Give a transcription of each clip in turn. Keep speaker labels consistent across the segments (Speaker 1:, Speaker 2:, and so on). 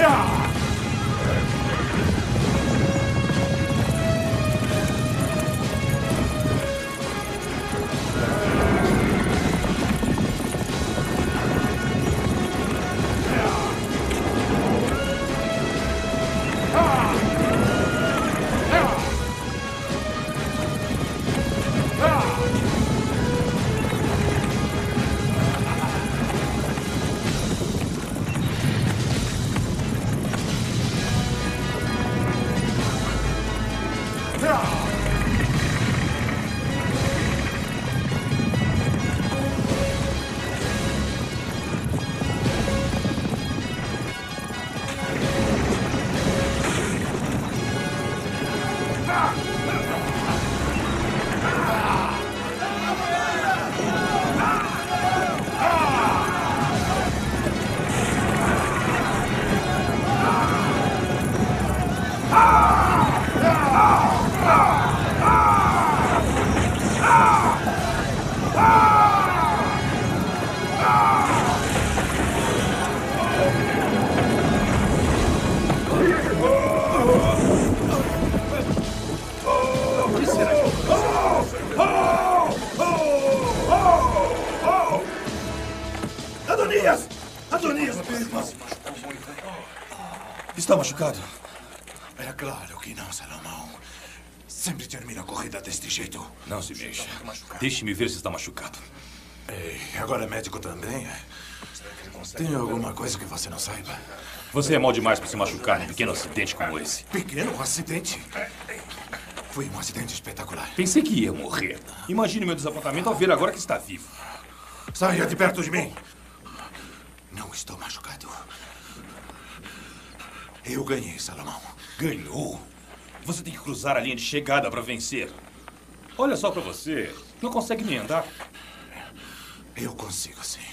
Speaker 1: Adonias! Adonias! Está machucado?
Speaker 2: É claro que não, Salomão. Sempre termina a corrida deste jeito.
Speaker 1: Não se mexa. Deixe-me ver se está machucado.
Speaker 2: Ei, agora é médico também, é? Tem alguma coisa que você não saiba?
Speaker 1: Você é mal demais para se machucar num pequeno acidente como esse.
Speaker 2: Pequeno acidente? Foi um acidente espetacular.
Speaker 1: Pensei que ia morrer. Imagine meu desapontamento ao ver agora que está vivo.
Speaker 2: Saia de perto de mim. Não estou machucado. Eu ganhei, Salomão.
Speaker 1: Ganhou? Você tem que cruzar a linha de chegada para vencer. Olha só para você. Não consegue nem andar.
Speaker 2: Eu consigo, sim.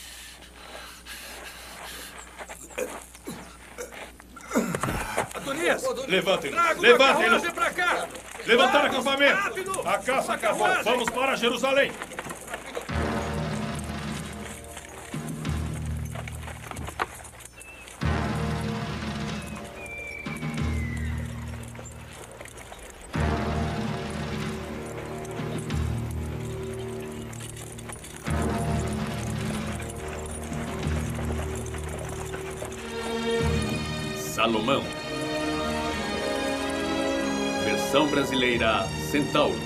Speaker 3: Adonias!
Speaker 1: Levantem-no!
Speaker 3: Levantem-no!
Speaker 1: Levantar acampamento! A caça acabou! Vamos para Jerusalém!
Speaker 4: Salomão. Versão brasileira Centauro.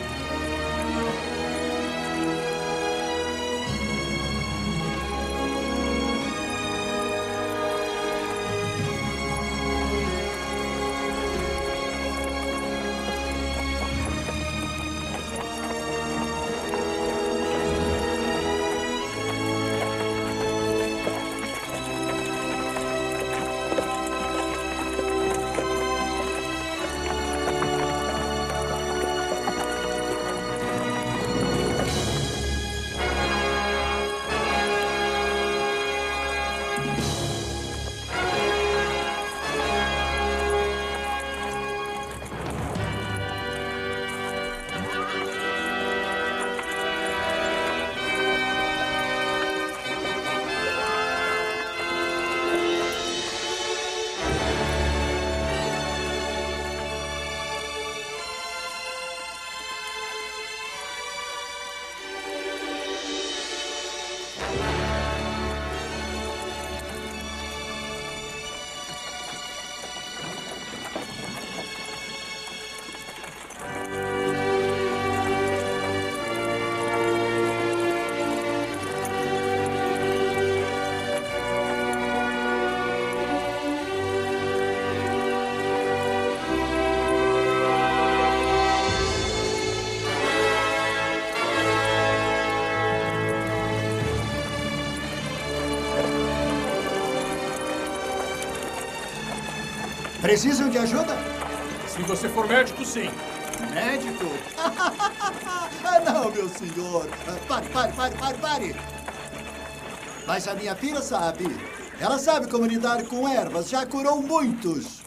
Speaker 5: Precisam de ajuda?
Speaker 3: Se você for médico, sim.
Speaker 5: Médico? Ah, não, meu senhor. Pare. Mas a minha filha sabe. Ela sabe como lidar com ervas. Já curou muitos.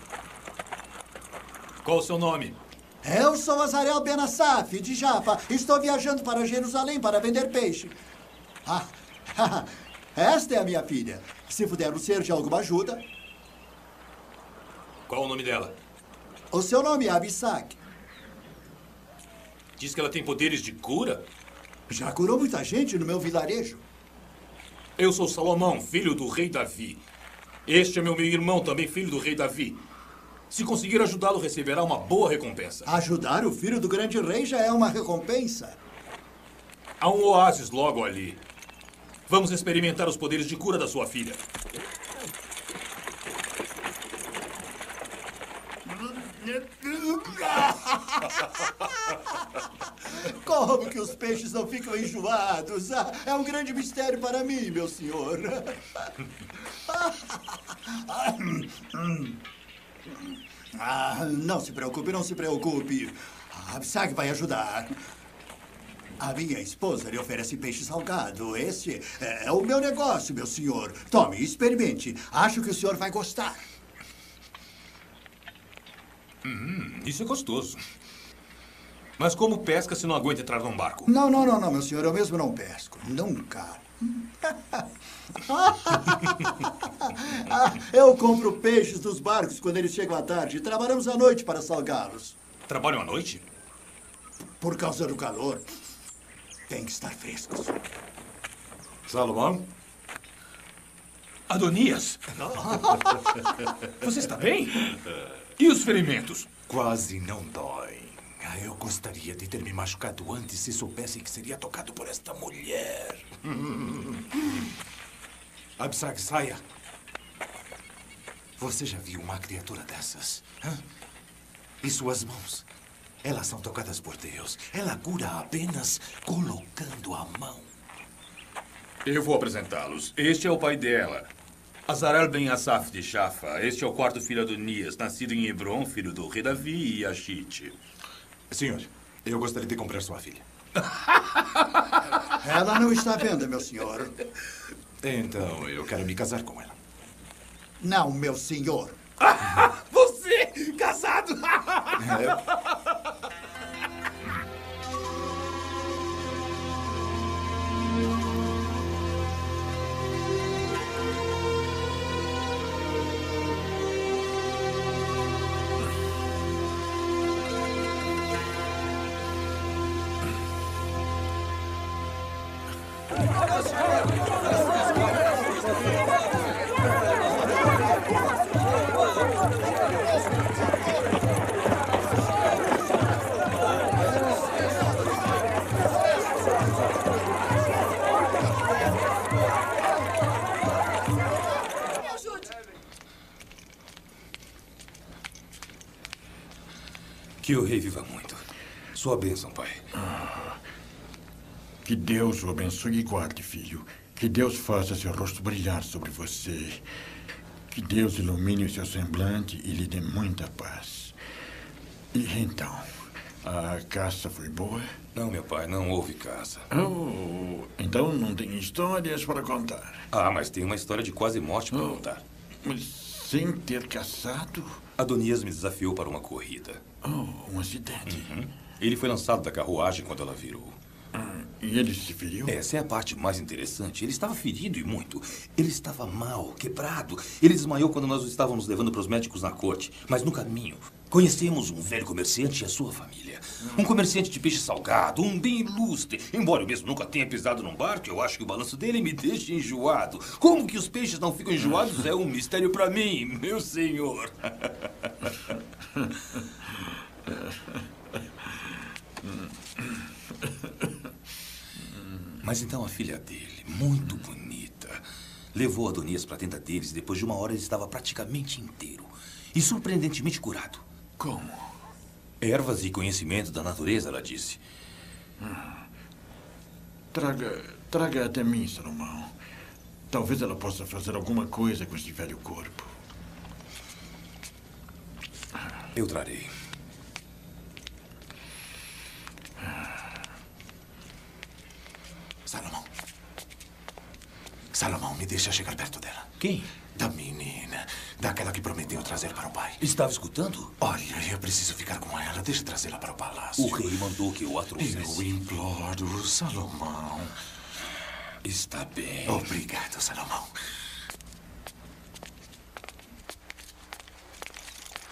Speaker 3: Qual o seu nome?
Speaker 5: Eu sou Azarel Benassaf, de Jaffa. Estou viajando para Jerusalém para vender peixe. Esta é a minha filha. Se puder ser de alguma ajuda...
Speaker 3: Qual o nome dela?
Speaker 5: O seu nome é Abisag.
Speaker 3: Diz que ela tem poderes de cura?
Speaker 5: Já curou muita gente no meu vilarejo.
Speaker 3: Eu sou Salomão, filho do rei Davi. Este é meu irmão, também filho do rei Davi. Se conseguir ajudá-lo, receberá uma boa recompensa.
Speaker 5: Ajudar o filho do grande rei já é uma recompensa.
Speaker 3: Há um oásis logo ali. Vamos experimentar os poderes de cura da sua filha.
Speaker 5: Como que os peixes não ficam enjoados? É um grande mistério para mim, meu senhor. Não se preocupe, não se preocupe. A Abisag vai ajudar. A minha esposa lhe oferece peixe salgado. Este é o meu negócio, meu senhor. Tome, experimente. Acho que o senhor vai gostar.
Speaker 3: Isso é gostoso. Mas como pesca se não aguenta entrar num barco?
Speaker 5: Não, meu senhor. Eu mesmo não pesco. Nunca. Eu compro peixes dos barcos quando eles chegam à tarde. Trabalhamos à noite para salgá-los.
Speaker 3: Trabalham à noite?
Speaker 5: Por causa do calor. Tem que estar frescos.
Speaker 2: Salomão?
Speaker 3: Adonias? Você está bem? E os ferimentos?
Speaker 2: Quase não dói. Eu gostaria de ter me machucado antes se soubesse que seria tocado por esta mulher. Abisag, saia. Você já viu uma criatura dessas? Hã? E suas mãos? Elas são tocadas por Deus. Ela cura apenas colocando a mão.
Speaker 3: Eu vou apresentá-los. Este é o pai dela. Azarel ben Asaf de Shafa. Este é o quarto filho de Adonias, nascido em Hebron, filho do rei Davi e Ashite.
Speaker 2: Senhor, eu gostaria de comprar sua filha.
Speaker 5: Ela não está vendo, meu senhor.
Speaker 2: Então, eu quero me casar com ela.
Speaker 5: Não, meu senhor.
Speaker 3: Você, casado!
Speaker 1: Que o rei viva muito. Sua bênção, pai.
Speaker 6: Que Deus o abençoe e guarde, filho. Que Deus faça seu rosto brilhar sobre você. Que Deus ilumine o seu semblante e lhe dê muita paz. E então, a caça foi boa?
Speaker 1: Não, meu pai, não houve caça.
Speaker 6: Oh, então não tem histórias para contar.
Speaker 1: Ah, mas tem uma história de quase morte para contar.
Speaker 6: Mas sem ter caçado?
Speaker 1: Adonias me desafiou para uma corrida.
Speaker 6: Oh, um acidente.
Speaker 1: Ele foi lançado da carruagem quando ela virou.
Speaker 6: E ele se feriu?
Speaker 1: Essa é a parte mais interessante. Ele estava ferido e muito. Ele estava mal, quebrado. Ele desmaiou quando nós o estávamos levando para os médicos na corte. Mas no caminho, conhecemos um velho comerciante e a sua família. Um comerciante de peixe salgado, um bem ilustre. Embora eu mesmo nunca tenha pisado num barco, eu acho que o balanço dele me deixa enjoado. Como que os peixes não ficam enjoados é um mistério para mim, meu senhor. Mas então a filha dele, muito bonita, levou Adonias para a tenda deles e depois de uma hora ele estava praticamente inteiro e surpreendentemente curado.
Speaker 6: Como?
Speaker 1: Ervas e conhecimento da natureza, ela disse.
Speaker 6: Traga até mim, Salomão. Talvez ela possa fazer alguma coisa com esse velho corpo.
Speaker 1: Eu trarei.
Speaker 2: Salomão. Salomão, me deixa chegar perto dela.
Speaker 1: Quem?
Speaker 2: Da menina. Daquela que prometeu trazer para o pai.
Speaker 1: Estava escutando?
Speaker 2: Olha, eu preciso ficar com ela. Deixa trazê-la para o palácio.
Speaker 1: O rei mandou que eu a trouxesse.
Speaker 2: Eu imploro, Salomão.
Speaker 1: Está bem.
Speaker 2: Obrigado, Salomão.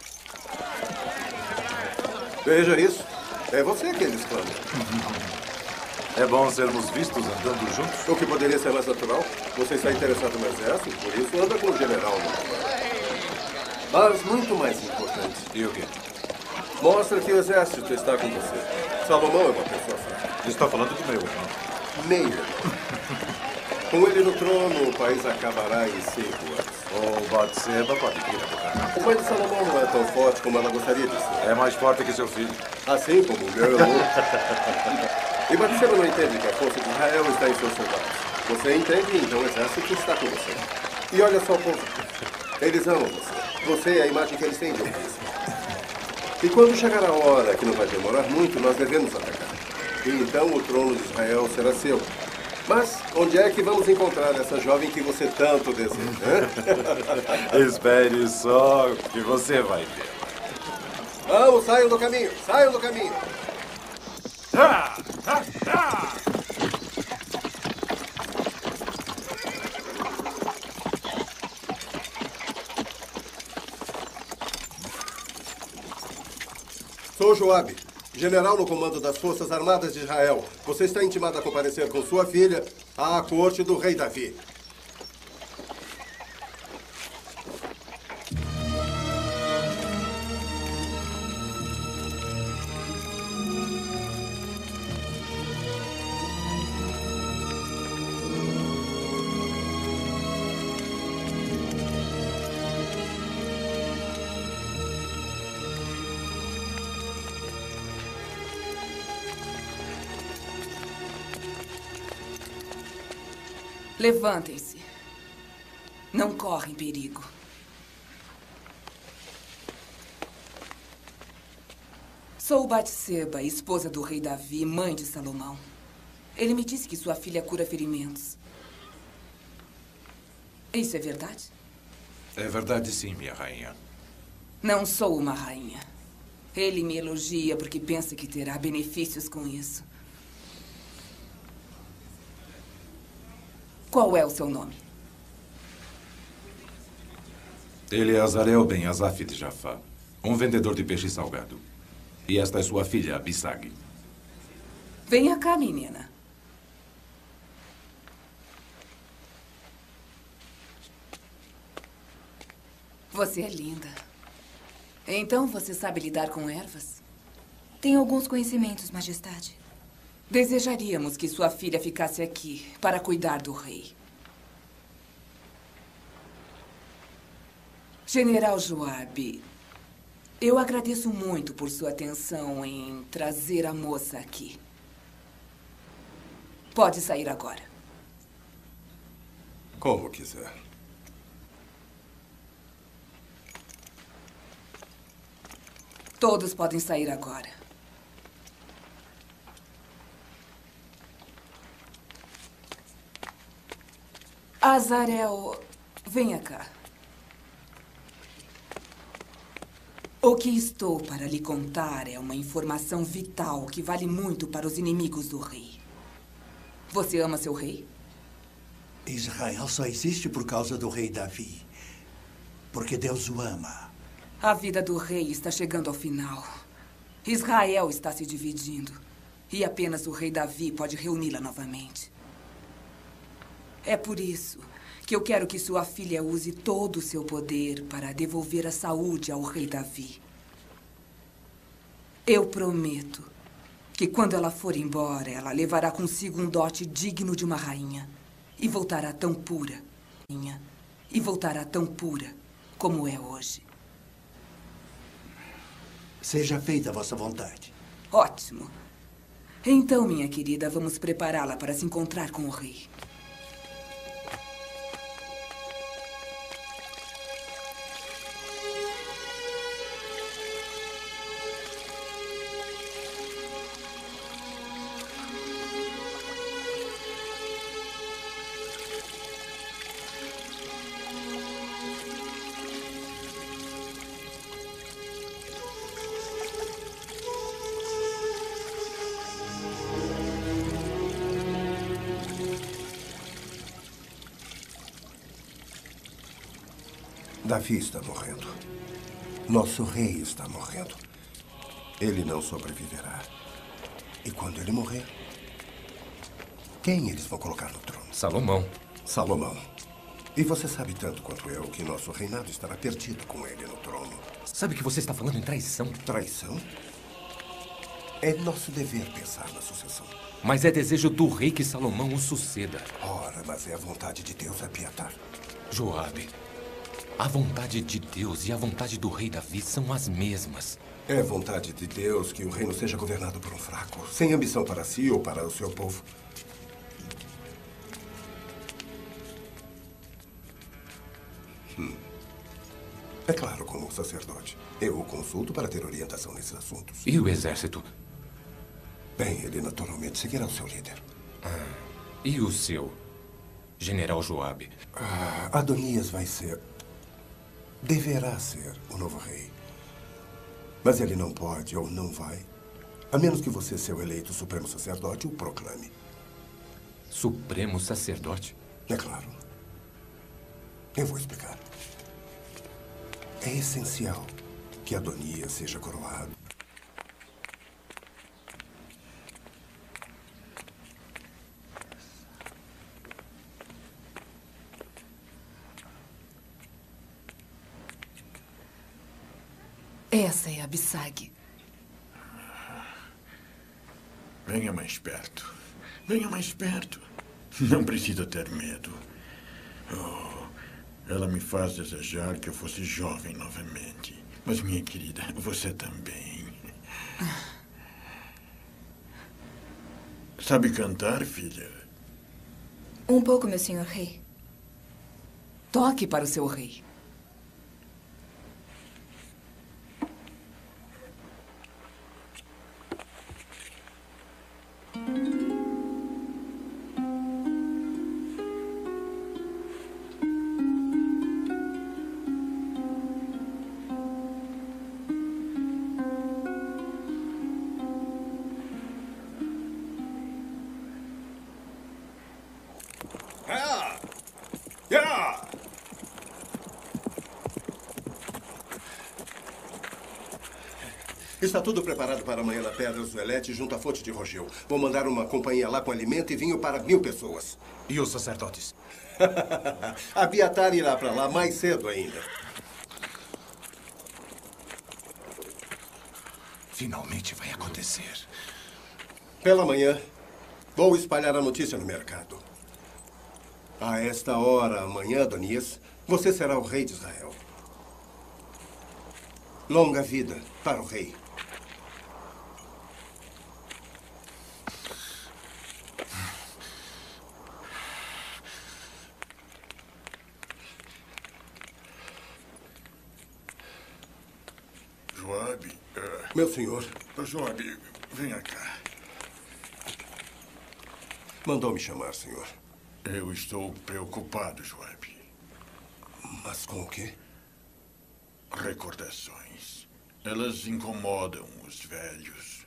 Speaker 7: Veja isso. É você que eles clamam.
Speaker 2: É bom sermos vistos andando juntos?
Speaker 7: O que poderia ser mais natural? Você está interessado no exército, por isso anda com o general. Mas muito mais importante.
Speaker 2: E o quê?
Speaker 7: Mostra que o exército está com você. Salomão é uma pessoa fraca.
Speaker 2: Está falando do meu.
Speaker 7: Meio. Com ele no trono, o país acabará em 5 anos.
Speaker 2: O Batseba pode vir a tocar.
Speaker 7: O pai de Salomão não é tão forte como ela gostaria de ser.
Speaker 2: É mais forte que seu filho.
Speaker 7: Assim como o meu. E Batseba não entende que a força de Israel está em seus soldados. Você entende, então o exército está com você. E olha só o povo. Eles amam você. Você é a imagem que eles têm de um país. E quando chegar a hora, que não vai demorar muito, nós devemos atacar. E então o trono de Israel será seu. Mas onde é que vamos encontrar essa jovem que você tanto deseja?
Speaker 2: Espere só que você vai ver.
Speaker 7: Vamos, saiam do caminho! Saiam do caminho! Sou Joabe, general no comando das Forças Armadas de Israel. Você está intimado a comparecer com sua filha à corte do rei Davi.
Speaker 8: Levantem-se. Não correm perigo. Sou Batseba, esposa do rei Davi, mãe de Salomão. Ele me disse que sua filha cura ferimentos. Isso é verdade?
Speaker 2: É verdade sim, minha rainha.
Speaker 8: Não sou uma rainha. Ele me elogia porque pensa que terá benefícios com isso. Qual é o seu nome?
Speaker 2: Ele é Azarel Ben Azaf de Jafá, um vendedor de peixe salgado. E esta é sua filha, Abissag.
Speaker 8: Venha cá, menina. Você é linda. Então você sabe lidar com ervas?
Speaker 9: Tenho alguns conhecimentos, Majestade.
Speaker 8: Desejaríamos que sua filha ficasse aqui para cuidar do rei. General Joabe, eu agradeço muito por sua atenção em trazer a moça aqui. Pode sair agora.
Speaker 7: Como quiser.
Speaker 8: Todos podem sair agora. Azarel, venha cá. O que estou para lhe contar é uma informação vital que vale muito para os inimigos do rei. Você ama seu rei?
Speaker 5: Israel só existe por causa do rei Davi. Porque Deus o ama.
Speaker 8: A vida do rei está chegando ao final. Israel está se dividindo. E apenas o rei Davi pode reuni-la novamente. É por isso que eu quero que sua filha use todo o seu poder para devolver a saúde ao rei Davi. Eu prometo que quando ela for embora, ela levará consigo um dote digno de uma rainha. E voltará tão pura. E voltará tão pura como é hoje.
Speaker 5: Seja feita a vossa vontade.
Speaker 8: Ótimo. Então, minha querida, vamos prepará-la para se encontrar com o rei.
Speaker 7: Davi está morrendo. Nosso rei está morrendo. Ele não sobreviverá. E quando ele morrer, quem eles vão colocar no trono?
Speaker 10: Salomão.
Speaker 7: Salomão. E você sabe tanto quanto eu que nosso reinado estará perdido com ele no trono.
Speaker 10: Sabe que você está falando em traição?
Speaker 7: Traição? É nosso dever pensar na sucessão.
Speaker 10: Mas é desejo do rei que Salomão o suceda.
Speaker 7: Ora, mas é a vontade de Deus, Abiatar.
Speaker 10: Joabe, a vontade de Deus e a vontade do rei Davi são as mesmas.
Speaker 7: É vontade de Deus que o reino seja governado por um fraco, sem ambição para si ou para o seu povo. É claro, como sacerdote. Eu o consulto para ter orientação nesses assuntos.
Speaker 10: E o exército?
Speaker 7: Bem, ele naturalmente seguirá o seu líder.
Speaker 10: E o seu, general Joabe?
Speaker 7: Adonias vai ser... deverá ser o novo rei. Mas ele não pode ou não vai, a menos que você, seu eleito supremo sacerdote, o proclame.
Speaker 10: Supremo sacerdote?
Speaker 7: É claro. Eu vou explicar. É essencial que Adonias seja coroado.
Speaker 8: Essa é a Abissag.
Speaker 6: Venha mais perto. Venha mais perto. Não precisa ter medo. Oh, ela me faz desejar que eu fosse jovem novamente. Mas, minha querida, você também. Sabe cantar, filha?
Speaker 9: Um pouco, meu senhor rei.
Speaker 8: Toque para o seu rei.
Speaker 7: Está tudo preparado para amanhã na Pedra Zuelete, junto à fonte de Rogel. Vou mandar uma companhia lá com alimento e vinho para 1000 pessoas.
Speaker 2: E os sacerdotes?
Speaker 7: Abiatar irá para lá mais cedo ainda.
Speaker 2: Finalmente vai acontecer.
Speaker 7: Pela manhã, vou espalhar a notícia no mercado. A esta hora, amanhã, Adonias, você será o rei de Israel. Longa vida para o rei.
Speaker 6: Joabe.
Speaker 7: Meu senhor.
Speaker 6: Joabe, venha cá.
Speaker 7: Mandou me chamar, senhor.
Speaker 6: Eu estou preocupado, Joabe.
Speaker 7: Mas com o quê?
Speaker 6: Recordações. Elas incomodam os velhos.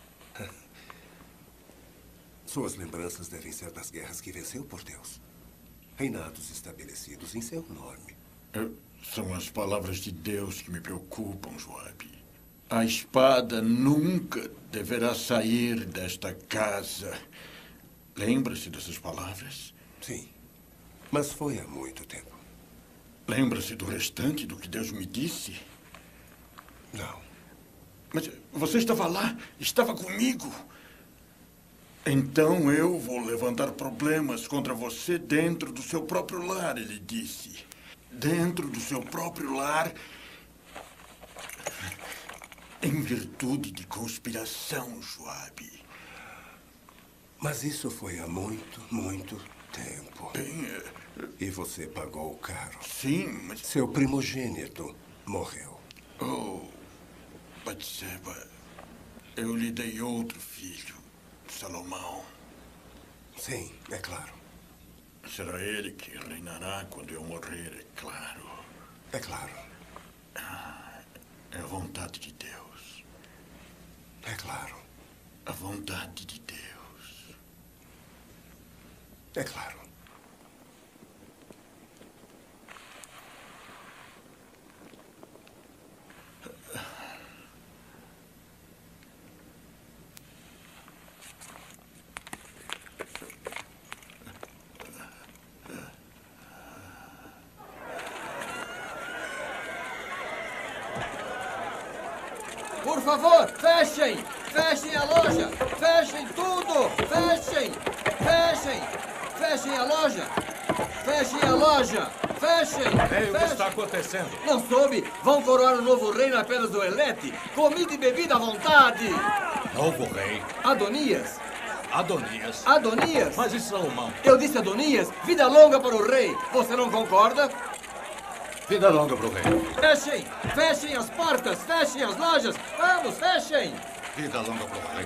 Speaker 7: Suas lembranças devem ser das guerras que venceu por Deus. Reinados estabelecidos em seu nome.
Speaker 6: São as palavras de Deus que me preocupam, Joabe. A espada nunca deverá sair desta casa. Lembra-se dessas palavras?
Speaker 7: Sim, mas foi há muito tempo.
Speaker 6: Lembra-se do restante do que Deus me disse?
Speaker 7: Não.
Speaker 6: Mas você estava lá, estava comigo. Então eu vou levantar problemas contra você dentro do seu próprio lar, ele disse. Dentro do seu próprio lar, em virtude de conspiração, Joabe.
Speaker 7: Mas isso foi há muito, muito tempo.
Speaker 6: Bem,
Speaker 7: E você pagou caro.
Speaker 6: Sim, mas...
Speaker 7: Seu primogênito morreu.
Speaker 6: Oh, Batseba, eu lhe dei outro filho, Salomão.
Speaker 7: Sim, é claro.
Speaker 6: Será ele que reinará quando eu morrer, é claro.
Speaker 7: É claro.
Speaker 6: É a vontade de Deus.
Speaker 7: É claro.
Speaker 6: A vontade de Deus.
Speaker 7: É claro.
Speaker 11: favor, fechem! Fechem a loja! Fechem tudo! Fechem! Fechem! Fechem a loja! Fechem a loja! Fechem!
Speaker 3: Ei, o que está acontecendo?
Speaker 11: Não soube? Vão coroar o novo rei na Pedra do Elete? Comida e bebida à vontade!
Speaker 3: Novo rei?
Speaker 11: Adonias!
Speaker 3: Adonias?
Speaker 11: Adonias!
Speaker 3: Mas e Salomão?
Speaker 11: Eu disse Adonias, vida longa para o rei! Você não concorda?
Speaker 3: Vida longa para o rei.
Speaker 11: Fechem! Fechem as portas! Fechem as lojas! Vamos, fechem!
Speaker 3: Vida longa para o rei.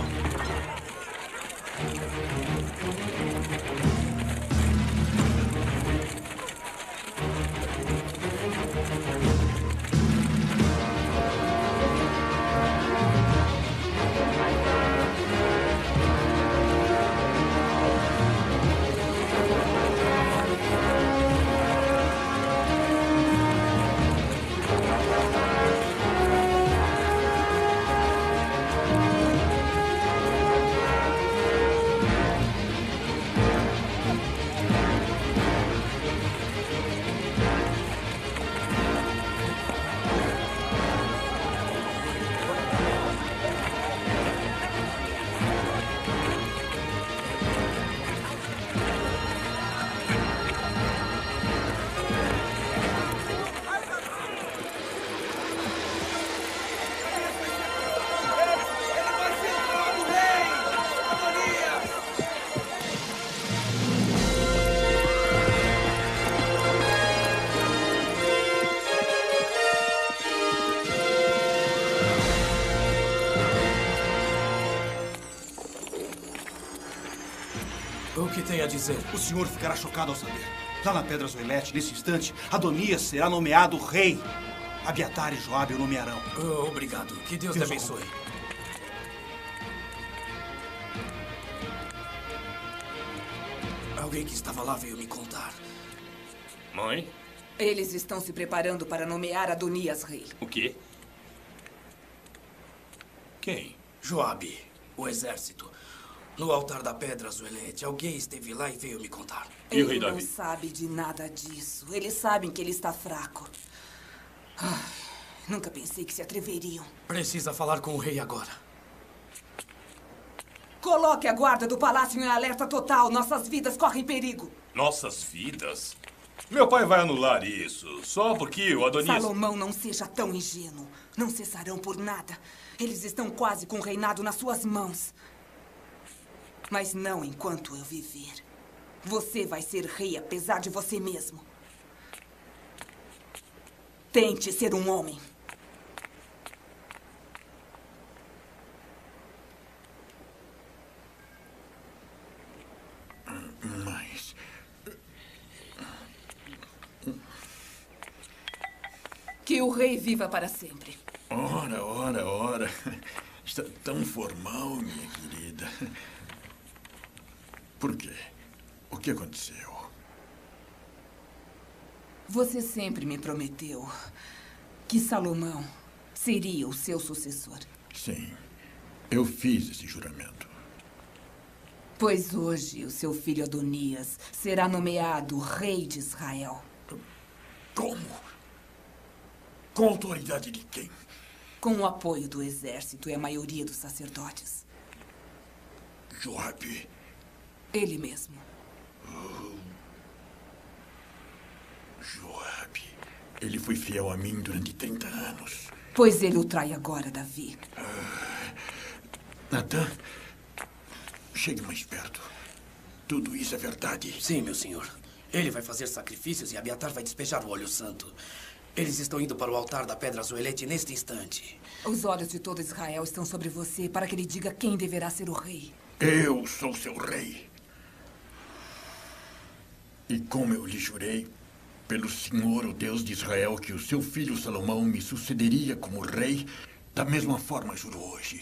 Speaker 12: O que tem a dizer? O senhor ficará chocado ao saber. Lá na Pedra Zoelete, nesse instante, Adonias será nomeado rei. Abiatar e Joabe o nomearão.
Speaker 13: Oh, obrigado. Que Deus te abençoe. Alguém que estava lá veio me contar.
Speaker 4: Mãe?
Speaker 8: Eles estão se preparando para nomear Adonias rei.
Speaker 4: O quê?
Speaker 13: Quem? Joabe, o exército. No altar da Pedra Zoelete, alguém esteve lá e veio me contar.
Speaker 4: E o rei
Speaker 8: Ele
Speaker 4: Davi?
Speaker 8: não sabe de nada disso. Eles sabem que ele está fraco. Ai, nunca pensei que se atreveriam.
Speaker 13: Precisa falar com o rei agora.
Speaker 8: Coloque a guarda do palácio em alerta total. Nossas vidas correm perigo.
Speaker 3: Nossas vidas? Meu pai vai anular isso, só porque o Adonias...
Speaker 8: Salomão, não seja tão ingênuo. Não cessarão por nada. Eles estão quase com o reinado nas suas mãos. Mas não enquanto eu viver. Você vai ser rei apesar de você mesmo. Tente ser um homem.
Speaker 6: Mas...
Speaker 8: Que o rei viva para sempre.
Speaker 6: Ora. Está tão formal, minha querida. Por quê? O que aconteceu?
Speaker 8: Você sempre me prometeu que Salomão seria o seu sucessor.
Speaker 6: Sim, eu fiz esse juramento.
Speaker 8: Pois hoje o seu filho Adonias será nomeado rei de Israel.
Speaker 6: Como? Com a autoridade de quem?
Speaker 8: Com o apoio do exército e a maioria dos sacerdotes.
Speaker 6: Joabe.
Speaker 8: Ele mesmo.
Speaker 6: Joabe. Ele foi fiel a mim durante 30 anos.
Speaker 8: Pois ele o trai agora, Davi.
Speaker 6: Natan, chegue mais perto. Tudo isso é verdade?
Speaker 13: Sim, meu senhor. Ele vai fazer sacrifícios e Abiatar vai despejar o óleo santo. Eles estão indo para o altar da Pedra Zoelete neste instante.
Speaker 8: Os olhos de todo Israel estão sobre você para que ele diga quem deverá ser o rei.
Speaker 6: Eu sou seu rei. E como eu lhe jurei, pelo Senhor, o Deus de Israel, que o seu filho Salomão me sucederia como rei, da mesma forma juro hoje.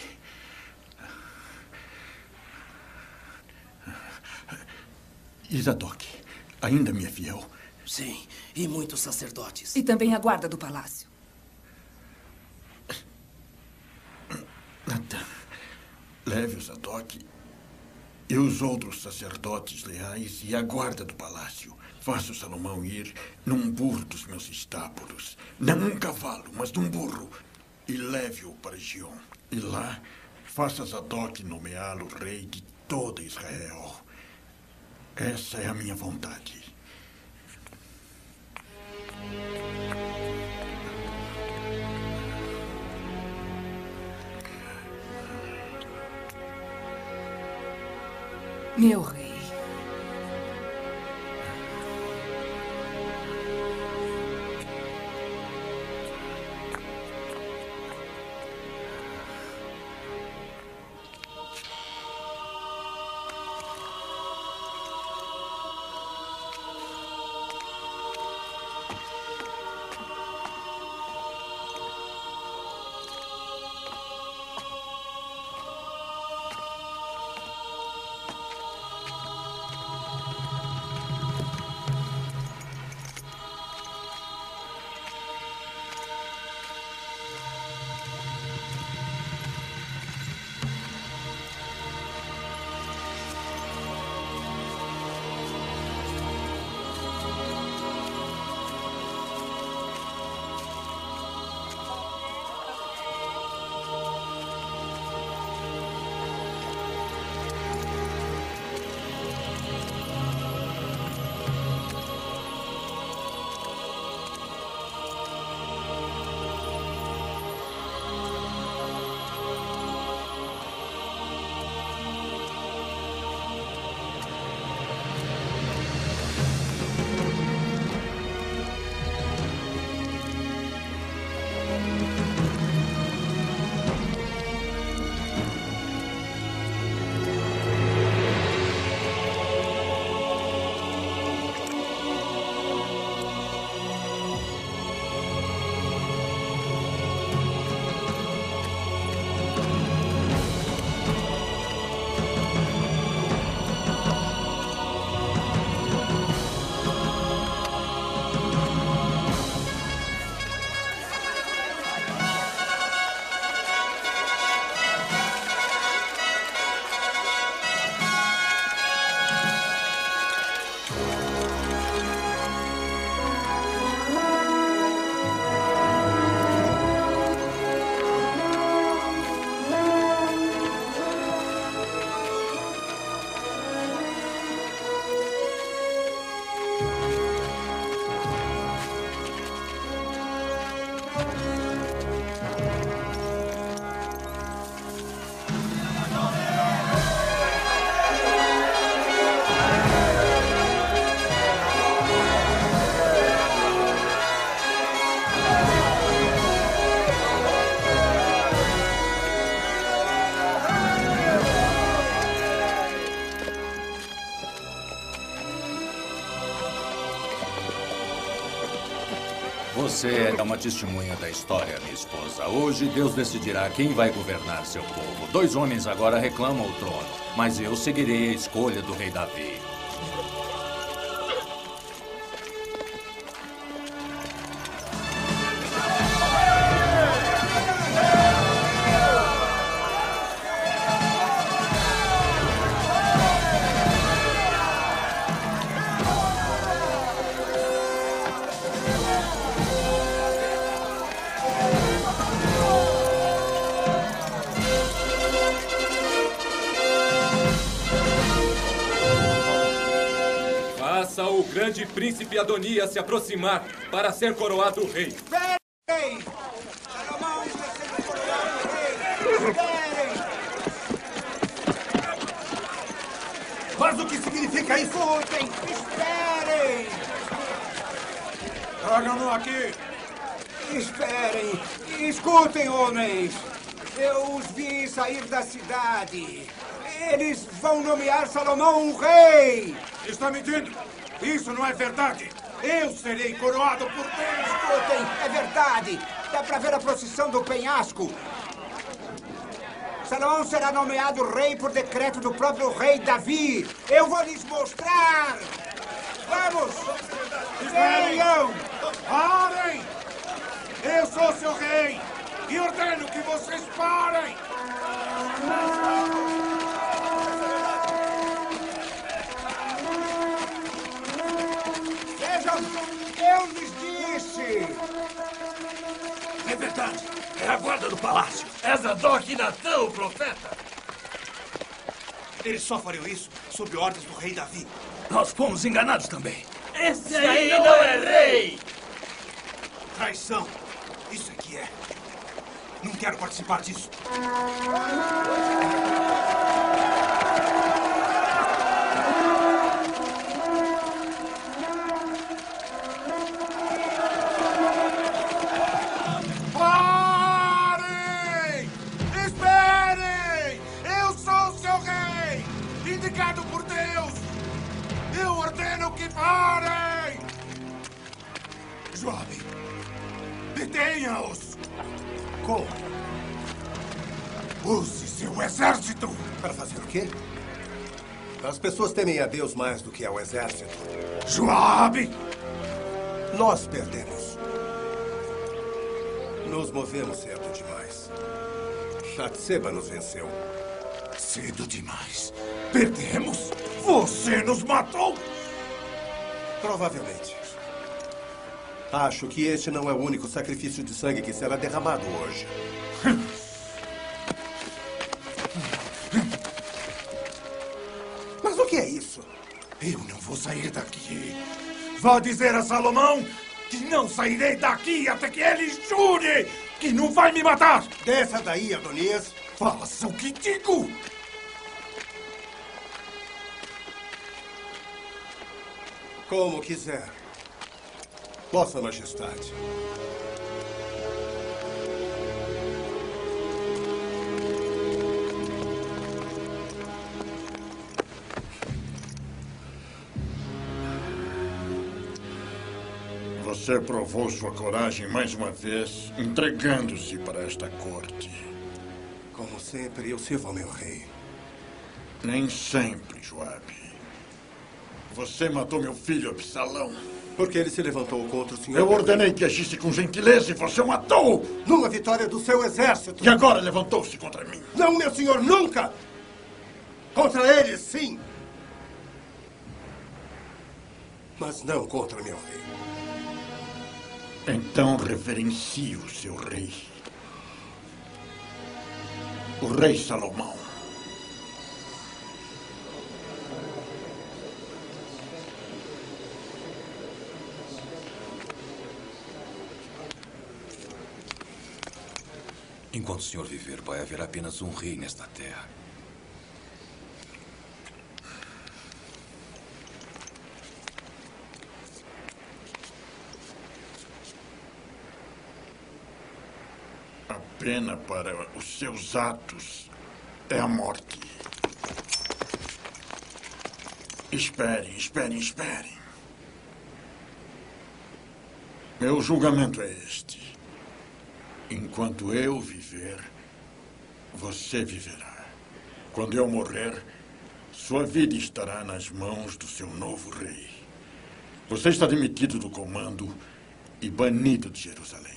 Speaker 6: E Zadok, ainda me é fiel?
Speaker 13: Sim, e muitos sacerdotes.
Speaker 8: E também a guarda do palácio.
Speaker 6: Natan, leve o Zadok e os outros sacerdotes leais e a guarda do palácio. Faça o Salomão ir num burro dos meus estábulos. Não num cavalo, mas num burro. e leve-o para Gion. E lá, faça Zadok nomeá-lo rei de toda Israel. Essa é a minha vontade.
Speaker 8: Meu rei.
Speaker 3: Você é uma testemunha da história, minha esposa. Hoje, Deus decidirá quem vai governar seu povo. 2 homens agora reclamam o trono, mas eu seguirei a escolha do rei Davi.
Speaker 10: Faça o grande príncipe Adonias se aproximar para ser coroado rei.
Speaker 14: Esperem! Salomão está sendo coroado rei! Esperem! Mas o que significa isso? Escutem! Esperem!
Speaker 12: Tragam-no aqui!
Speaker 14: Esperem! Escutem, homens! Eu os vi sair da cidade. Eles vão nomear Salomão o rei!
Speaker 12: Está mentindo! Isso não é verdade! Eu serei coroado por Deus!
Speaker 14: Escutem, é verdade! Dá pra ver a procissão do penhasco! Salomão será nomeado rei por decreto do próprio rei Davi! Eu vou lhes mostrar! Vamos! Venham!
Speaker 12: Parem! Eu sou seu rei! E ordeno que vocês parem!
Speaker 14: Vejam, eu lhes disse!
Speaker 15: verdade. É a guarda do palácio. É Zadok e Natan, o profeta.
Speaker 12: Eles só fariam isso sob ordens do rei Davi.
Speaker 15: Nós fomos enganados também.
Speaker 11: Esse aí não é rei!
Speaker 12: Traição. Isso é que é. Não quero participar disso.
Speaker 15: Parem! Esperem! Eu sou o seu rei! Indicado por Deus! Eu ordeno que parem! Joabe, detenha-os!
Speaker 2: Como?
Speaker 15: Use seu exército!
Speaker 2: Para fazer o quê? As pessoas temem a Deus mais do que ao exército.
Speaker 15: Joabe!
Speaker 2: Nós perdemos. Nos movemos cedo demais. Batseba nos venceu.
Speaker 15: Cedo demais. Perdemos? Você nos matou?
Speaker 2: Provavelmente. Acho que este não é o único sacrifício de sangue que será derramado hoje.
Speaker 15: Mas o que é isso? Eu não vou sair daqui. Vá dizer a Salomão que não sairei daqui até que ele jure que não vai me matar.
Speaker 2: Desça daí, Adonias.
Speaker 15: Faça o que digo.
Speaker 2: Como quiser. Vossa Majestade.
Speaker 6: Você provou sua coragem mais uma vez, entregando-se para esta corte.
Speaker 2: Como sempre, eu sirvo ao meu rei.
Speaker 6: Nem sempre, Joabe. Você matou meu filho, Absalão.
Speaker 2: Porque ele se levantou contra o senhor.
Speaker 6: Eu ordenei que agisse com gentileza e você o matou!
Speaker 2: Numa vitória do seu exército.
Speaker 6: E agora levantou-se contra mim.
Speaker 2: Não, meu senhor, nunca! Contra ele, sim. Mas não contra meu rei.
Speaker 6: Então reverencie o seu rei. O rei Salomão.
Speaker 1: Enquanto o senhor viver, pai, haverá apenas um rei nesta terra.
Speaker 6: A pena para os seus atos é a morte. Esperem, esperem, esperem. Meu julgamento é este. Enquanto eu viver, você viverá. Quando eu morrer, sua vida estará nas mãos do seu novo rei. Você está demitido do comando e banido de Jerusalém.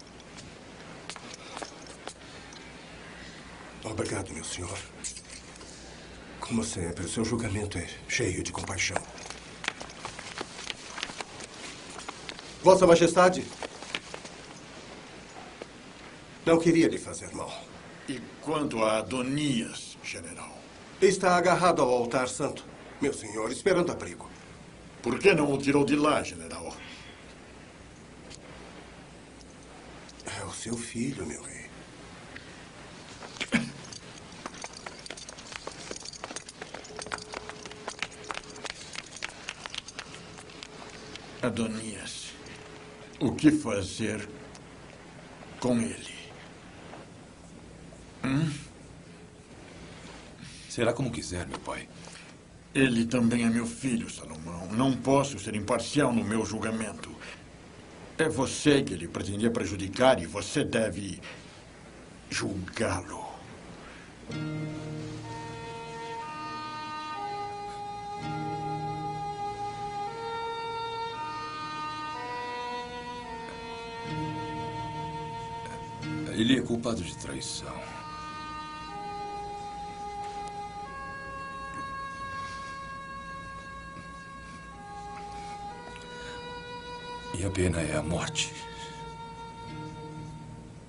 Speaker 2: Obrigado, meu senhor. Como sempre, o seu julgamento é cheio de compaixão. Vossa Majestade, não queria lhe fazer mal.
Speaker 6: E quanto a Adonias, general?
Speaker 2: Está agarrado ao altar santo, meu senhor, esperando abrigo.
Speaker 6: Por que não o tirou de lá, general?
Speaker 2: É o seu filho, meu rei.
Speaker 6: Adonias, o que fazer com ele?
Speaker 1: Será como quiser, meu pai.
Speaker 6: Ele também é meu filho, Salomão. Não posso ser imparcial no meu julgamento. É você que ele pretendia prejudicar e você deve julgá-lo.
Speaker 1: Ele é culpado de traição. E a pena é a morte.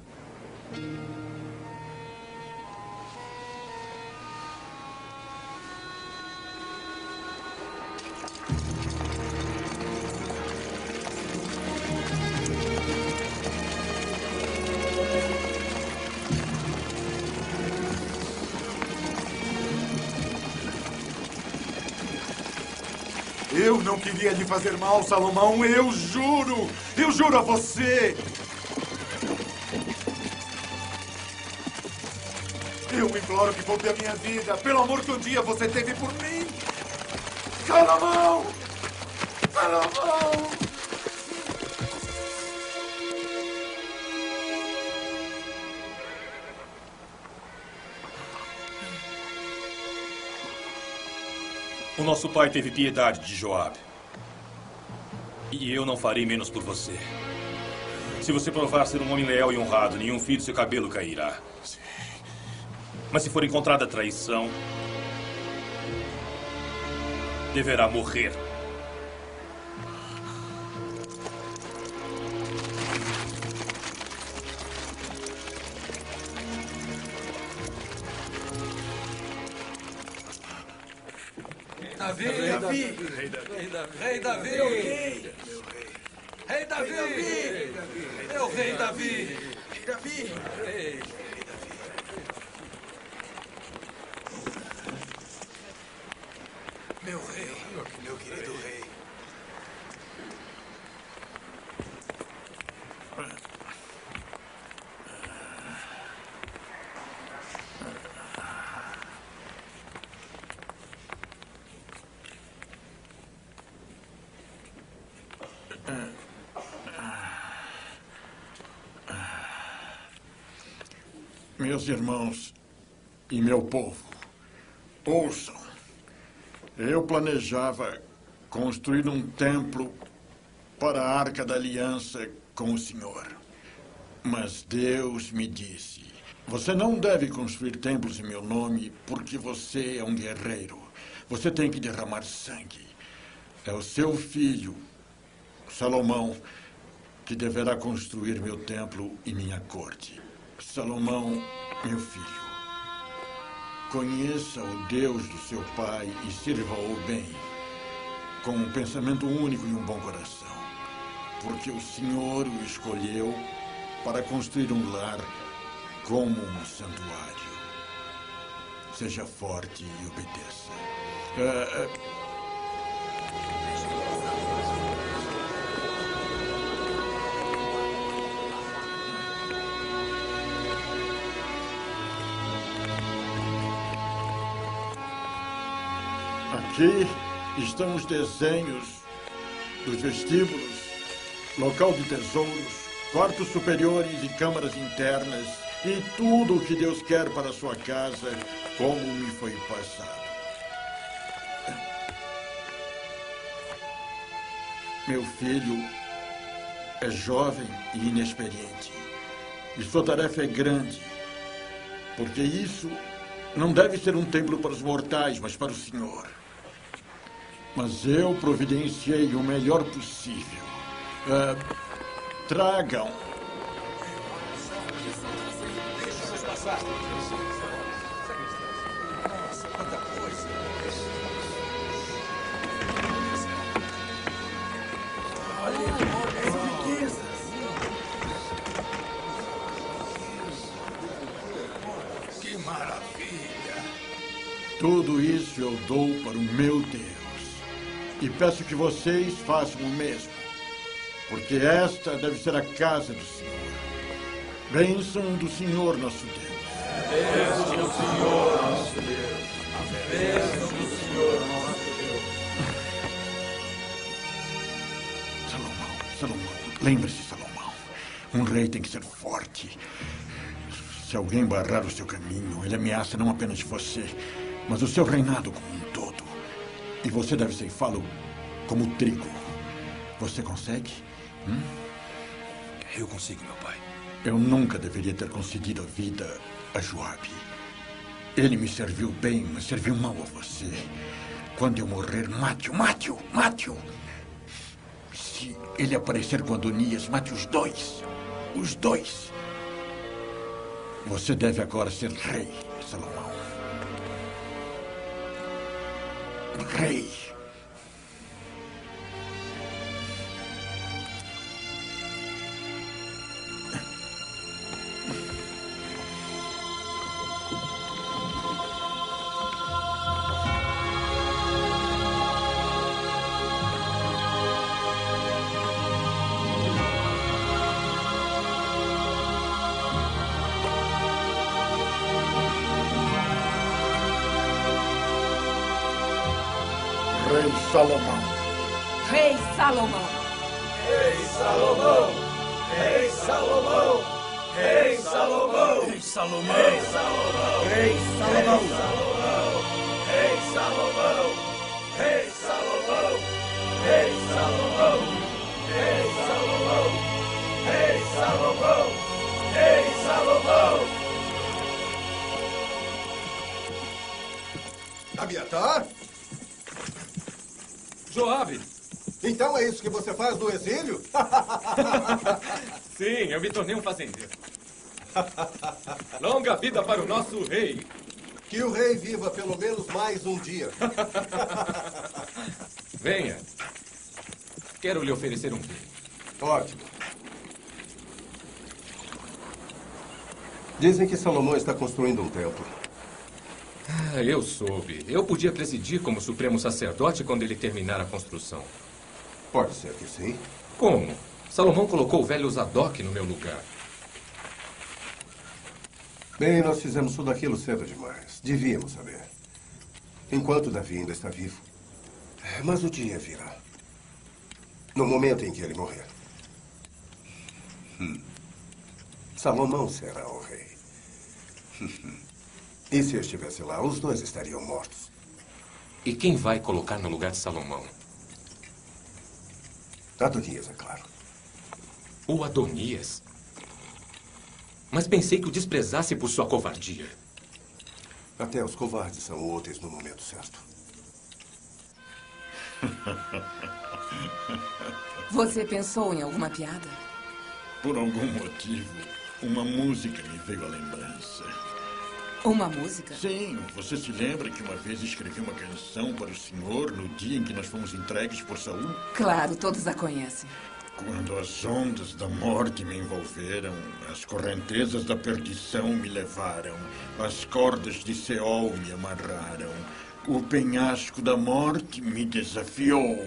Speaker 15: Eu não queria lhe fazer mal, Salomão. Eu juro! Eu juro a você! Eu imploro que poupe a minha vida. Pelo amor que um dia você teve por mim. Salomão! Salomão!
Speaker 3: O nosso pai teve piedade de Joabe. E eu não farei menos por você. Se você provar ser um homem leal e honrado, nenhum fio do seu cabelo cairá. Mas se for encontrada traição, deverá morrer.
Speaker 11: Davi! Rei Davi! Rei Davi! Rei Davi! Meu rei Davi! Davi! Meu rei, meu querido rei.
Speaker 6: Meus irmãos e meu povo, ouçam. Eu planejava construir um templo para a Arca da Aliança com o Senhor. Mas Deus me disse, você não deve construir templos em meu nome porque você é um guerreiro. Você tem que derramar sangue. É o seu filho, Salomão, que deverá construir meu templo e minha corte. Salomão, meu filho, conheça o Deus do seu pai e sirva-o bem, com um pensamento único e um bom coração, porque o Senhor o escolheu para construir um lar como um santuário. Seja forte e obedeça. Aqui estão os desenhos dos vestíbulos, local de tesouros, quartos superiores e câmaras internas e tudo o que Deus quer para a sua casa, como me foi passado. Meu filho é jovem e inexperiente e sua tarefa é grande, porque isso não deve ser um templo para os mortais, mas para o Senhor. Mas eu providenciei o melhor possível. Tragam.
Speaker 11: Deixa-nos passar. Nossa, quanta coisa. Olha as riquezas. Que maravilha.
Speaker 6: Tudo isso eu dou para o meu Deus. E peço que vocês façam o mesmo, porque esta deve ser a casa do Senhor. Bênção do Senhor nosso Deus.
Speaker 15: Bênção do Senhor nosso Deus. Bênção do Senhor nosso Deus.
Speaker 6: Salomão, lembre-se, Salomão. Um rei tem que ser forte. Se alguém barrar o seu caminho, ele ameaça não apenas você, mas o seu reinado como um todo. E você deve ceifá-lo como trigo. Você consegue?
Speaker 1: Eu consigo, meu pai.
Speaker 6: Eu nunca deveria ter concedido a vida a Joabe. Ele me serviu bem, mas serviu mal a você. Quando eu morrer, mate-o. Se ele aparecer com Adonias, mate os dois. Os dois. Você deve agora ser rei, Salomão. Rei. Rei Salomão.
Speaker 8: Rei Salomão.
Speaker 15: Rei Salomão. Rei Salomão. Rei Salomão.
Speaker 13: Rei Salomão.
Speaker 15: Rei Salomão.
Speaker 12: Rei Salomão.
Speaker 15: Rei Salomão. Rei Salomão. Rei Salomão. Rei Salomão. Rei Salomão. Rei Salomão.
Speaker 7: Abiatar?
Speaker 10: Joabe!
Speaker 7: Então é isso que você faz no exílio?
Speaker 10: Sim, eu me tornei um fazendeiro. Longa vida para o nosso rei.
Speaker 7: Que o rei viva pelo menos mais um dia.
Speaker 10: Venha. Quero lhe oferecer um vinho.
Speaker 7: Ótimo. Dizem que Salomão está construindo um templo.
Speaker 10: Ah, eu soube. Eu podia presidir como supremo sacerdote quando ele terminar a construção.
Speaker 7: Pode ser que sim.
Speaker 10: Como? Salomão colocou o velho Zadok no meu lugar.
Speaker 7: Bem, nós fizemos tudo aquilo cedo demais. Devíamos saber. Enquanto Davi ainda está vivo. Mas o dia virá. No momento em que ele morrer. Salomão será o rei. E se eu estivesse lá, os dois estariam mortos.
Speaker 10: E quem vai colocar no lugar de Salomão?
Speaker 7: Adonias, é claro.
Speaker 10: O Adonias? Mas pensei que o desprezasse por sua covardia.
Speaker 7: Até os covardes são úteis no momento certo.
Speaker 8: Você pensou em alguma piada?
Speaker 6: Por algum motivo, uma música me veio à lembrança.
Speaker 8: Uma música?
Speaker 6: Sim, você se lembra que uma vez escrevi uma canção para o senhor no dia em que nós fomos entregues por Saul?
Speaker 8: Claro, todos a conhecem.
Speaker 6: Quando as ondas da morte me envolveram, as correntezas da perdição me levaram, as cordas de Seol me amarraram, o penhasco da morte me desafiou.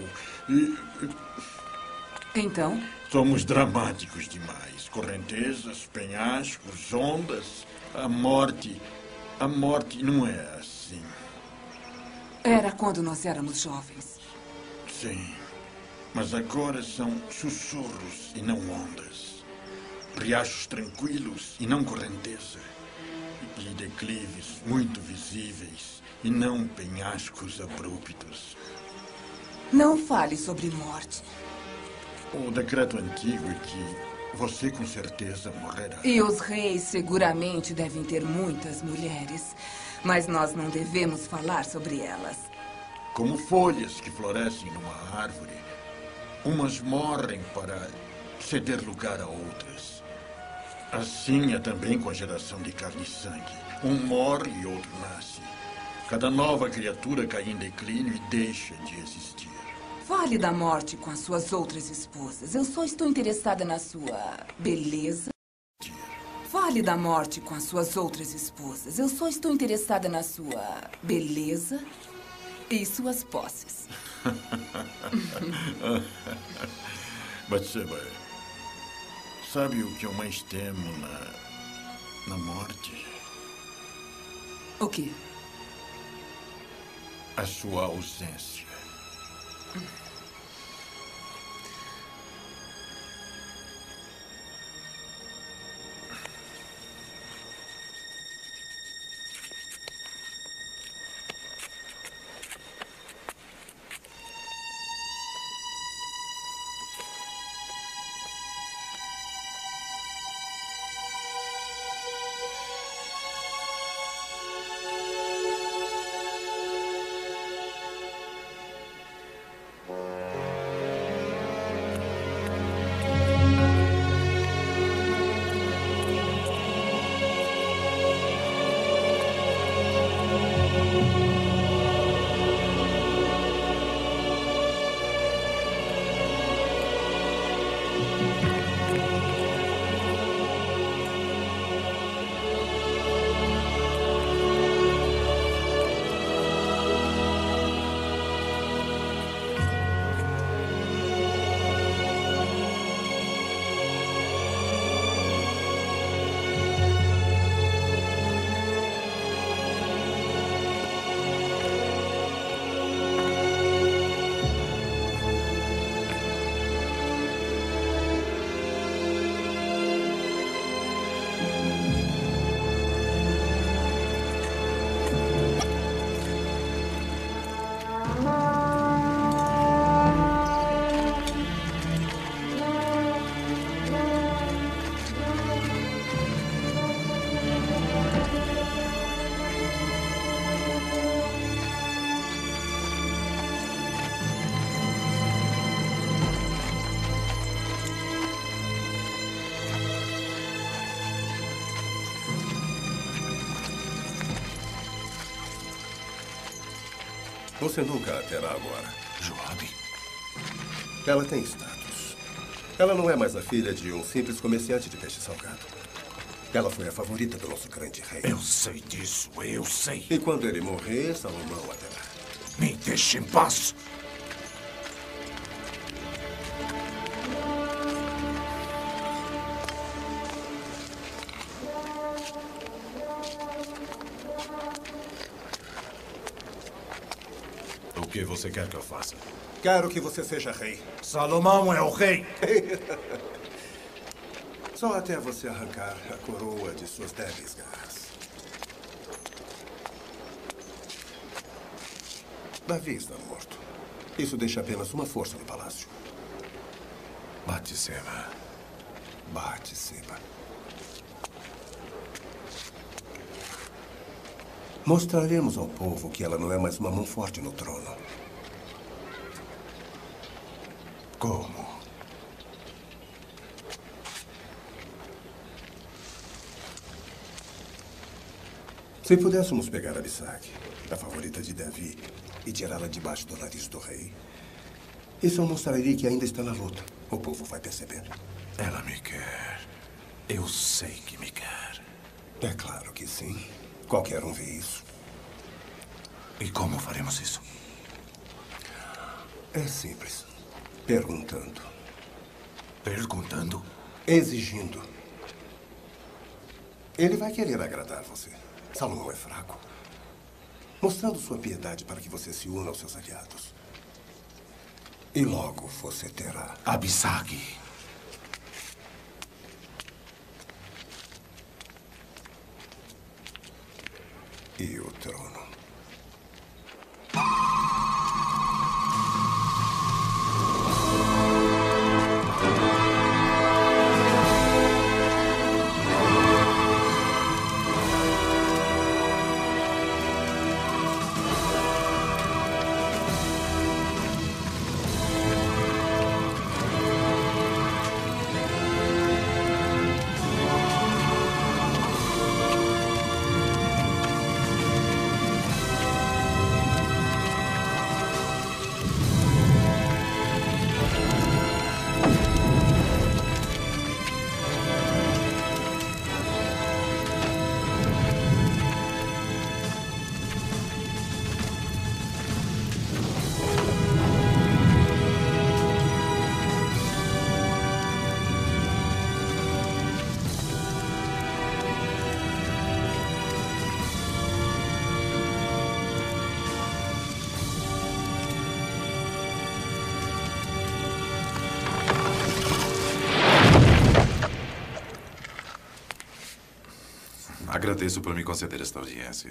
Speaker 8: Então?
Speaker 6: Somos dramáticos demais. Correntezas, penhascos, ondas, a morte... A morte não é assim.
Speaker 8: Era quando nós éramos jovens.
Speaker 6: Sim, mas agora são sussurros e não ondas. Riachos tranquilos e não correnteza. E declives muito visíveis e não penhascos abruptos.
Speaker 8: Não fale sobre morte.
Speaker 6: O decreto antigo é que você com certeza morrerá.
Speaker 8: E os reis seguramente devem ter muitas mulheres. Mas nós não devemos falar sobre elas.
Speaker 6: Como folhas que florescem numa árvore, umas morrem para ceder lugar a outras. Assim é também com a geração de carne e sangue. Um morre e outro nasce. Cada nova criatura cai em declínio e deixa de existir.
Speaker 8: Fale da morte com as suas outras esposas. Eu só estou interessada na sua beleza. Fale da morte com as suas outras esposas. Eu só estou interessada na sua beleza e suas posses.
Speaker 6: Batseba, sabe o que eu mais temo na morte?
Speaker 8: O quê?
Speaker 6: A sua ausência.
Speaker 7: Você nunca a terá agora.
Speaker 2: Joabe?
Speaker 7: Ela tem status. Ela não é mais a filha de um simples comerciante de peixe salgado. Ela foi a favorita do nosso grande rei.
Speaker 2: Eu sei disso, eu sei.
Speaker 7: E quando ele morrer, Salomão a terá.
Speaker 2: Me deixe em paz. O que você quer que eu faça?
Speaker 7: Quero que você seja rei.
Speaker 2: Salomão é o rei.
Speaker 7: Só até você arrancar a coroa de suas débeis garras. Davi está morto. Isso deixa apenas uma força no palácio.
Speaker 2: Batseba.
Speaker 7: Batseba. Mostraremos ao povo que ela não é mais uma mão forte no trono.
Speaker 2: Como?
Speaker 7: Se pudéssemos pegar Abissag, a favorita de Davi, e tirá-la debaixo do nariz do rei, isso mostraria que ainda está na luta. O povo vai perceber.
Speaker 2: Ela me quer. Eu sei que me quer.
Speaker 7: É claro que sim. Qualquer um vê isso.
Speaker 2: E como faremos isso?
Speaker 7: É simples. Perguntando.
Speaker 2: Perguntando?
Speaker 7: Exigindo. Ele vai querer agradar você. Salomão é fraco. Mostrando sua piedade para que você se una aos seus aliados. E logo você terá...
Speaker 2: Abissag.
Speaker 7: E o trono.
Speaker 2: Agradeço por me conceder esta audiência.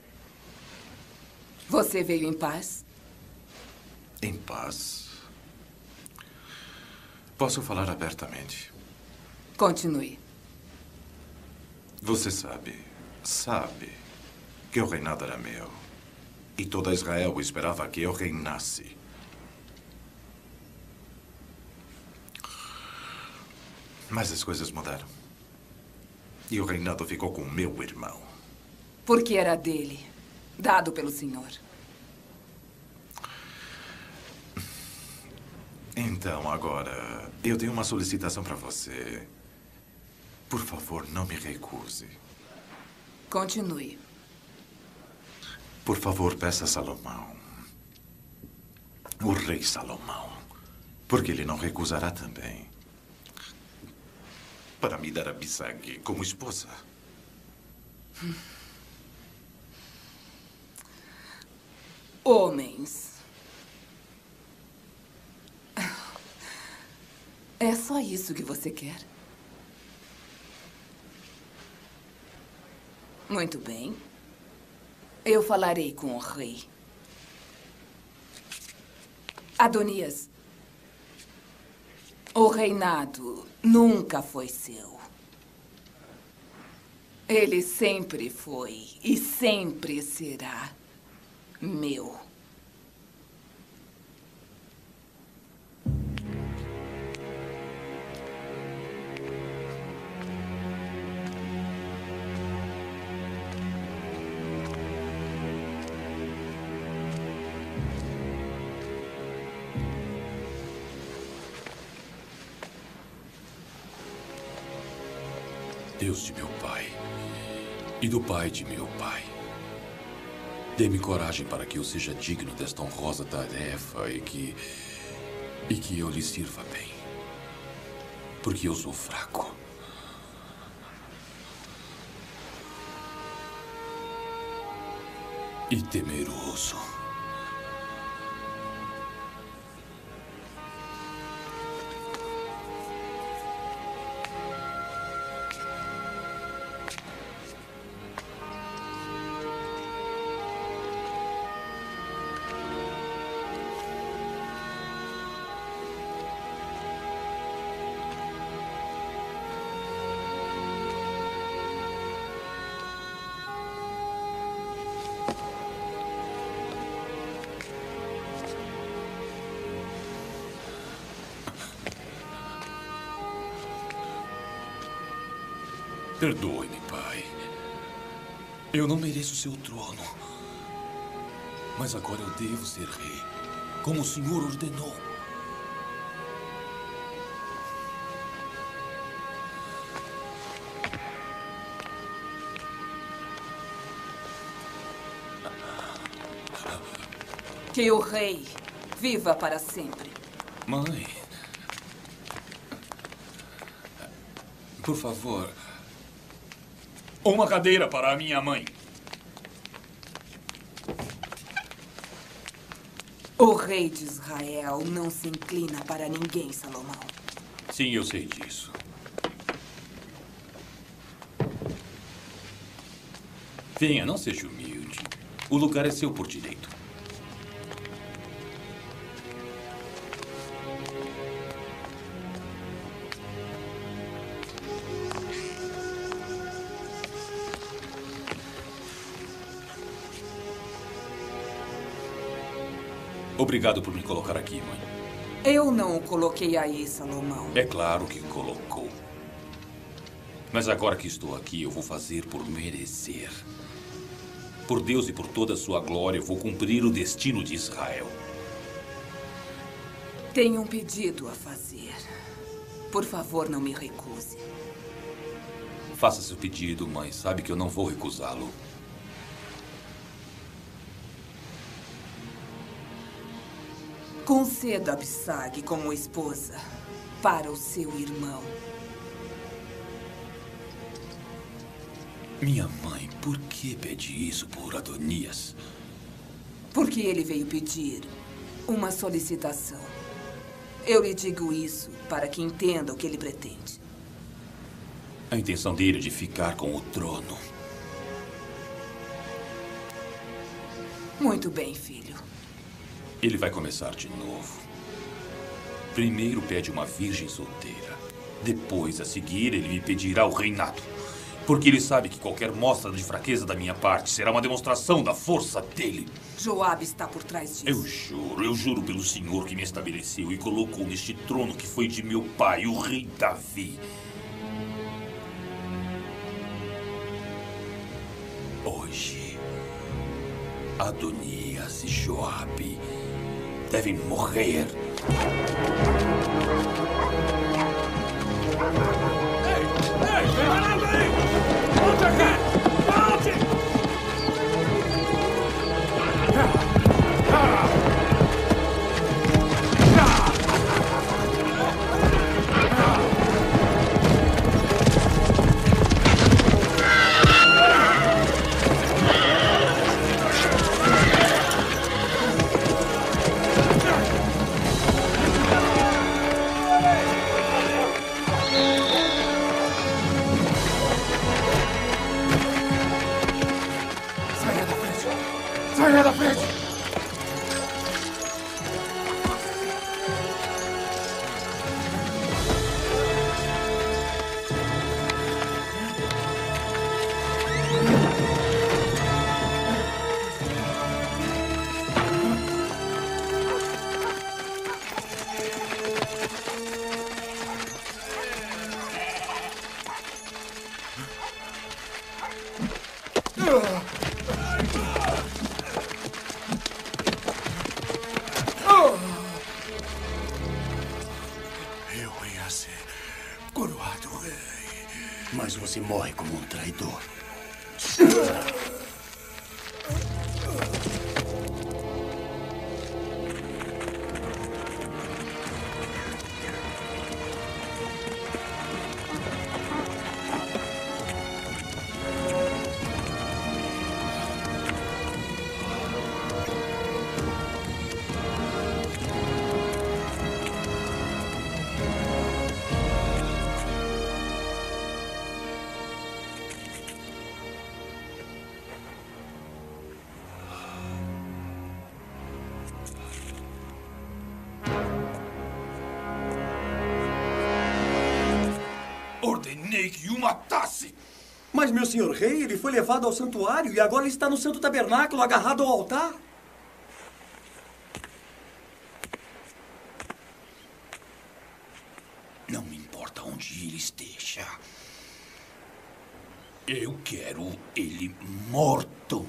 Speaker 8: Você veio em paz?
Speaker 2: Em paz? Posso falar abertamente?
Speaker 8: Continue.
Speaker 2: Você sabe que o reinado era meu. E toda Israel esperava que eu reinasse. Mas as coisas mudaram. E o reinado ficou com meu irmão.
Speaker 8: Porque era dele, dado pelo senhor.
Speaker 2: Então, agora, eu tenho uma solicitação para você. Por favor, não me recuse.
Speaker 8: Continue.
Speaker 2: Por favor, peça a Salomão. O rei Salomão. Porque ele não recusará também. Para me dar Abissag como esposa.
Speaker 8: Homens. É só isso que você quer? Muito bem. Eu falarei com o rei. Adonias, o reinado nunca foi seu. Ele sempre foi e sempre será meu.
Speaker 1: Deus de meu pai e do pai de meu pai, dê-me coragem para que eu seja digno desta honrosa tarefa e que eu lhe sirva bem. Porque eu sou fraco. E temeroso. Perdoe-me, pai. Eu não mereço seu trono. Mas agora eu devo ser rei, como o senhor ordenou.
Speaker 8: Que o rei viva para sempre.
Speaker 1: Mãe. Por favor.
Speaker 3: Uma cadeira para a minha mãe.
Speaker 8: O rei de Israel não se inclina para ninguém, Salomão.
Speaker 1: Sim, eu sei disso. Venha, não seja humilde. O lugar é seu por direito. Obrigado por me colocar aqui, mãe.
Speaker 8: Eu não o coloquei aí, Salomão.
Speaker 1: É claro que colocou. Mas agora que estou aqui, eu vou fazer por merecer. Por Deus e por toda a sua glória, eu vou cumprir o destino de Israel.
Speaker 8: Tenho um pedido a fazer. Por favor, não me recuse.
Speaker 1: Faça seu pedido, mãe. Sabe que eu não vou recusá-lo.
Speaker 8: Conceda Abissag como esposa para o seu irmão.
Speaker 1: Minha mãe, por que pede isso por Adonias?
Speaker 8: Porque ele veio pedir uma solicitação. Eu lhe digo isso para que entenda o que ele pretende.
Speaker 1: A intenção dele é de ficar com o trono.
Speaker 8: Muito bem, filho.
Speaker 1: Ele vai começar de novo. Primeiro pede uma virgem solteira. Depois, a seguir, ele me pedirá o reinado. Porque ele sabe que qualquer mostra de fraqueza da minha parte será uma demonstração da força dele.
Speaker 8: Joabe está por trás disso.
Speaker 1: Eu juro pelo Senhor que me estabeleceu e colocou neste trono que foi de meu pai, o rei Davi. Hoje, Adonias e Joabe devem morrer.
Speaker 15: Volte aqui! Volte! Saia da frente! Eu ia ser coroado rei.
Speaker 5: Mas você morre como um traidor.
Speaker 15: Ordenei que o matasse!
Speaker 16: Mas, meu senhor rei, ele foi levado ao santuário e agora ele está no santo tabernáculo, agarrado ao altar.
Speaker 1: Não me importa onde ele esteja. Eu quero ele morto.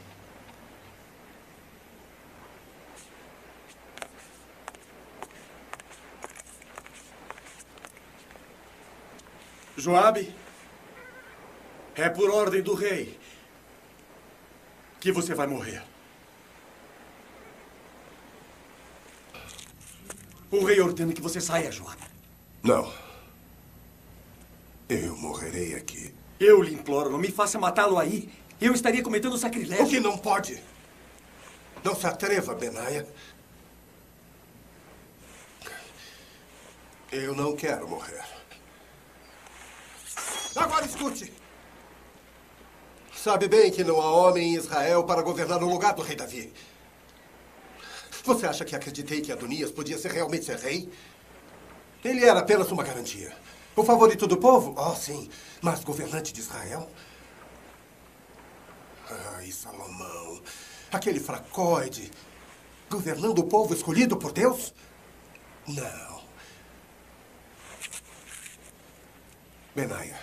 Speaker 16: Joabe, é por ordem do rei que você vai morrer. O rei ordena que você saia, Joabe.
Speaker 15: Não. Eu morrerei aqui.
Speaker 16: Eu lhe imploro, não me faça matá-lo aí. Eu estaria cometendo sacrilégio.
Speaker 15: O que não pode? Não se atreva, Benaia. Eu não quero morrer. Agora escute. Sabe bem que não há homem em Israel para governar no lugar do rei Davi. Você acha que acreditei que Adonias podia realmente ser rei? Ele era apenas uma garantia. O favorito do povo? Oh, sim. Mas governante de Israel? Ai, Salomão. Aquele fracoide. Governando o povo escolhido por Deus? Não. Benaia.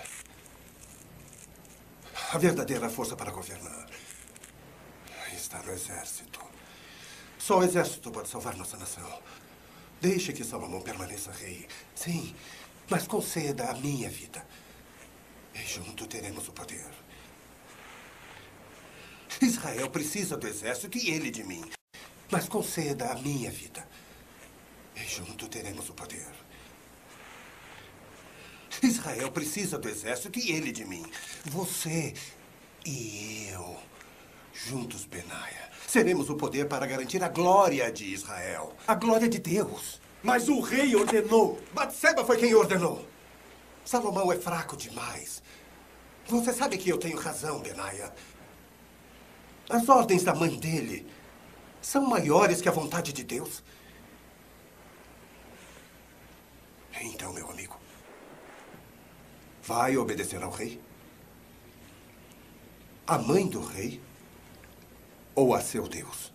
Speaker 15: A verdadeira força para governar está no exército. Só o exército pode salvar nossa nação. Deixe que Salomão permaneça rei. Sim, mas conceda a minha vida. E junto teremos o poder. Israel precisa do exército e ele de mim. Mas conceda a minha vida. E junto teremos o poder. Israel precisa do exército e ele de mim. Você e eu, juntos, Benaia, seremos o poder para garantir a glória de Israel. A glória de Deus.
Speaker 16: Mas o rei ordenou.
Speaker 15: Batseba foi quem ordenou. Salomão é fraco demais. Você sabe que eu tenho razão, Benaia. As ordens da mãe dele são maiores que a vontade de Deus. Então, meu amigo, vai obedecer ao rei? A mãe do rei? Ou a seu Deus?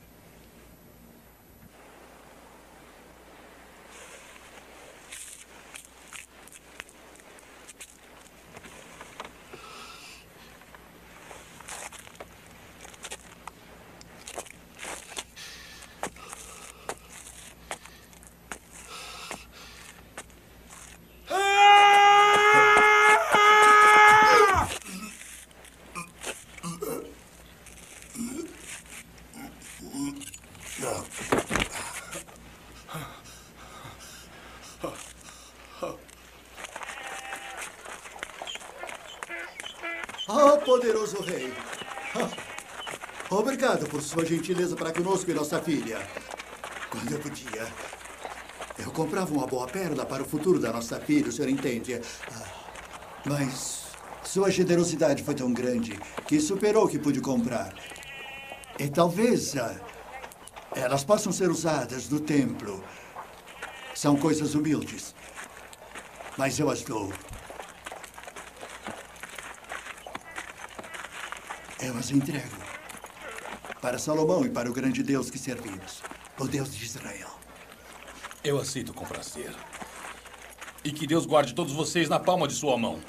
Speaker 5: Poderoso rei. Obrigado por sua gentileza para conosco e nossa filha. Quando eu podia, eu comprava uma boa perla para o futuro da nossa filha, o senhor entende? Mas sua generosidade foi tão grande que superou o que pude comprar. E talvez elas possam ser usadas no templo. São coisas humildes. Mas eu as dou. Eu as entrego para Salomão e para o grande Deus que servimos, o Deus de Israel.
Speaker 3: Eu aceito com prazer. E que Deus guarde todos vocês na palma de sua mão.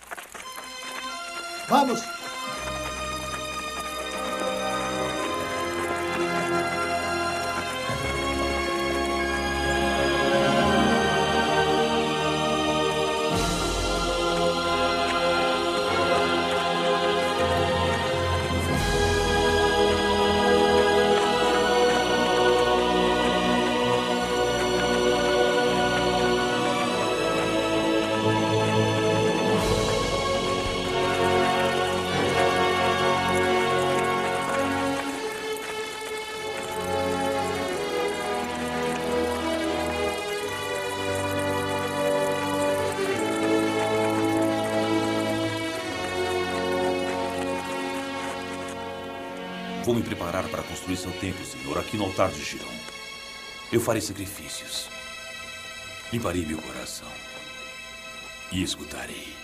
Speaker 5: Vamos!
Speaker 1: Vou me preparar para construir seu templo, Senhor, aqui no altar de Girão. Eu farei sacrifícios. Limparei meu coração. E escutarei.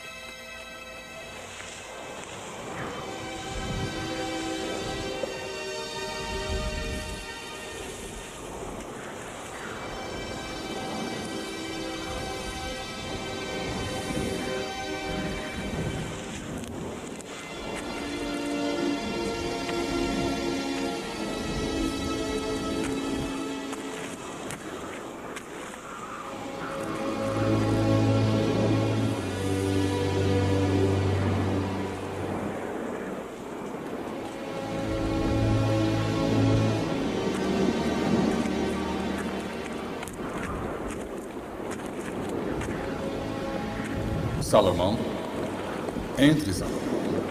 Speaker 17: Salomão, entre, Salomão.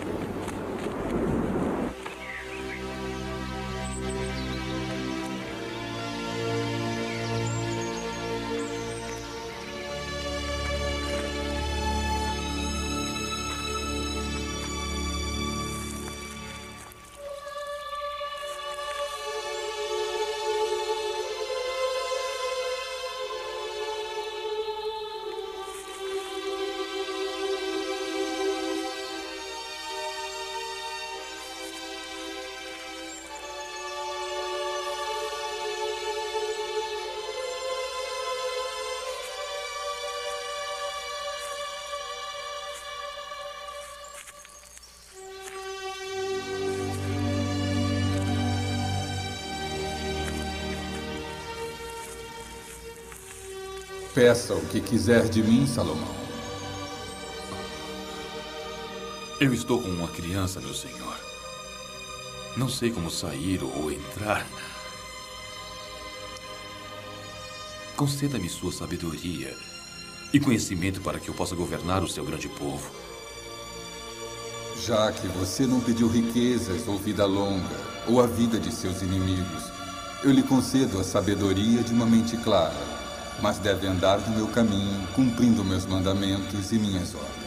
Speaker 17: Peça o que quiser de mim, Salomão.
Speaker 1: Eu estou com uma criança, meu senhor. Não sei como sair ou entrar. Conceda-me sua sabedoria e conhecimento para que eu possa governar o seu grande povo.
Speaker 17: Já que você não pediu riquezas ou vida longa, ou a vida de seus inimigos, eu lhe concedo a sabedoria de uma mente clara. Mas deve andar no meu caminho, cumprindo meus mandamentos e minhas ordens.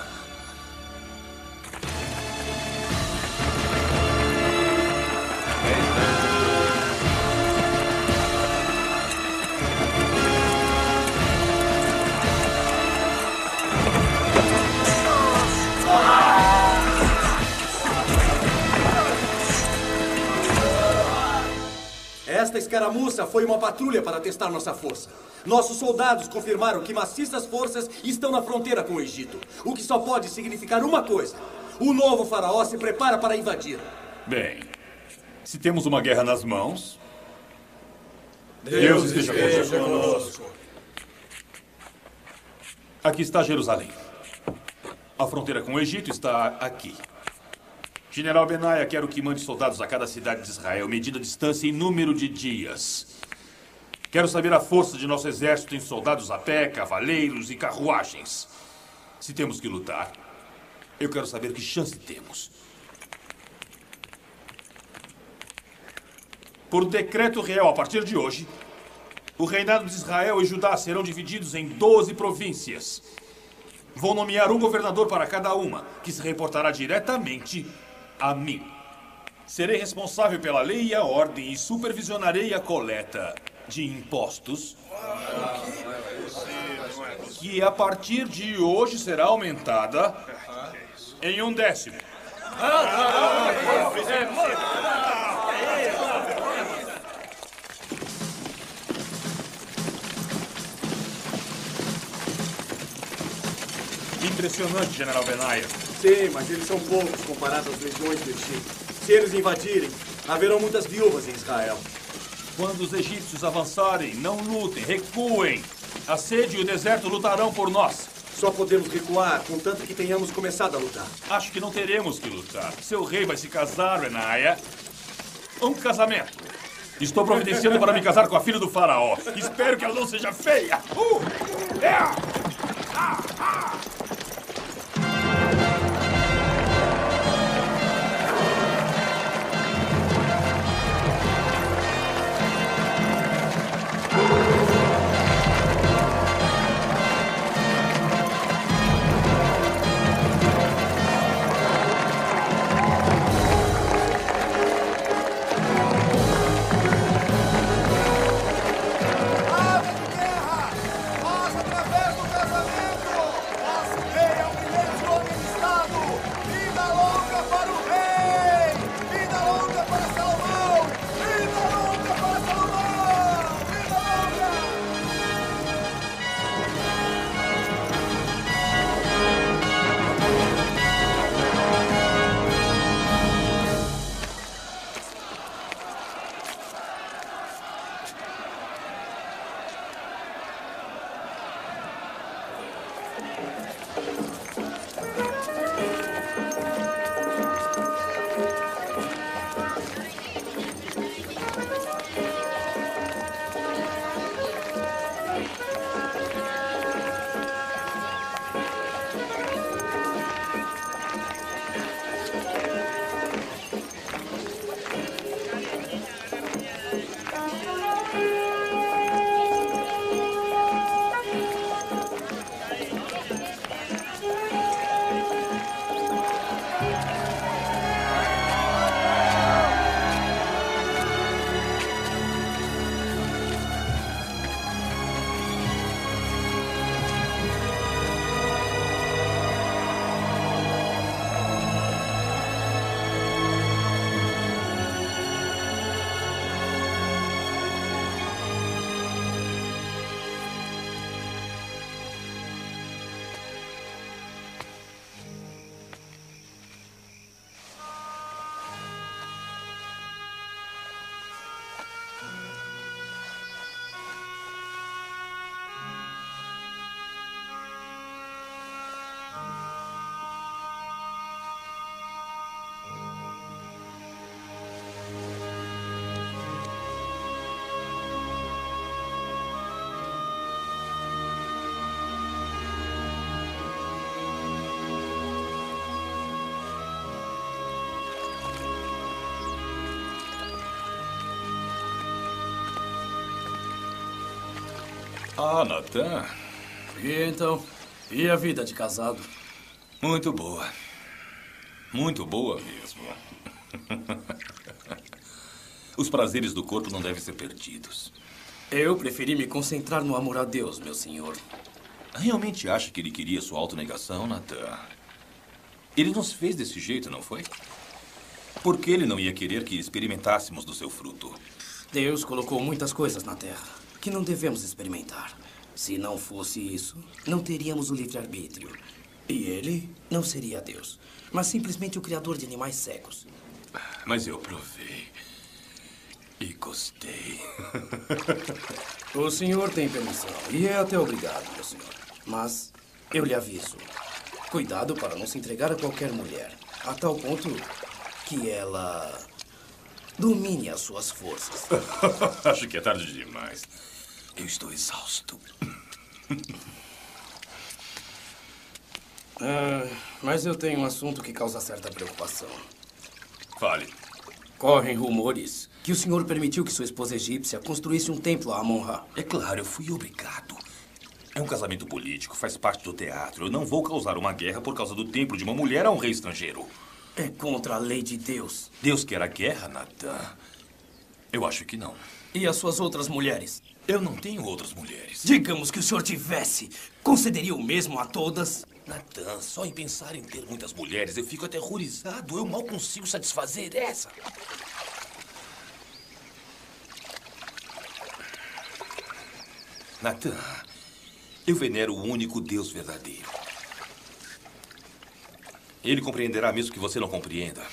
Speaker 12: Esta escaramuça foi uma patrulha para testar nossa força. Nossos soldados confirmaram que maciças forças estão na fronteira com o Egito. O que só pode significar uma coisa. O novo faraó se prepara para invadir.
Speaker 3: Bem, se temos uma guerra nas mãos... Deus esteja conosco. Aqui está Jerusalém. A fronteira com o Egito está aqui. General Benaia, quero que mande soldados a cada cidade de Israel, medindo a distância e número de dias. Quero saber a força de nosso exército em soldados a pé, cavaleiros e carruagens. Se temos que lutar, eu quero saber que chance temos. Por decreto real, a partir de hoje, o reinado de Israel e Judá serão divididos em 12 províncias. Vou nomear um governador para cada uma, que se reportará diretamente a mim. Serei responsável pela lei e a ordem e supervisionarei a coleta de impostos, que a partir de hoje será aumentada em 1/10. Impressionante, General Benaia.
Speaker 12: Sim, mas eles são poucos comparados às legiões do Egito. Se eles invadirem, haverão muitas viúvas em Israel.
Speaker 3: Quando os egípcios avançarem, não lutem, recuem. A sede e o deserto lutarão por nós.
Speaker 12: Só podemos recuar, contanto que tenhamos começado a lutar.
Speaker 3: Acho que não teremos que lutar. Seu rei vai se casar, Benaia. Um casamento. Estou providenciando para me casar com a filha do faraó. Espero que ela não seja feia. Ah, Natan.
Speaker 13: E então? E a vida de casado?
Speaker 3: Muito boa. Muito boa mesmo. Os prazeres do corpo não devem ser perdidos.
Speaker 13: Eu preferi me concentrar no amor a Deus, meu senhor.
Speaker 3: Realmente acha que ele queria sua autonegação, Natan? Ele nos fez desse jeito, não foi? Por que ele não ia querer que experimentássemos do seu fruto?
Speaker 13: Deus colocou muitas coisas na Terra que não devemos experimentar. Se não fosse isso, não teríamos o livre-arbítrio. E ele não seria Deus, mas simplesmente o criador de animais cegos.
Speaker 3: Mas eu provei. E gostei.
Speaker 13: O senhor tem permissão, e é até obrigado, meu senhor. Mas eu lhe aviso. Cuidado para não se entregar a qualquer mulher. A tal ponto que ela domine as suas forças.
Speaker 3: Acho que é tarde demais. Eu estou exausto.
Speaker 13: Mas eu tenho um assunto que causa certa preocupação.
Speaker 3: Fale.
Speaker 13: Correm rumores que o senhor permitiu que sua esposa egípcia construísse um templo a Amon-Ra.
Speaker 3: É claro, eu fui obrigado. É um casamento político, faz parte do teatro. Eu não vou causar uma guerra por causa do templo de uma mulher a um rei estrangeiro.
Speaker 13: É contra a lei de Deus.
Speaker 3: Deus quer a guerra, Natan? Eu acho que não.
Speaker 13: E as suas outras mulheres?
Speaker 3: Eu não tenho outras mulheres.
Speaker 13: Digamos que o senhor tivesse. Concederia o mesmo a todas?
Speaker 3: Natan, só em pensar em ter muitas mulheres, eu fico aterrorizado. Eu mal consigo satisfazer essa. Natan, eu venero o único Deus verdadeiro. Ele compreenderá mesmo que você não compreenda.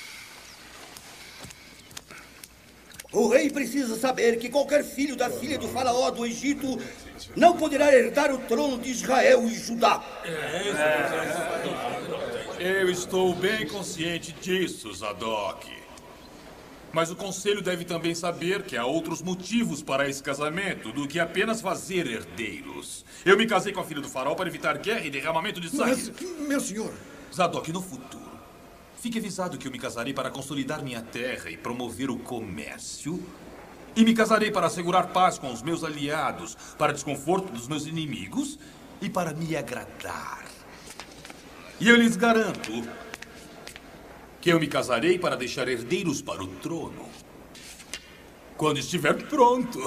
Speaker 18: O rei precisa saber que qualquer filho da filha do faraó do Egito não poderá herdar o trono de Israel e Judá.
Speaker 3: Eu estou bem consciente disso, Zadok. Mas o conselho deve também saber que há outros motivos para esse casamento do que apenas fazer herdeiros. Eu me casei com a filha do faraó para evitar guerra e derramamento de sangue.
Speaker 18: Mas, meu senhor...
Speaker 3: Zadok, no futuro, fique avisado que eu me casarei para consolidar minha terra e promover o comércio. E me casarei para assegurar paz com os meus aliados, para desconforto dos meus inimigos e para me agradar. E eu lhes garanto que eu me casarei para deixar herdeiros para o trono quando estiver pronto.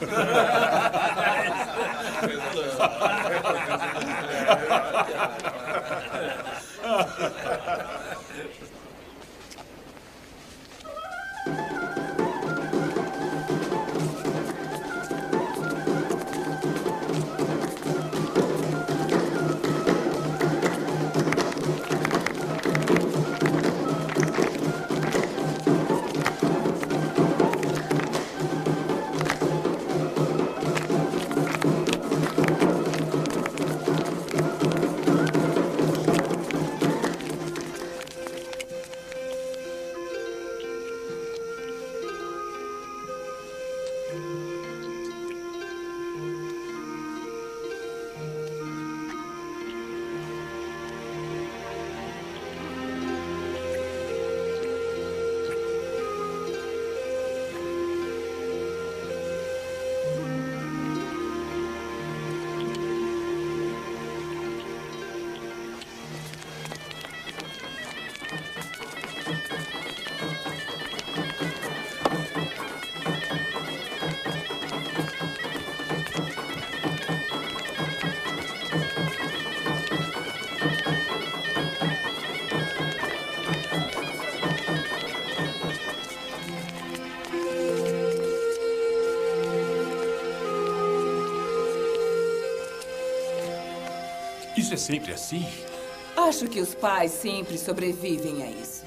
Speaker 3: Isso é sempre assim?
Speaker 8: Acho que os pais sempre sobrevivem a isso.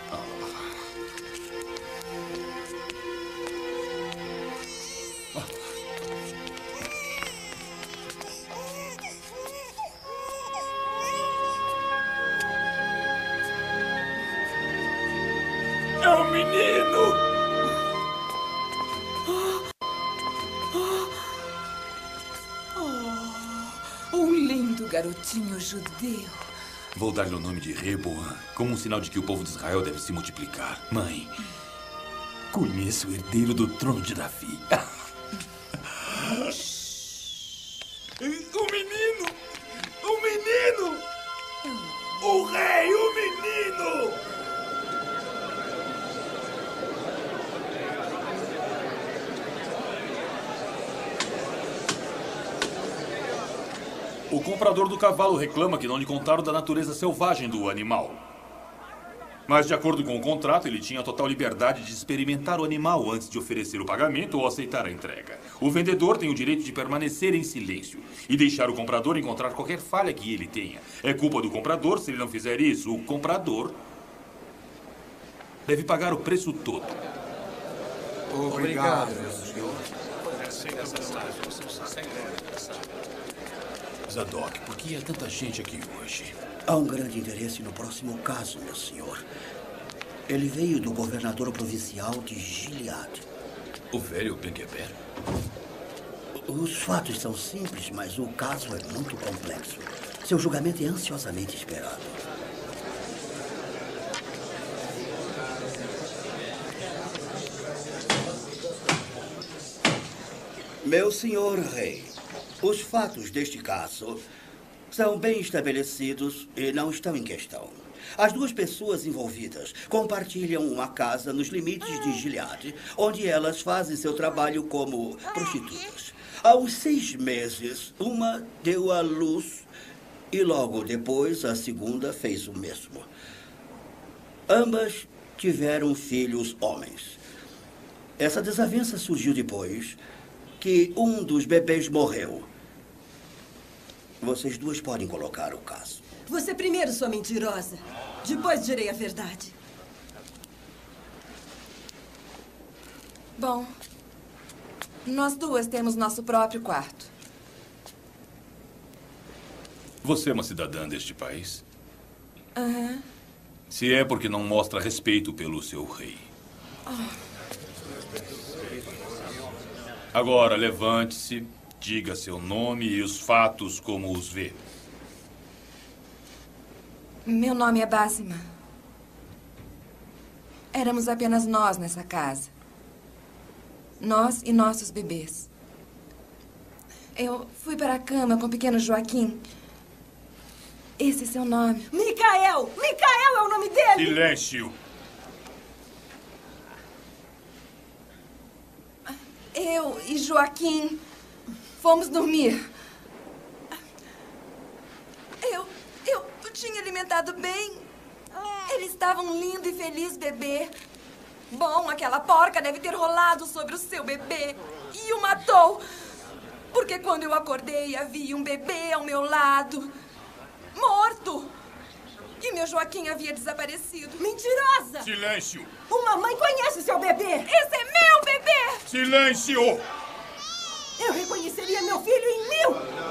Speaker 3: É um menino!
Speaker 8: Um lindo garotinho judeu.
Speaker 3: Vou dar-lhe o nome de Reboam, como um sinal de que o povo de Israel deve se multiplicar. Mãe, conheço o herdeiro do trono de Davi. O comprador do cavalo reclama que não lhe contaram da natureza selvagem do animal. Mas, de acordo com o contrato, ele tinha total liberdade de experimentar o animal antes de oferecer o pagamento ou aceitar a entrega. O vendedor tem o direito de permanecer em silêncio e deixar o comprador encontrar qualquer falha que ele tenha. É culpa do comprador se ele não fizer isso. O comprador deve pagar o preço todo.
Speaker 14: Obrigado, meu senhor.
Speaker 1: Zadok, por que há tanta gente aqui hoje?
Speaker 18: Há um grande interesse no próximo caso, meu senhor. Ele veio do governador provincial de Gilead.
Speaker 1: O velho Bengueber?
Speaker 18: Os fatos são simples, mas o caso é muito complexo. Seu julgamento é ansiosamente esperado. Meu senhor rei, os fatos deste caso são bem estabelecidos e não estão em questão. As duas pessoas envolvidas compartilham uma casa nos limites de Gilead, onde elas fazem seu trabalho como prostitutas. Há uns 6 meses, uma deu à luz e logo depois a segunda fez o mesmo. Ambas tiveram filhos homens. Essa desavença surgiu depois que um dos bebês morreu. Vocês duas podem colocar o caso.
Speaker 19: Você primeiro, sua mentirosa. Depois direi a verdade.
Speaker 20: Bom, nós duas temos nosso próprio quarto.
Speaker 3: Você é uma cidadã deste país?
Speaker 20: Aham.
Speaker 3: Se é porque não mostra respeito pelo seu rei. Agora, levante-se, diga seu nome e os fatos como os vê.
Speaker 20: Meu nome é Básima. Éramos apenas nós nessa casa. Nós e nossos bebês. Eu fui para a cama com o pequeno Joaquim. Esse é seu nome.
Speaker 19: Micael! Micael é o nome dele!
Speaker 3: Silêncio!
Speaker 20: Eu e Joaquim fomos dormir. Eu tinha alimentado bem. Ele estava um lindo e feliz bebê. Bom, aquela porca deve ter rolado sobre o seu bebê e o matou. Porque quando eu acordei, havia um bebê ao meu lado, morto. E meu Joaquim havia desaparecido.
Speaker 19: Mentirosa!
Speaker 3: Silêncio!
Speaker 19: Uma mãe conhece seu bebê!
Speaker 20: Esse é meu bebê!
Speaker 3: Silêncio!
Speaker 19: Eu reconheceria meu filho em 1000!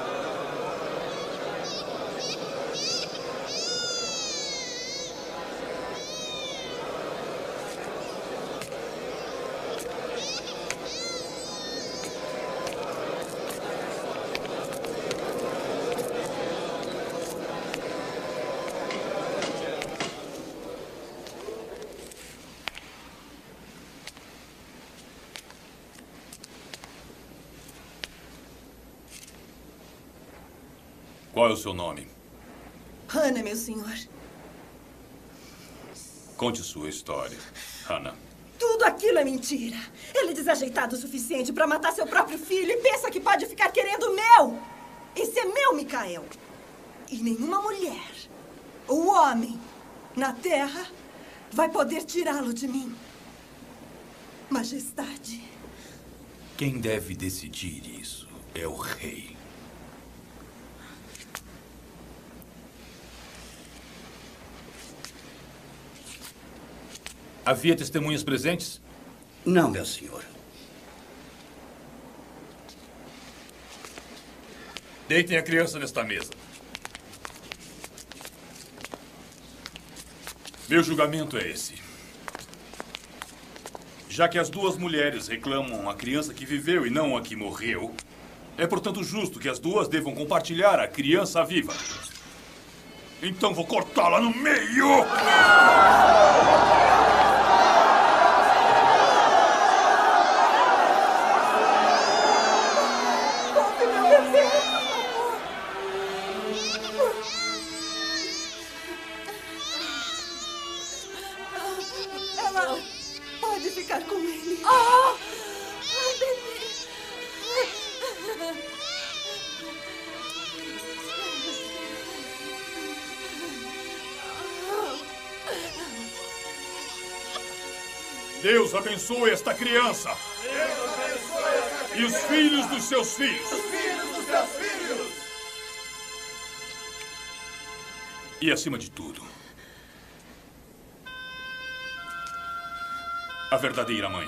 Speaker 3: Qual é o seu nome?
Speaker 19: Hannah, meu senhor.
Speaker 3: Conte sua história, Hannah.
Speaker 19: Tudo aquilo é mentira. Ele é desajeitado o suficiente para matar seu próprio filho e pensa que pode ficar querendo o meu. Esse é meu, Micael. E nenhuma mulher ou homem na terra vai poder tirá-lo de mim. Majestade.
Speaker 1: Quem deve decidir isso é o rei.
Speaker 3: Havia testemunhas presentes?
Speaker 18: Não, meu senhor.
Speaker 3: Deitem a criança nesta mesa. Meu julgamento é esse. Já que as duas mulheres reclamam a criança que viveu e não a que morreu, é, portanto, justo que as duas devam compartilhar a criança viva. Então vou cortá-la no meio!
Speaker 19: Ela pode ficar com ele.
Speaker 20: Bebê.
Speaker 3: Deus abençoe esta criança. E os filhos dos seus filhos. E acima de tudo, a verdadeira mãe.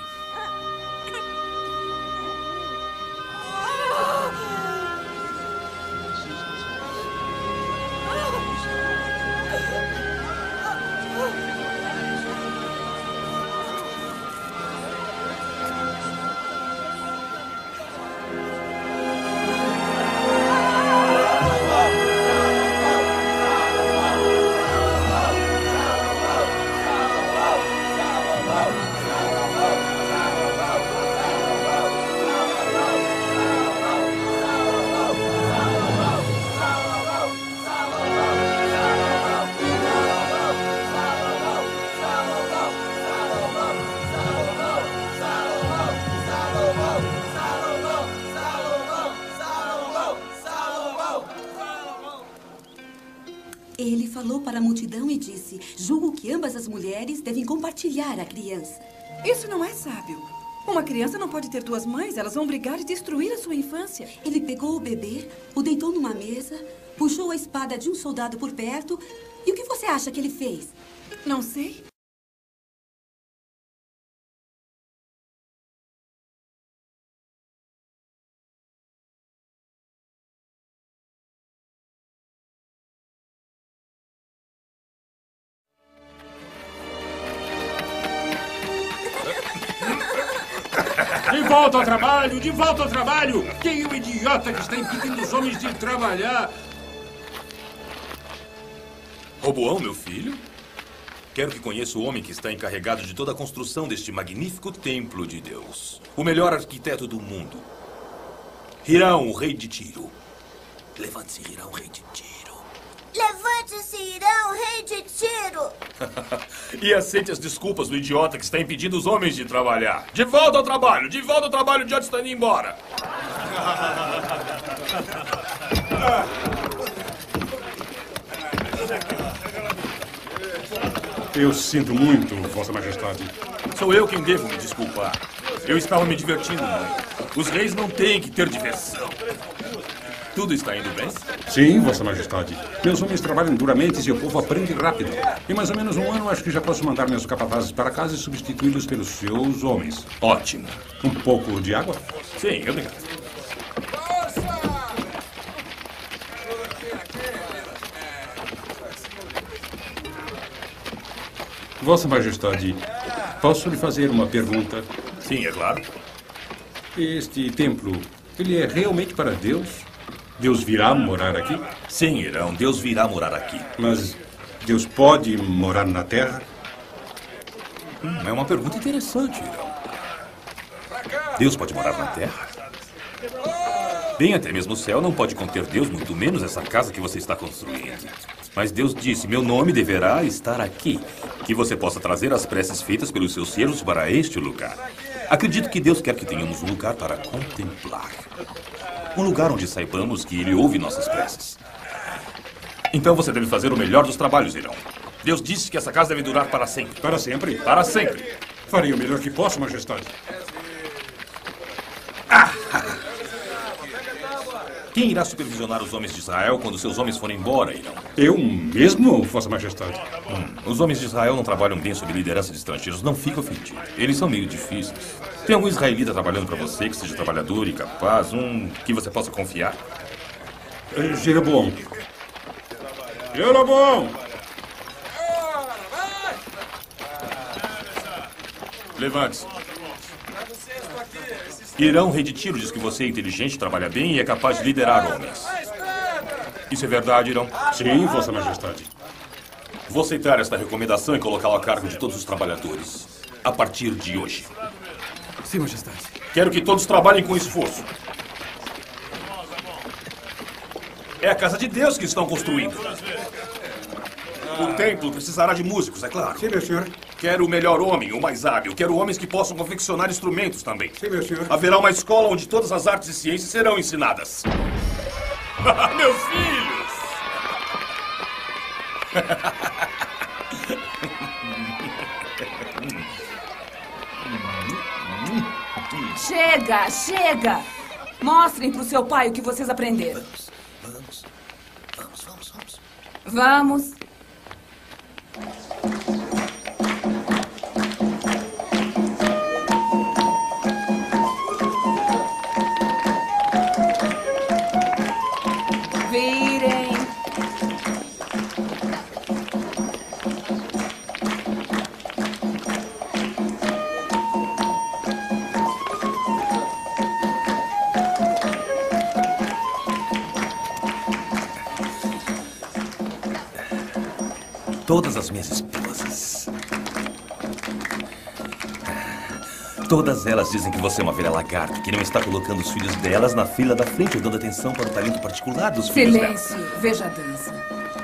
Speaker 21: Ele falou para a multidão e disse: julgo que ambas as mulheres devem compartilhar a criança.
Speaker 19: Isso não é sábio. Uma criança não pode ter duas mães. Elas vão brigar e destruir a sua infância.
Speaker 21: Ele pegou o bebê, o deitou numa mesa, puxou a espada de um soldado por perto. E o que você acha que ele fez?
Speaker 19: Não sei.
Speaker 22: De volta ao trabalho! De volta ao trabalho! Quem é o idiota que está impedindo os homens de trabalhar?
Speaker 1: Roboão, meu filho? Quero que conheça o homem que está encarregado de toda a construção deste magnífico templo de Deus. O melhor arquiteto do mundo. Hirão, o rei de Tiro. Levante-se, Hirão, rei de Tiro.
Speaker 23: Levante-se, Hirão, rei de Tiro.
Speaker 3: E aceite as desculpas do idiota que está impedindo os homens de trabalhar. De volta ao trabalho! De volta ao trabalho, o idiota está indo embora.
Speaker 22: Eu sinto muito, Vossa Majestade.
Speaker 3: Sou eu quem devo me desculpar. Eu estava me divertindo muito. Os reis não têm que ter diversão. Tudo está indo bem?
Speaker 22: Sim, Vossa Majestade. Meus homens trabalham duramente e o povo aprende rápido. Em mais ou menos um ano, acho que já posso mandar meus capatazes para casa e substituí-los pelos seus homens.
Speaker 3: Ótimo.
Speaker 22: Um pouco de água?
Speaker 3: Sim, obrigado.
Speaker 22: Vossa Majestade, posso lhe fazer uma pergunta?
Speaker 3: Sim, é claro.
Speaker 22: Este templo, ele é realmente para Deus? Deus virá morar aqui?
Speaker 1: Sim, Hirão, Deus virá morar aqui.
Speaker 22: Mas Deus pode morar na Terra?
Speaker 1: É uma pergunta interessante, Hirão. Deus pode morar na Terra? Bem, até mesmo o céu não pode conter Deus, muito menos essa casa que você está construindo. Mas Deus disse, meu nome deverá estar aqui, que você possa trazer as preces feitas pelos seus servos para este lugar. Acredito que Deus quer que tenhamos um lugar para contemplar. Um lugar onde saibamos que Ele ouve nossas preces. Então você deve fazer o melhor dos trabalhos, Hirão. Deus disse que essa casa deve durar para sempre.
Speaker 22: Para sempre?
Speaker 3: Para sempre.
Speaker 22: Farei o melhor que posso, Majestade.
Speaker 1: Quem irá supervisionar os homens de Israel quando seus homens forem embora, Hirão?
Speaker 22: Eu mesmo, Vossa Majestade?
Speaker 1: Os homens de Israel não trabalham bem sob liderança de estrangeiros. Não fica ofendido. Eles são meio difíceis. Tem algum israelita trabalhando para você que seja trabalhador e capaz? Um que você possa confiar?
Speaker 22: Jeroboão. Jeroboão!
Speaker 3: Levante-se.
Speaker 1: Hirão, rei de Tiro, diz que você é inteligente, trabalha bem e é capaz de liderar homens. Isso é verdade, Hirão?
Speaker 22: Sim, Vossa Majestade.
Speaker 1: Vou aceitar esta recomendação e colocá-la a cargo de todos os trabalhadores. A partir de hoje.
Speaker 12: Sim, Majestade.
Speaker 3: Quero que todos trabalhem com esforço. É a casa de Deus que estão construindo. O templo precisará de músicos, é claro.
Speaker 22: Sim, meu senhor.
Speaker 3: Quero o melhor homem, o mais hábil. Quero homens que possam confeccionar instrumentos também.
Speaker 22: Sim, meu senhor.
Speaker 3: Haverá uma escola onde todas as artes e ciências serão ensinadas. Meus filhos!
Speaker 8: Chega, chega! Mostrem pro seu pai o que vocês aprenderam. Vamos. Virem.
Speaker 1: Todas as minhas esposas. Todas elas dizem que você é uma velha lagarta, que não está colocando os filhos delas na fila da frente ou dando atenção para o talento particular dos filhos delas.
Speaker 8: Silêncio. Veja a dança.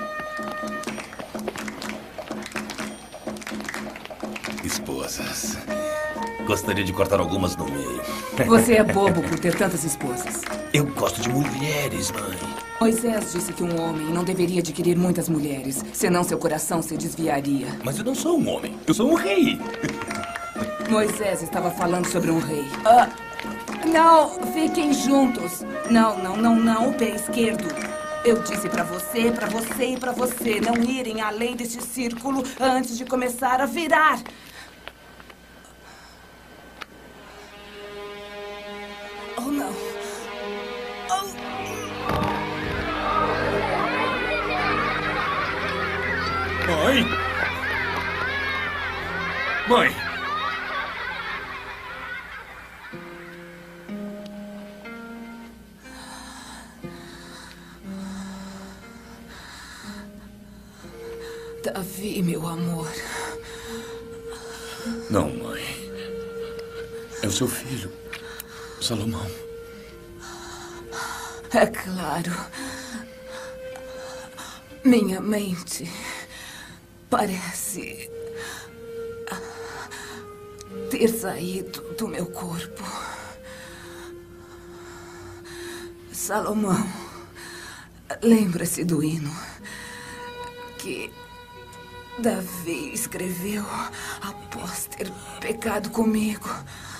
Speaker 1: Esposas. Gostaria de cortar algumas no meio.
Speaker 8: Você é bobo por ter tantas esposas.
Speaker 1: Eu gosto de mulheres, mãe.
Speaker 8: Moisés disse que um homem não deveria adquirir muitas mulheres, senão seu coração se desviaria.
Speaker 1: Mas eu não sou um homem, eu sou um rei.
Speaker 8: Moisés estava falando sobre um rei. Não, fiquem juntos. Não, o pé esquerdo. Eu disse pra você, pra você e pra você não irem além deste círculo antes de começar a virar. Oh, não.
Speaker 3: Mãe! Mãe!
Speaker 8: Davi, meu amor.
Speaker 3: Não, mãe. É o seu filho, Salomão.
Speaker 8: É claro. Minha mente parece ter saído do meu corpo. Salomão, lembra-se do hino que Davi escreveu após ter pecado comigo.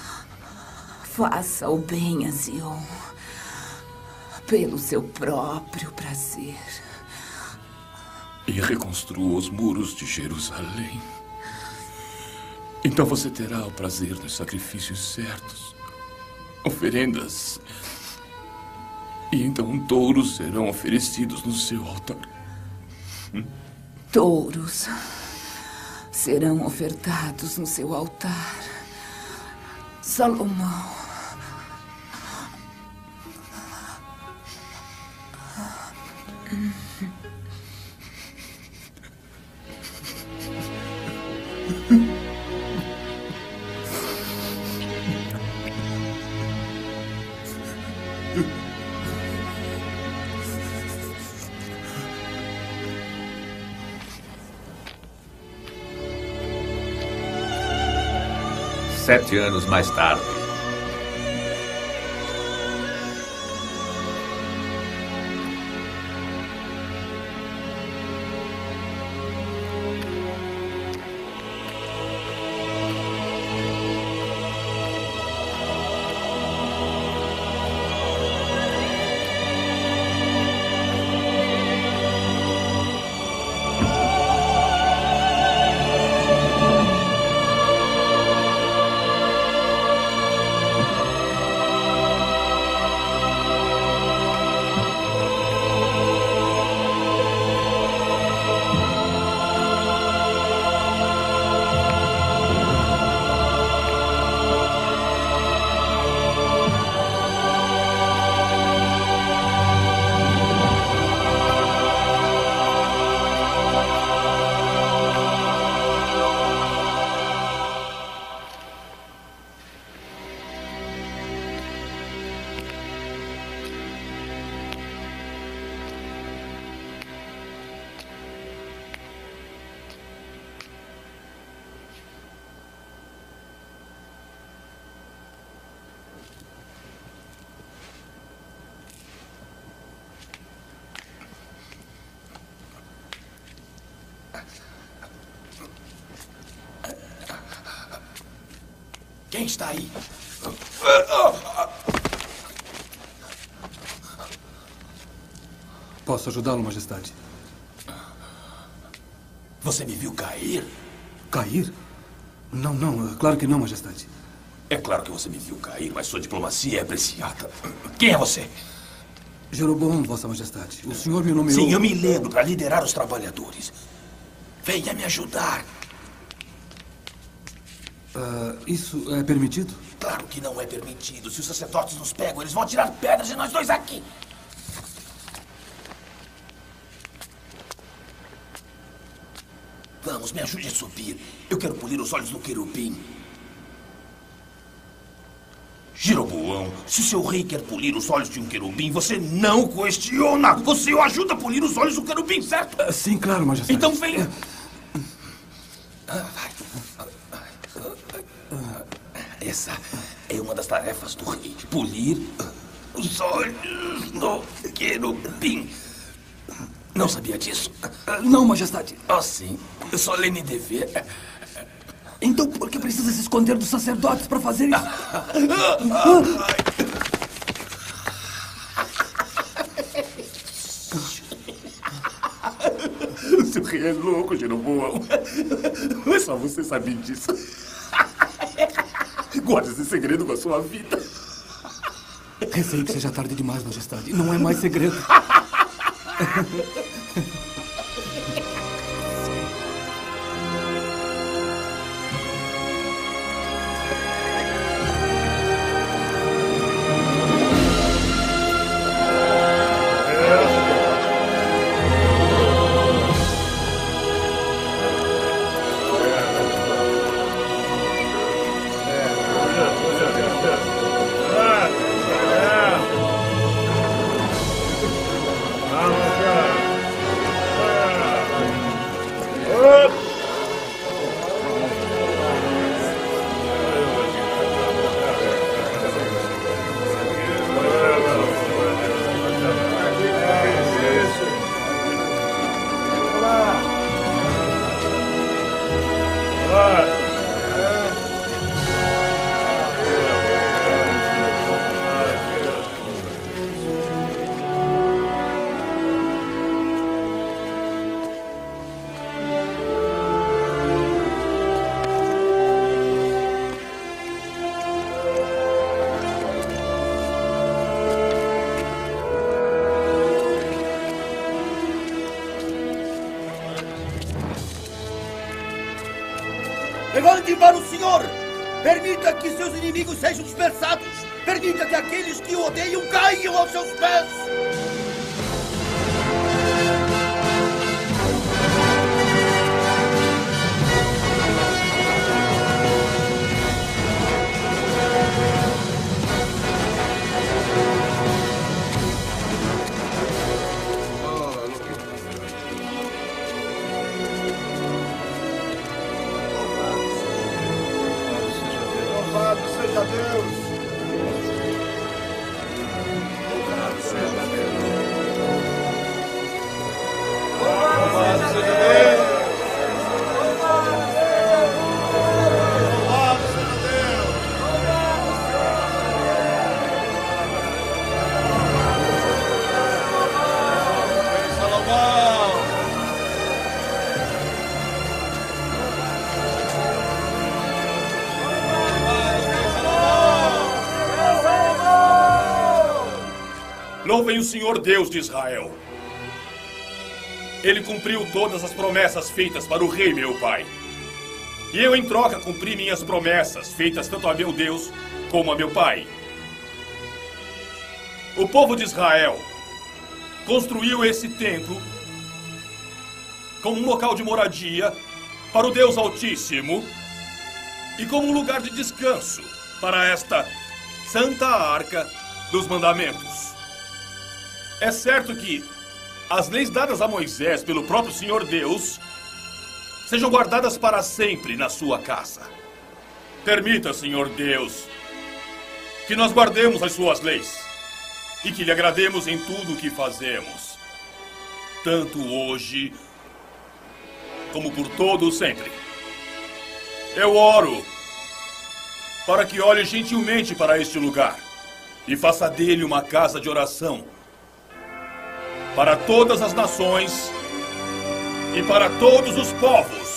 Speaker 8: Faça o bem a Zion pelo seu próprio prazer.
Speaker 3: E reconstrua os muros de Jerusalém. Então você terá o prazer dos sacrifícios certos, oferendas. E então touros serão oferecidos no seu altar.
Speaker 8: Touros serão ofertados no seu altar. Salomão.
Speaker 1: Sete anos mais tarde. Quem está aí?
Speaker 4: Posso ajudá-lo, Majestade?
Speaker 1: Você me viu cair?
Speaker 4: Cair? Não, claro que não, Majestade.
Speaker 1: É claro que você me viu cair, mas sua diplomacia é apreciada. Quem é você?
Speaker 4: Jeroboão, Vossa Majestade. O senhor me nomeou...
Speaker 1: Sim, eu me lembro, para liderar os trabalhadores. Venha me ajudar.
Speaker 4: Isso é permitido?
Speaker 1: Claro que não é permitido. Se os sacerdotes nos pegam, eles vão atirar pedras de nós dois aqui. Vamos, me ajude a subir. Eu quero polir os olhos do querubim. Jeroboão, se o seu rei quer polir os olhos de um querubim, você não o questiona. Você o ajuda a polir os olhos do querubim, certo?
Speaker 4: Sim, claro, Majestade.
Speaker 1: Então venha. Essa é uma das tarefas do rei. Polir os olhos do querubim. Não sabia disso?
Speaker 4: Não, Majestade.
Speaker 1: Oh, sim. Solene dever.
Speaker 4: Então por que precisa se esconder dos sacerdotes para fazer isso?
Speaker 1: O seu rei é louco, Jeroboão. Mas só você sabe disso. Guarde esse segredo com a sua vida.
Speaker 4: Receio que seja tarde demais, Majestade. Não é mais segredo.
Speaker 18: Levante para o Senhor! Permita que seus inimigos sejam dispersados! Permita que aqueles que o odeiam caiam aos seus pés!
Speaker 5: Louvado seja Deus!
Speaker 18: Louvado seja
Speaker 3: Louvem o Senhor Deus de Israel. Ele cumpriu todas as promessas feitas para o rei, meu pai. E eu, em troca, cumpri minhas promessas, feitas tanto a meu Deus como a meu pai. O povo de Israel construiu esse templo como um local de moradia para o Deus Altíssimo e como um lugar de descanso para esta Santa Arca dos Mandamentos. É certo que as leis dadas a Moisés pelo próprio Senhor Deus sejam guardadas para sempre na sua casa. Permita, Senhor Deus, que nós guardemos as suas leis e que lhe agrademos em tudo o que fazemos, tanto hoje como por todo o sempre. Eu oro para que olhe gentilmente para este lugar e faça dele uma casa de oração para todas as nações e para todos os povos.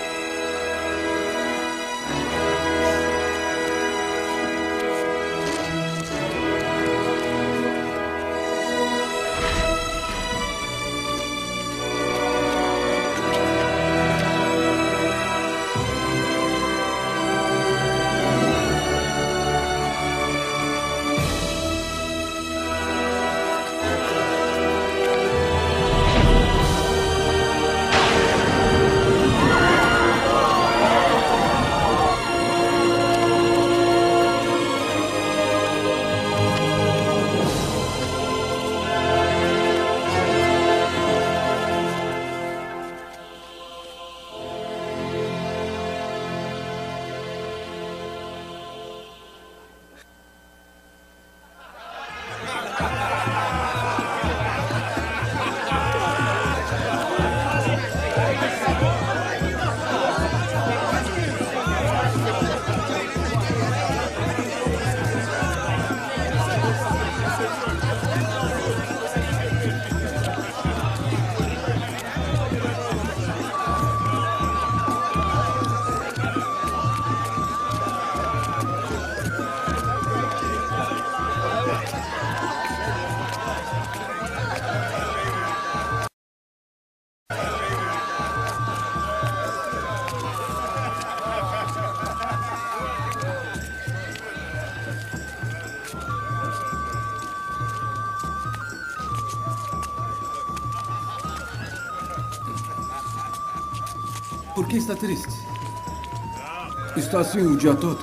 Speaker 4: Por que está triste? Está assim o dia todo?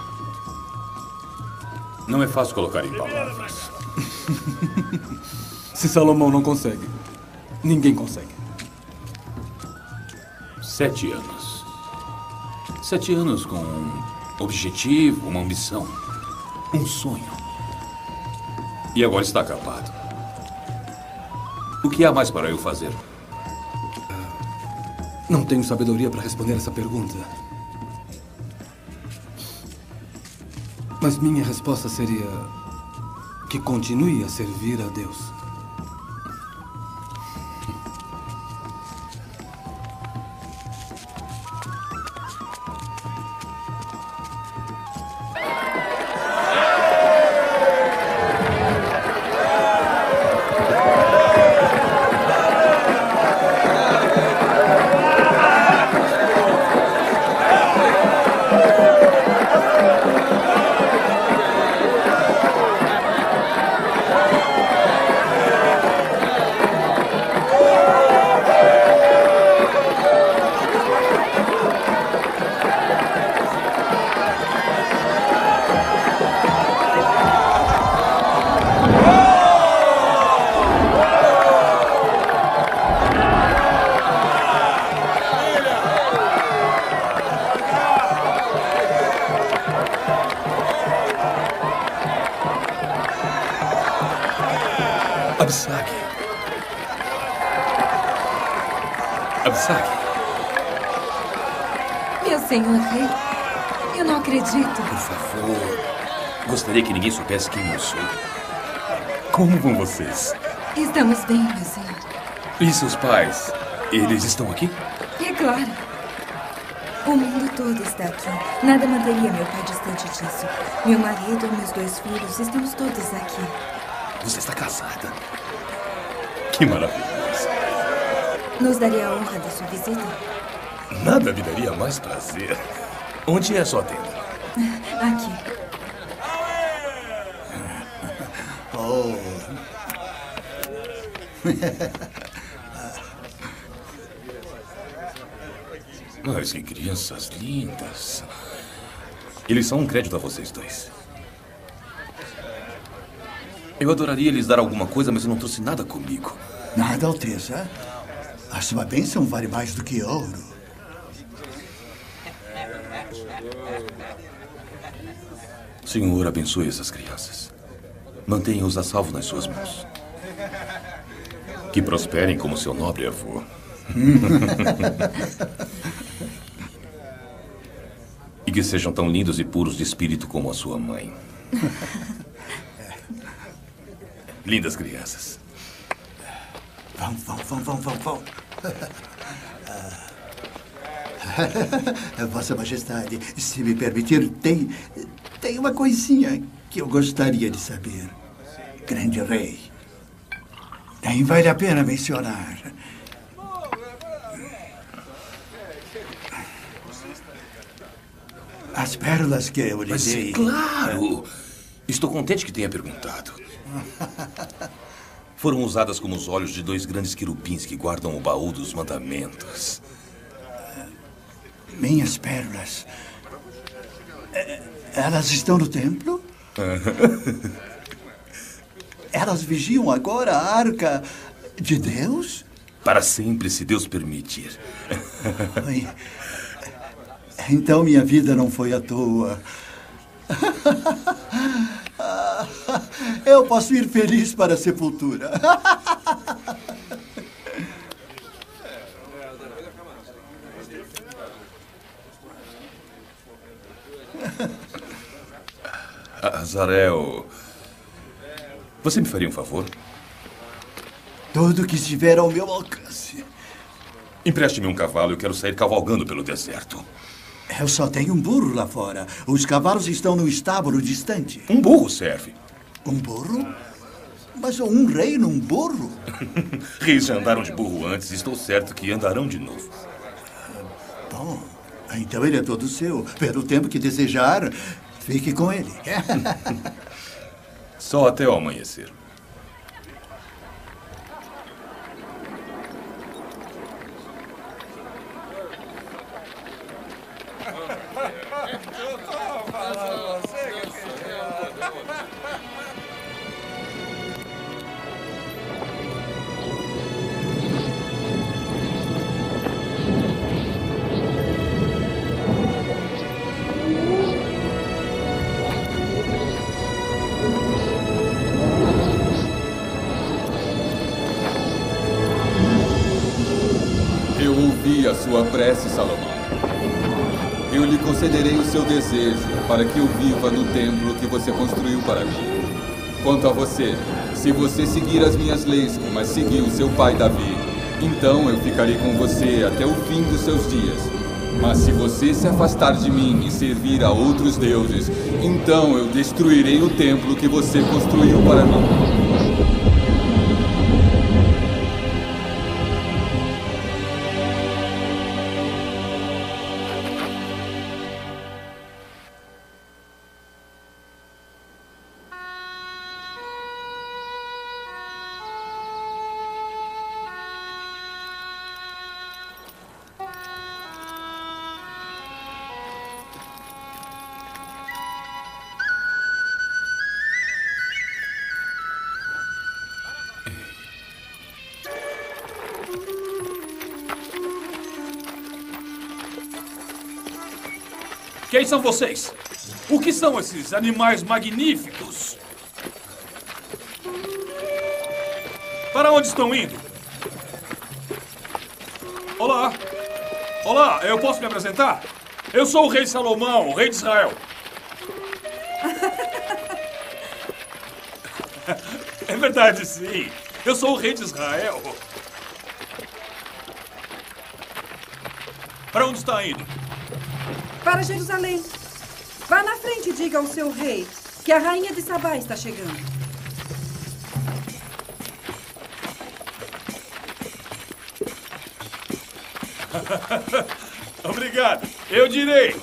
Speaker 3: Não é fácil colocar em palavras.
Speaker 4: Se Salomão não consegue, ninguém consegue.
Speaker 1: 7 anos. 7 anos com um objetivo, uma ambição, um sonho. E agora está acabado. O que há mais para eu fazer?
Speaker 4: Não tenho sabedoria para responder essa pergunta. Mas minha resposta seria que continue a servir a Deus.
Speaker 1: Absag. Absag.
Speaker 21: Meu senhor rei, eu não acredito.
Speaker 1: Por favor. Gostaria que ninguém soubesse quem eu sou. Como vão vocês?
Speaker 21: Estamos bem, meu senhor.
Speaker 1: E seus pais? Eles estão aqui?
Speaker 21: É claro. O mundo todo está aqui. Nada manteria meu pai distante disso. Meu marido, meus 2 filhos, estamos todos aqui.
Speaker 1: Você está casada? Que maravilhoso.
Speaker 21: Nos daria a honra da sua visita?
Speaker 1: Nada me daria mais prazer. Onde é a sua tenda?
Speaker 21: Aqui.
Speaker 5: Oh.
Speaker 1: Mas que crianças lindas. Eles são um crédito a vocês dois. Eu adoraria lhes dar alguma coisa, mas eu não trouxe nada comigo.
Speaker 5: Nada, Alteza. A sua bênção vale mais do que ouro.
Speaker 1: Senhor, abençoe essas crianças. Mantenha-os a salvo nas suas mãos. Que prosperem como seu nobre avô. E que sejam tão lindos e puros de espírito como a sua mãe. Lindas crianças.
Speaker 5: Vão. Vossa Majestade, se me permitir, tem uma coisinha que eu gostaria de saber. Grande Rei, nem vale a pena mencionar. As pérolas que eu lhe
Speaker 1: Mas,
Speaker 5: dei...
Speaker 1: claro! Estou contente que tenha perguntado. Foram usadas como os olhos de 2 grandes querubins que guardam o baú dos mandamentos.
Speaker 5: Minhas pérolas... Elas estão no templo? Elas vigiam agora a arca de Deus?
Speaker 1: Para sempre, se Deus permitir.
Speaker 5: Então minha vida não foi à toa. Eu posso ir feliz para a sepultura.
Speaker 1: Azarel, você me faria um favor?
Speaker 5: Tudo que estiver ao meu alcance.
Speaker 1: Empreste-me um cavalo, eu quero sair cavalgando pelo deserto.
Speaker 5: Eu só tenho um burro lá fora. Os cavalos estão no estábulo distante.
Speaker 1: Um burro serve.
Speaker 5: Um burro? Mas um rei num burro?
Speaker 1: Reis já andaram de burro antes e estou certo que andarão de novo.
Speaker 5: Bom, então ele é todo seu. Pelo tempo que desejar, fique com ele.
Speaker 1: Só até o amanhecer.
Speaker 17: A sua prece, Salomão. Eu lhe concederei o seu desejo para que eu viva no templo que você construiu para mim. Quanto a você, se você seguir as minhas leis, como seguiu seu pai Davi, então eu ficarei com você até o fim dos seus dias. Mas se você se afastar de mim e servir a outros deuses, então eu destruirei o templo que você construiu para mim.
Speaker 3: Quem são vocês? O que são esses animais magníficos? Para onde estão indo? Olá. Olá, eu posso me apresentar? Eu sou o rei Salomão, o rei de Israel. É verdade, sim. Eu sou o rei de Israel. Para onde está indo?
Speaker 9: Para Jerusalém. Vá na frente e diga ao seu rei que a rainha de Sabá está chegando.
Speaker 3: Obrigado. Eu direi.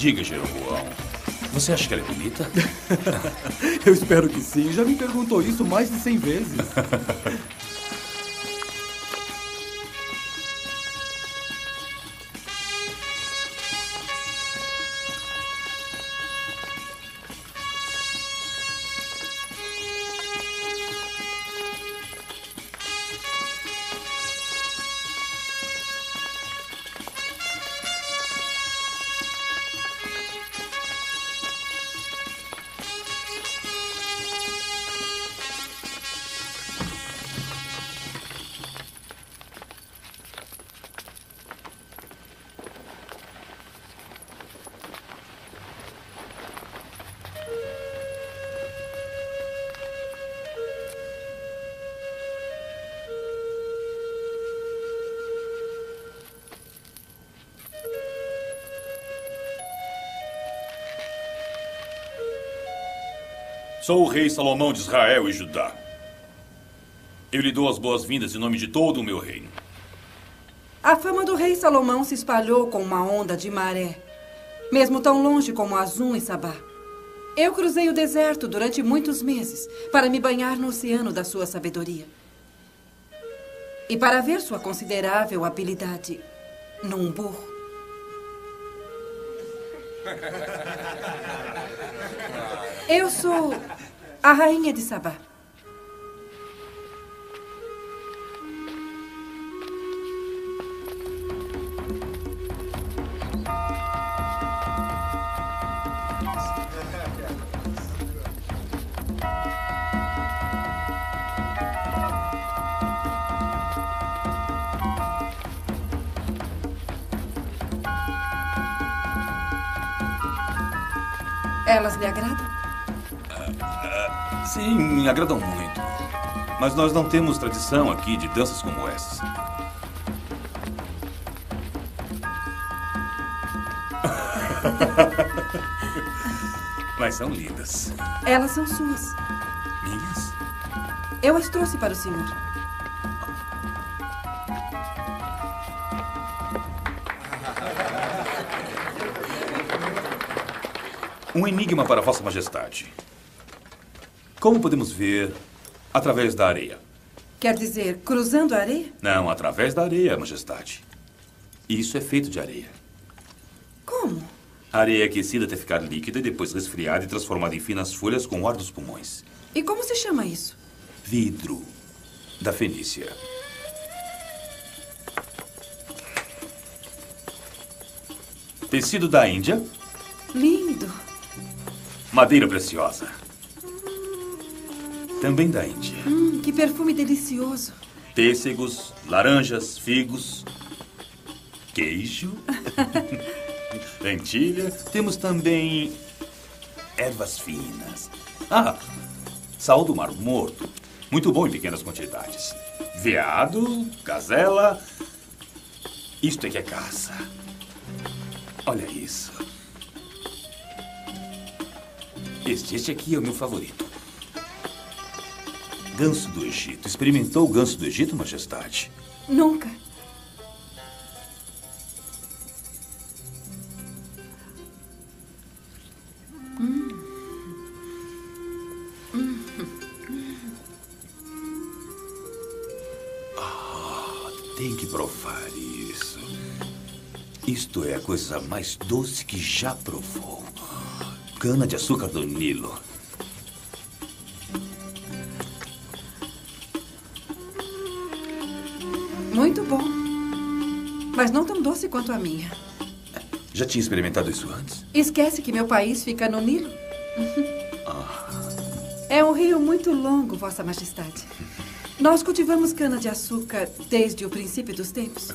Speaker 1: Diga, Jeroboão, você acha que ela é bonita?
Speaker 4: Eu espero que sim. Já me perguntou isso mais de 100 vezes.
Speaker 3: Sou o rei Salomão de Israel e Judá. Eu lhe dou as boas-vindas em nome de todo o meu reino.
Speaker 9: A fama do rei Salomão se espalhou com uma onda de maré, mesmo tão longe como Azum e Sabá. Eu cruzei o deserto durante muitos meses para me banhar no oceano da sua sabedoria. E para ver sua considerável habilidade num burro. Eu sou a rainha de Sabá. Elas lhe agradam?
Speaker 1: Sim, me agradam muito. Mas nós não temos tradição aqui de danças como essas. Mas são lindas.
Speaker 9: Elas são suas.
Speaker 1: Minhas?
Speaker 9: Eu as trouxe para o senhor.
Speaker 1: Um enigma para Vossa Majestade. Como podemos ver através da areia?
Speaker 9: Quer dizer, cruzando a areia?
Speaker 1: Não, através da areia, Majestade. Isso é feito de areia.
Speaker 9: Como?
Speaker 1: A areia é aquecida até ficar líquida e depois resfriada e transformada em finas folhas com o ar dos pulmões.
Speaker 9: E como se chama isso?
Speaker 1: Vidro da Fenícia. Tecido da Índia.
Speaker 9: Lindo.
Speaker 1: Madeira preciosa. Também da Índia.
Speaker 9: Que perfume delicioso.
Speaker 1: Pêssegos, laranjas, figos, queijo, lentilha. Temos também ervas finas. Sal do Mar Morto. Muito bom em pequenas quantidades. Veado, gazela. Isto é que é caça. Olha isso. Este aqui é o meu favorito. Ganso do Egito. Experimentou o ganso do Egito, Majestade?
Speaker 9: Nunca.
Speaker 1: Tem que provar isso. Isto é a coisa mais doce que já provou. Cana-de-açúcar do Nilo.
Speaker 9: Muito bom. Mas não tão doce quanto a minha.
Speaker 1: Já tinha experimentado isso antes?
Speaker 9: Esquece que meu país fica no Nilo? É um rio muito longo, Vossa Majestade. Nós cultivamos cana-de-açúcar desde o princípio dos tempos.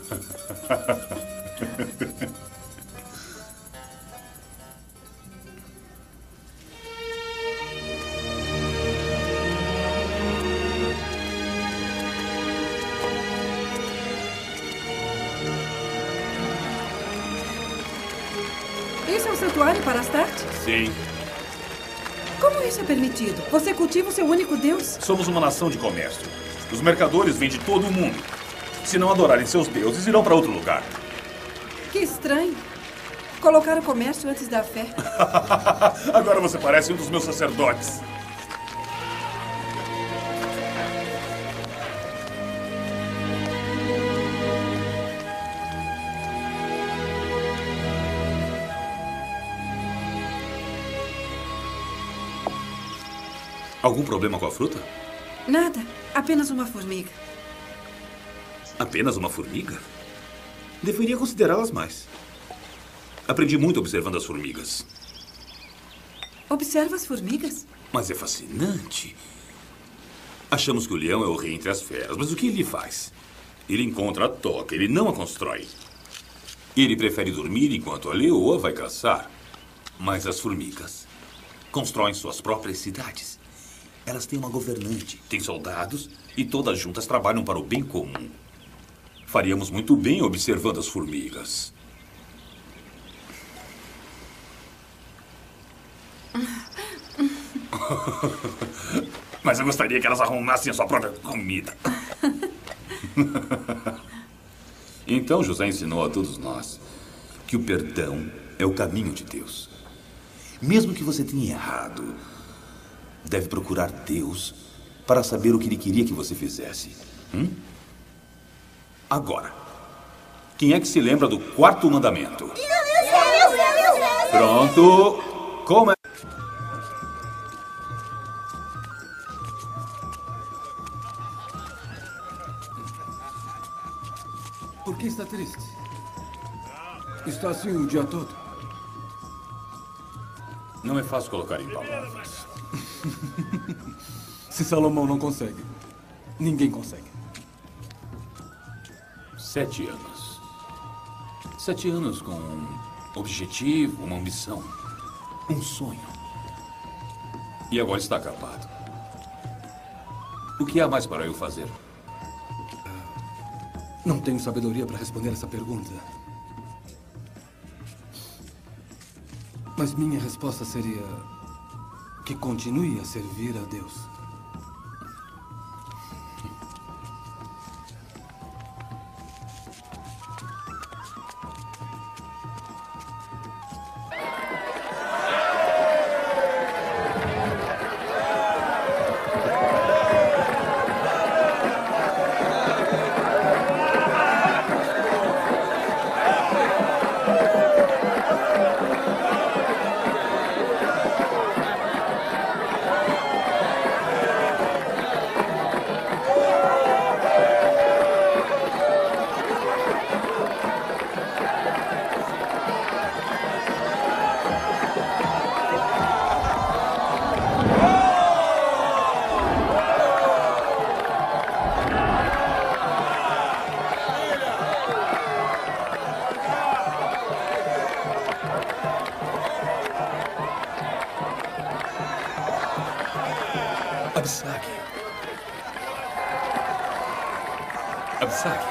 Speaker 9: Isso é um santuário para Astarte?
Speaker 1: Sim.
Speaker 9: Como isso é permitido? Você cultiva o seu único Deus?
Speaker 3: Somos uma nação de comércio. Os mercadores vêm de todo o mundo. Se não adorarem seus deuses, irão para outro lugar.
Speaker 9: Que estranho. Colocar o comércio antes da fé.
Speaker 3: Agora você parece um dos meus sacerdotes. Algum problema com a fruta?
Speaker 9: Nada. Apenas uma formiga.
Speaker 1: Apenas uma formiga? Deveria considerá-las mais. Aprendi muito observando as formigas.
Speaker 9: Observa as formigas?
Speaker 1: Mas é fascinante. Achamos que o leão é o rei entre as feras, mas o que ele faz? Ele encontra a toca, ele não a constrói. Ele prefere dormir enquanto a leoa vai caçar. Mas as formigas constroem suas próprias cidades. Elas têm uma governante, têm soldados e todas juntas trabalham para o bem comum. Faríamos muito bem observando as formigas. Mas eu gostaria que elas arrumassem a sua própria comida. Então José ensinou a todos nós que o perdão é o caminho de Deus. Mesmo que você tenha errado, deve procurar Deus para saber o que Ele queria que você fizesse. Agora, quem é que se lembra do 4º mandamento? Pronto. Como é?
Speaker 4: Por que está triste? Está assim o dia todo?
Speaker 1: Não é fácil colocar em palavras.
Speaker 4: Se Salomão não consegue, ninguém consegue.
Speaker 1: 7 anos. 7 anos com um objetivo, uma ambição, um sonho. E agora está acabado. O que há mais para eu fazer?
Speaker 4: Não tenho sabedoria para responder essa pergunta. Mas minha resposta seria que continue a servir a Deus.
Speaker 1: Absag.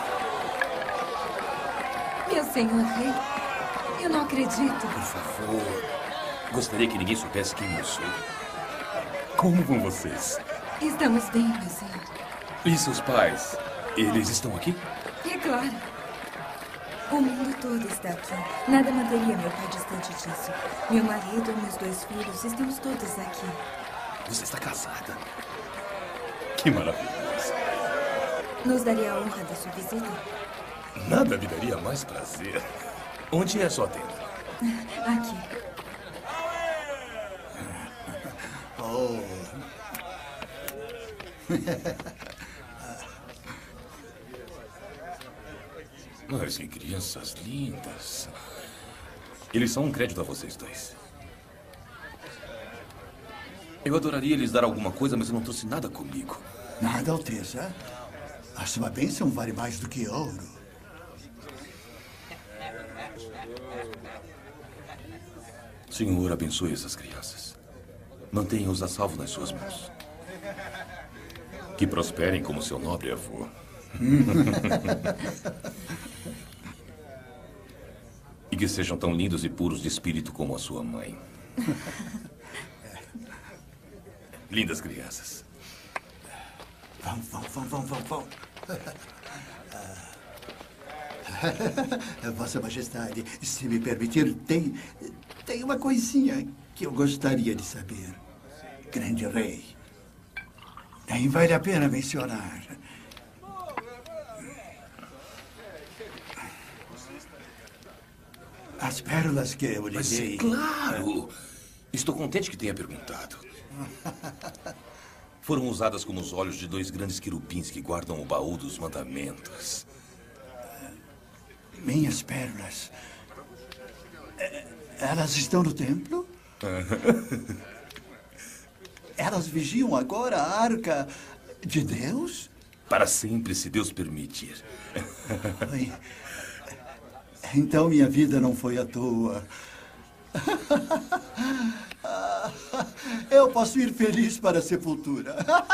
Speaker 21: Meu senhor rei, eu não acredito.
Speaker 1: Por favor. Gostaria que ninguém soubesse quem eu sou. Como vão vocês?
Speaker 21: Estamos bem, meu senhor.
Speaker 1: E seus pais? Eles estão aqui?
Speaker 21: É claro. O mundo todo está aqui. Nada manteria meu pai distante disso. Meu marido, meus 2 filhos, estamos todos aqui.
Speaker 1: Você está casada? Que maravilhoso.
Speaker 21: Nos daria a honra da sua visita?
Speaker 1: Nada me daria mais prazer. Onde é a sua tenda?
Speaker 21: Aqui.
Speaker 5: Oh.
Speaker 1: Mas que crianças lindas. Eles são um crédito a vocês 2. Eu adoraria lhes dar alguma coisa, mas eu não trouxe nada comigo.
Speaker 5: Nada, Alteza. A sua bênção vale mais do que ouro.
Speaker 1: Senhor, abençoe essas crianças. Mantenha-os a salvo nas suas mãos. Que prosperem como seu nobre avô. E que sejam tão lindos e puros de espírito como a sua mãe. Lindas crianças.
Speaker 5: Vamos. Vossa Majestade, se me permitir, tem uma coisinha que eu gostaria de saber. Grande Rei, nem vale a pena mencionar. As pérolas que eu lhe
Speaker 1: Mas,
Speaker 5: dei...
Speaker 1: claro! Estou contente que tenha perguntado. Foram usadas como os olhos de 2 grandes querubins que guardam o baú dos mandamentos.
Speaker 5: Minhas pérolas... Elas estão no templo? Elas vigiam agora a arca de Deus?
Speaker 1: Para sempre, se Deus permitir.
Speaker 5: Ai, então minha vida não foi à toa. Eu posso ir feliz para a sepultura.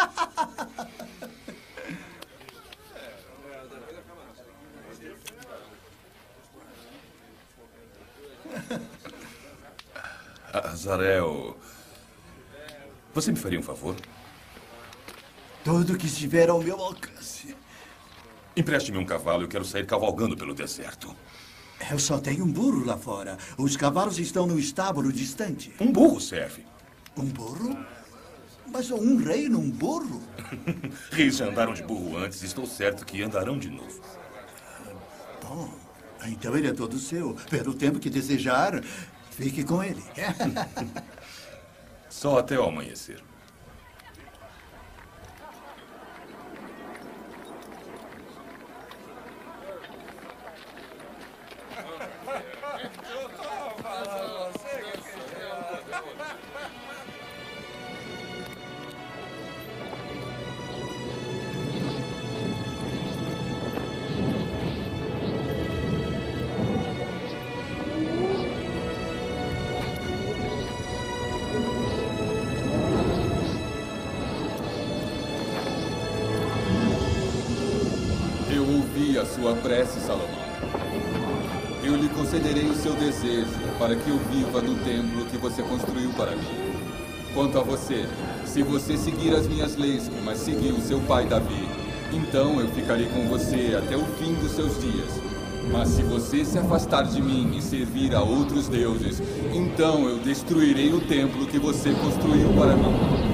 Speaker 1: Azarel, você me faria um favor?
Speaker 5: Tudo que estiver ao meu alcance.
Speaker 1: Empreste-me um cavalo, eu quero sair cavalgando pelo deserto.
Speaker 5: Eu só tenho um burro lá fora. Os cavalos estão no estábulo distante.
Speaker 1: Um burro serve.
Speaker 5: Um burro? Mas um rei num burro?
Speaker 1: Reis já andaram de burro antes, estou certo que andarão de novo.
Speaker 5: Bom, então ele é todo seu. Pelo tempo que desejar, fique com ele.
Speaker 1: Só até o amanhecer.
Speaker 17: Sua prece, Salomão. Eu lhe concederei o seu desejo para que eu viva no templo que você construiu para mim. Quanto a você, se você seguir as minhas leis, mas seguiu seu pai Davi, então eu ficarei com você até o fim dos seus dias. Mas se você se afastar de mim e servir a outros deuses, então eu destruirei o templo que você construiu para mim.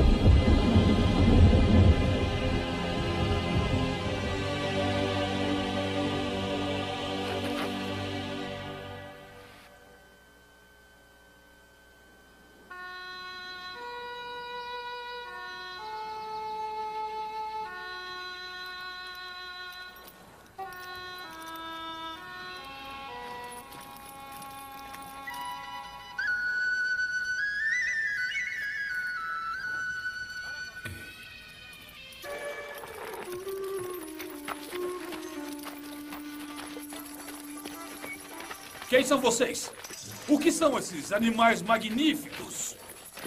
Speaker 3: Quem são vocês? O que são esses animais magníficos?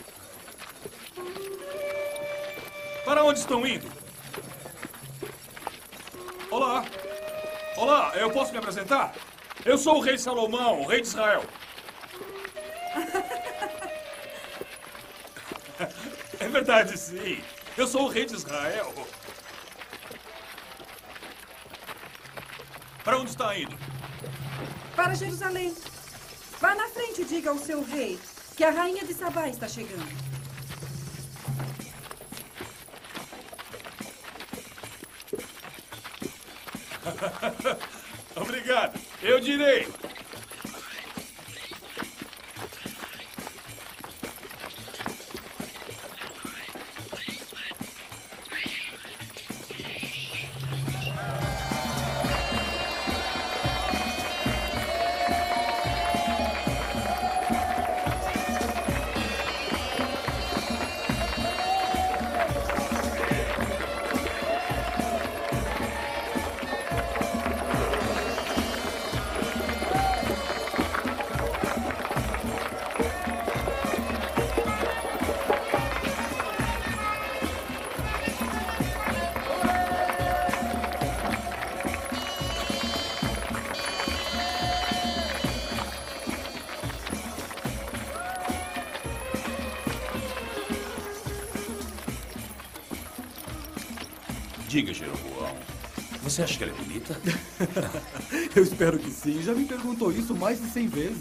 Speaker 3: Para onde estão indo? Olá. Olá, eu posso me apresentar? Eu sou o rei Salomão, o rei de Israel. É verdade, sim. Eu sou o rei de Israel. Para onde está indo?
Speaker 9: Para Jerusalém. Vá na frente e diga ao seu rei que a rainha de Sabá está chegando.
Speaker 3: Obrigado. Eu direi. Diga, Jeroboão,
Speaker 1: Você acha que ela é bonita?
Speaker 4: Eu espero que sim. Já me perguntou isso mais de 100 vezes.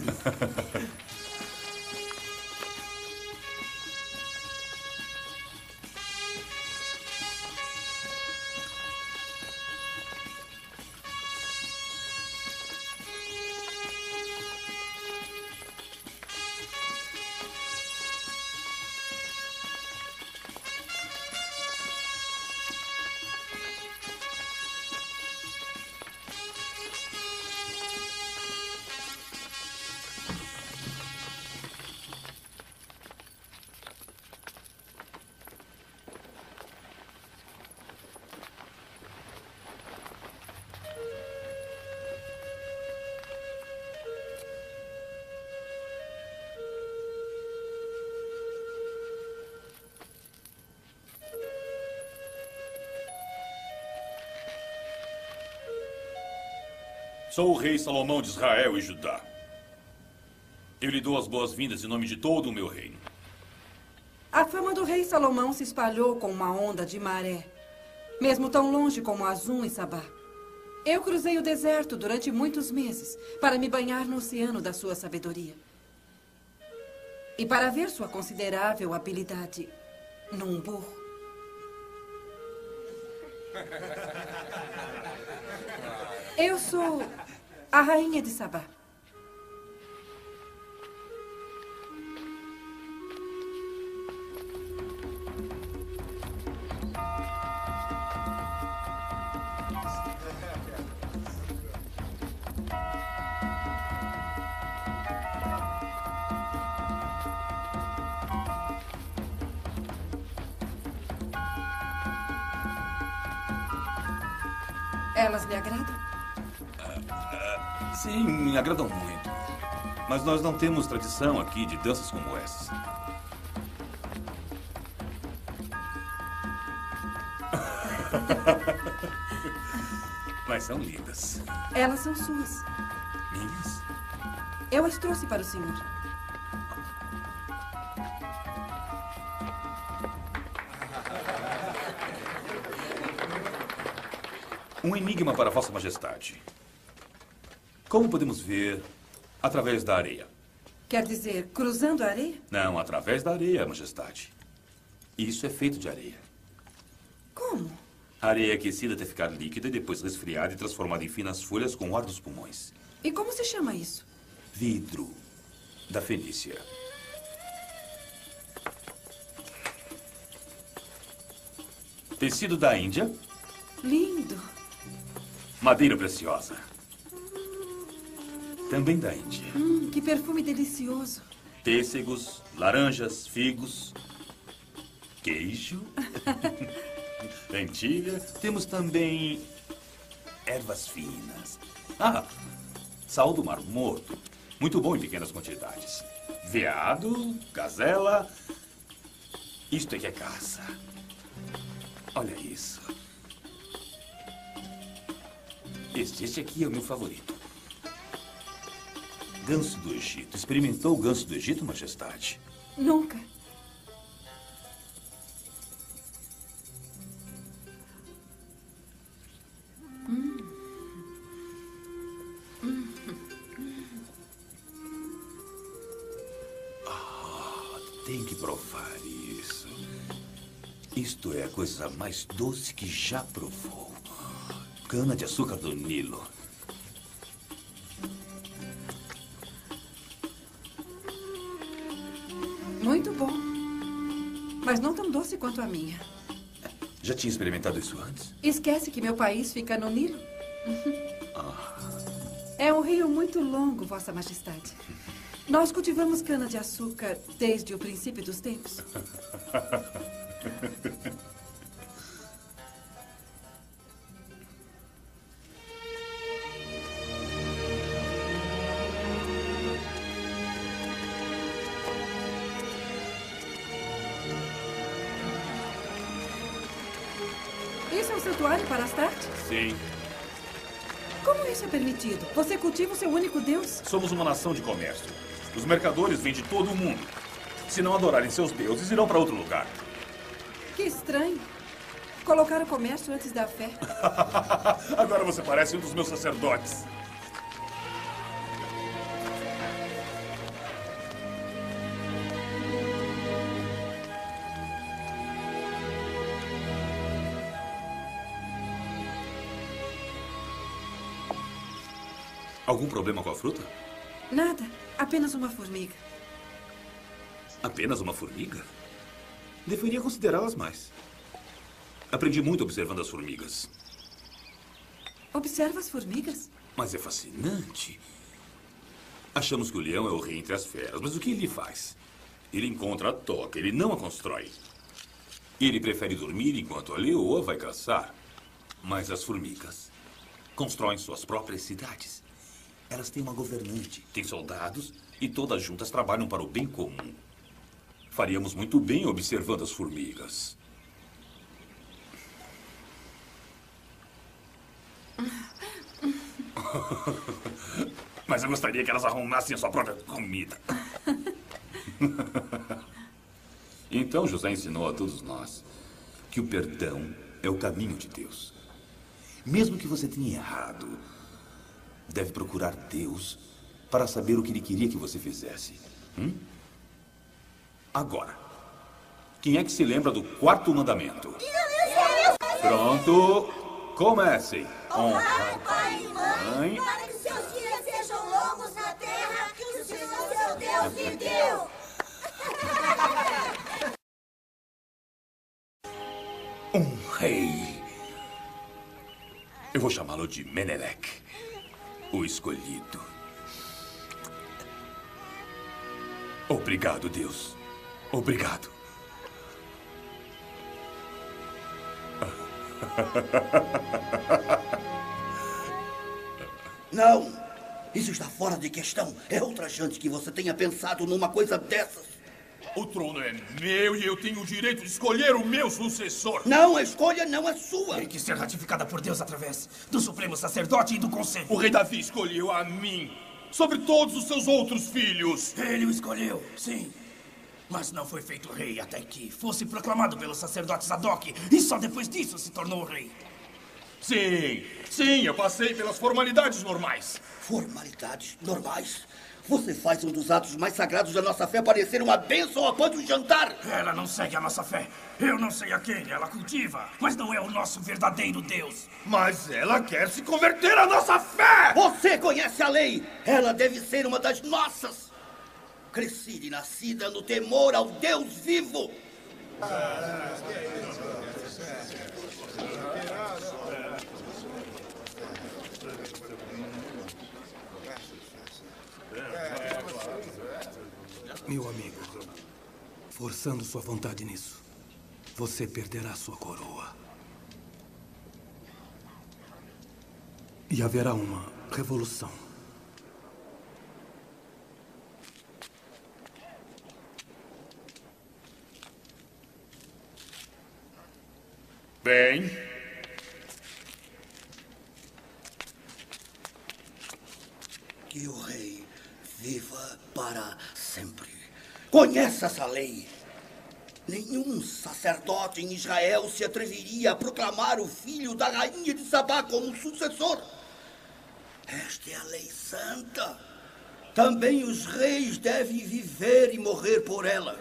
Speaker 3: Sou o rei Salomão de Israel e Judá. Eu lhe dou as boas-vindas em nome de todo o meu reino.
Speaker 9: A fama do rei Salomão se espalhou com uma onda de maré, mesmo tão longe como Azum e Sabá. Eu cruzei o deserto durante muitos meses para me banhar no oceano da sua sabedoria. E para ver sua considerável habilidade num burro. Eu sou a rainha de Sabá. Elas lhe agradam?
Speaker 1: Sim, me agradam muito. Mas nós não temos tradição aqui de danças como essas. Mas são lindas.
Speaker 9: Elas são suas.
Speaker 1: Minhas?
Speaker 9: Eu as trouxe para o senhor.
Speaker 1: Um enigma para Vossa Majestade. Como podemos ver através da areia?
Speaker 9: Quer dizer, cruzando a areia?
Speaker 1: Não, através da areia, Majestade. Isso é feito de areia.
Speaker 9: Como?
Speaker 1: A areia é aquecida até ficar líquida e depois resfriada e transformada em finas folhas com o ar dos pulmões.
Speaker 9: E como se chama isso?
Speaker 1: Vidro da Fenícia. Tecido da Índia.
Speaker 9: Lindo.
Speaker 1: Madeira preciosa. Também da Índia.
Speaker 9: Que perfume delicioso.
Speaker 1: Pêssegos, laranjas, figos, queijo, lentilha. Temos também ervas finas. Sal do Mar Morto. Muito bom em pequenas quantidades. Veado, gazela. Isto é que é caça. Olha isso. Este aqui é o meu favorito. Ganso do Egito. Experimentou o ganso do Egito, Majestade?
Speaker 9: Nunca.
Speaker 1: Tem que provar isso. Isto é a coisa mais doce que já provou. Cana-de-açúcar do Nilo.
Speaker 9: Muito bom. Mas não tão doce quanto a minha.
Speaker 1: Já tinha experimentado isso antes?
Speaker 9: Esquece que meu país fica no Nilo? É um rio muito longo, Vossa Majestade. Nós cultivamos cana-de-açúcar desde o princípio dos tempos. Isso é um santuário para Astarte?
Speaker 1: Sim.
Speaker 9: Como isso é permitido? Você cultiva o seu único Deus?
Speaker 3: Somos uma nação de comércio. Os mercadores vêm de todo o mundo. Se não adorarem seus deuses, irão para outro lugar.
Speaker 9: Que estranho. Colocar o comércio antes da fé.
Speaker 3: Agora você parece um dos meus sacerdotes. Algum problema com a fruta?
Speaker 9: Nada. Apenas uma formiga.
Speaker 1: Apenas uma formiga? Deveria considerá-las mais. Aprendi muito observando as formigas.
Speaker 9: Observa as formigas?
Speaker 1: Mas é fascinante. Achamos que o leão é o rei entre as feras, mas o que ele faz? Ele encontra a toca, ele não a constrói. Ele prefere dormir enquanto a leoa vai caçar. Mas as formigas constroem suas próprias cidades. Elas têm uma governante, têm soldados e todas juntas trabalham para o bem comum. Faríamos muito bem observando as formigas. Mas eu gostaria que elas arrumassem a sua própria comida. Então José ensinou a todos nós que o perdão é o caminho de Deus. Mesmo que você tenha errado, deve procurar Deus para saber o que Ele queria que você fizesse. Agora, quem é que se lembra do 4º mandamento? Pronto, comecem.
Speaker 23: Honrar pai e mãe, para que seus dias sejam longos na terra que o Senhor seu Deus lhe deu.
Speaker 1: Um rei. Eu vou chamá-lo de Menelik, o escolhido. Obrigado, Deus. Obrigado.
Speaker 18: Não! Isso está fora de questão. É ultrajante que você tenha pensado numa coisa dessas.
Speaker 3: O trono é meu e eu tenho o direito de escolher o meu sucessor.
Speaker 18: Não, a escolha não é sua.
Speaker 13: Tem que ser ratificada por Deus através do Supremo Sacerdote e do Conselho.
Speaker 3: O rei Davi escolheu a mim sobre todos os seus outros filhos.
Speaker 13: Ele o escolheu, sim. Mas não foi feito rei até que fosse proclamado pelo sacerdote Zadok. E só depois disso se tornou rei.
Speaker 3: Sim, eu passei pelas formalidades normais.
Speaker 18: Formalidades normais? Você faz um dos atos mais sagrados da nossa fé parecer uma bênção após o jantar.
Speaker 13: Ela não segue a nossa fé. Eu não sei a quem ela cultiva, mas não é o nosso verdadeiro Deus.
Speaker 3: Mas ela quer se converter à nossa fé!
Speaker 18: Você conhece a lei. Ela deve ser uma das nossas. Crescida e nascida no temor ao Deus vivo.
Speaker 4: Meu amigo, forçando sua vontade nisso, você perderá sua coroa. E haverá uma revolução.
Speaker 3: Bem,
Speaker 18: que o rei viva para sempre. Conheça essa lei. Nenhum sacerdote em Israel se atreveria a proclamar o filho da rainha de Sabá como sucessor. Esta é a lei santa. Também os reis devem viver e morrer por ela.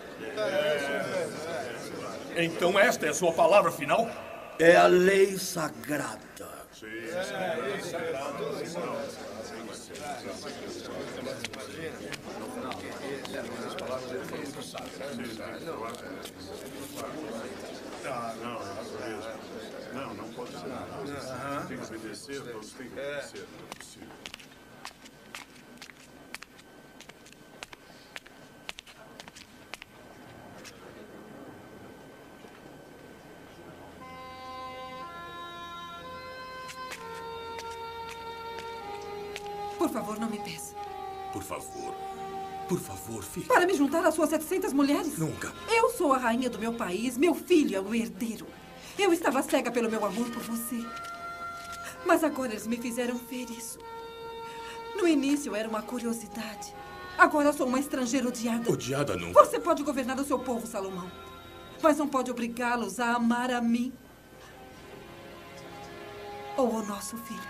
Speaker 3: Então esta é a sua palavra final?
Speaker 18: É a lei sagrada.
Speaker 22: Não pode ser. Tem que obedecer, todos têm que obedecer. Não é possível.
Speaker 9: Por favor, não me peça.
Speaker 1: Por favor, filho.
Speaker 9: Para me juntar às suas 700 mulheres?
Speaker 1: Nunca.
Speaker 9: Eu sou a rainha do meu país, meu filho é o herdeiro. Eu estava cega pelo meu amor por você. Mas agora eles me fizeram ver isso. No início eu era uma curiosidade. Agora sou uma estrangeira odiada.
Speaker 1: Odiada nunca.
Speaker 9: Você pode governar o seu povo, Salomão. Mas não pode obrigá-los a amar a mim. ou o nosso filho?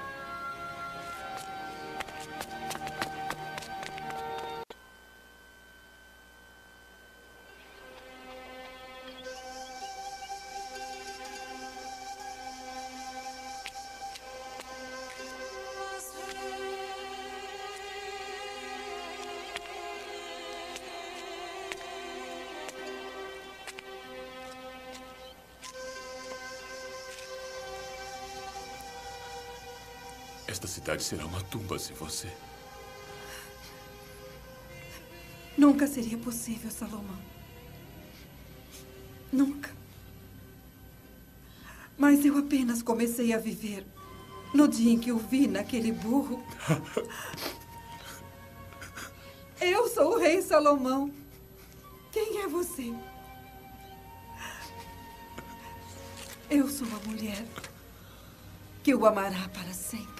Speaker 3: Esta cidade será uma tumba sem você.
Speaker 9: Nunca seria possível, Salomão. Nunca. Mas eu apenas comecei a viver no dia em que o vi naquele burro. Eu sou o rei Salomão. Quem é você? Eu sou a mulher que o amará para sempre.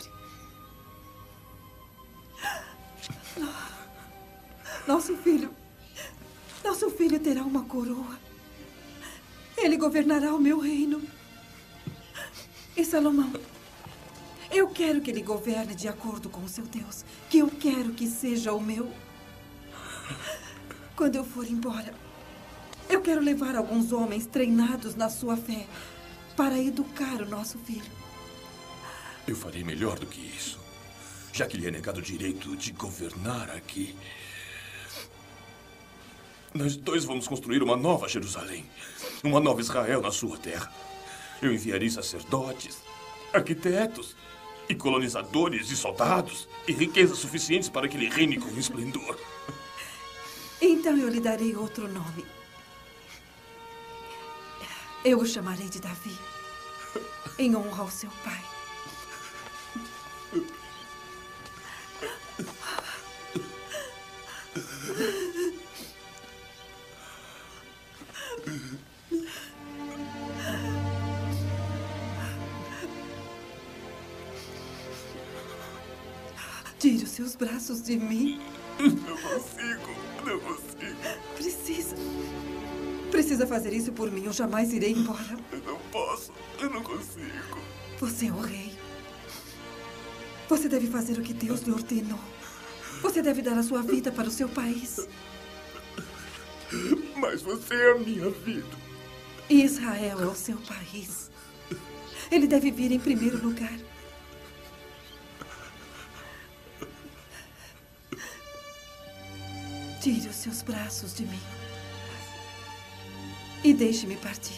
Speaker 9: Nosso filho terá uma coroa. Ele governará o meu reino. E Salomão, eu quero que ele governe de acordo com o seu Deus, que eu quero que seja o meu. Quando eu for embora, eu quero levar alguns homens treinados na sua fé para educar o nosso filho.
Speaker 3: Eu farei melhor do que isso, já que lhe é negado o direito de governar aqui. Nós dois vamos construir uma nova Jerusalém, uma nova Israel na sua terra. Eu enviarei sacerdotes, arquitetos, e colonizadores e soldados, e riquezas suficientes para que ele reine com esplendor.
Speaker 9: Então eu lhe darei outro nome. Eu o chamarei de Davi, em honra ao seu pai. Tire os seus braços de mim.
Speaker 3: Não consigo.
Speaker 9: Precisa fazer isso por mim. Eu jamais irei embora.
Speaker 3: Eu não posso. Eu não consigo.
Speaker 9: Você é o rei. Você deve fazer o que Deus lhe ordenou. Você deve dar a sua vida para o seu país.
Speaker 3: Mas você é a minha vida.
Speaker 9: Israel é o seu país. Ele deve vir em primeiro lugar. Tire os seus braços de mim e deixe-me partir.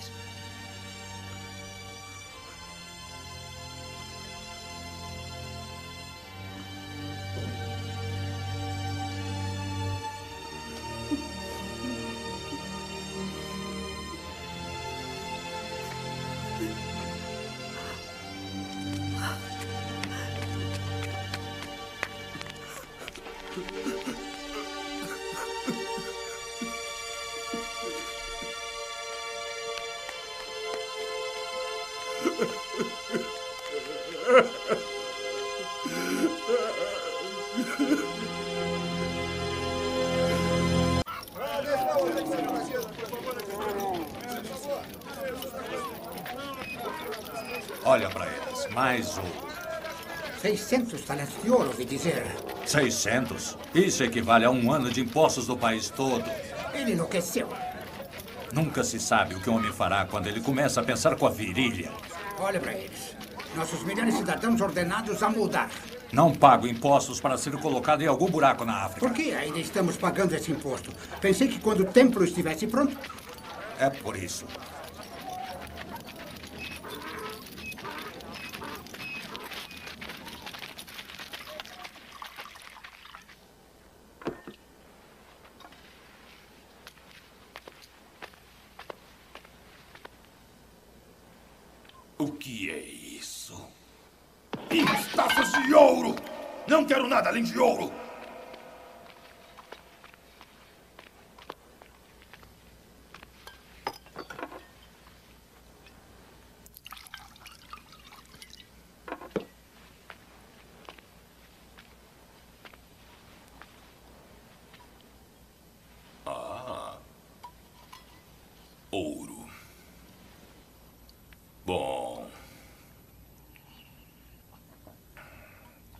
Speaker 6: Olha para elas, mais ouro.
Speaker 14: 600 talentos de ouro, ouvi dizer.
Speaker 6: 600? Isso equivale a um ano de impostos do país todo.
Speaker 14: Ele enlouqueceu.
Speaker 6: Nunca se sabe o que um homem fará quando ele começa a pensar com a virilha.
Speaker 14: Olha para eles. Nossos melhores cidadãos ordenados a mudar.
Speaker 6: Não pago impostos para ser colocado em algum buraco na África.
Speaker 14: Por que ainda estamos pagando esse imposto? Pensei que quando o templo estivesse pronto...
Speaker 6: É por isso.
Speaker 3: O que é isso? Estátuas de ouro! Não quero nada além de ouro! Ouro. Bom.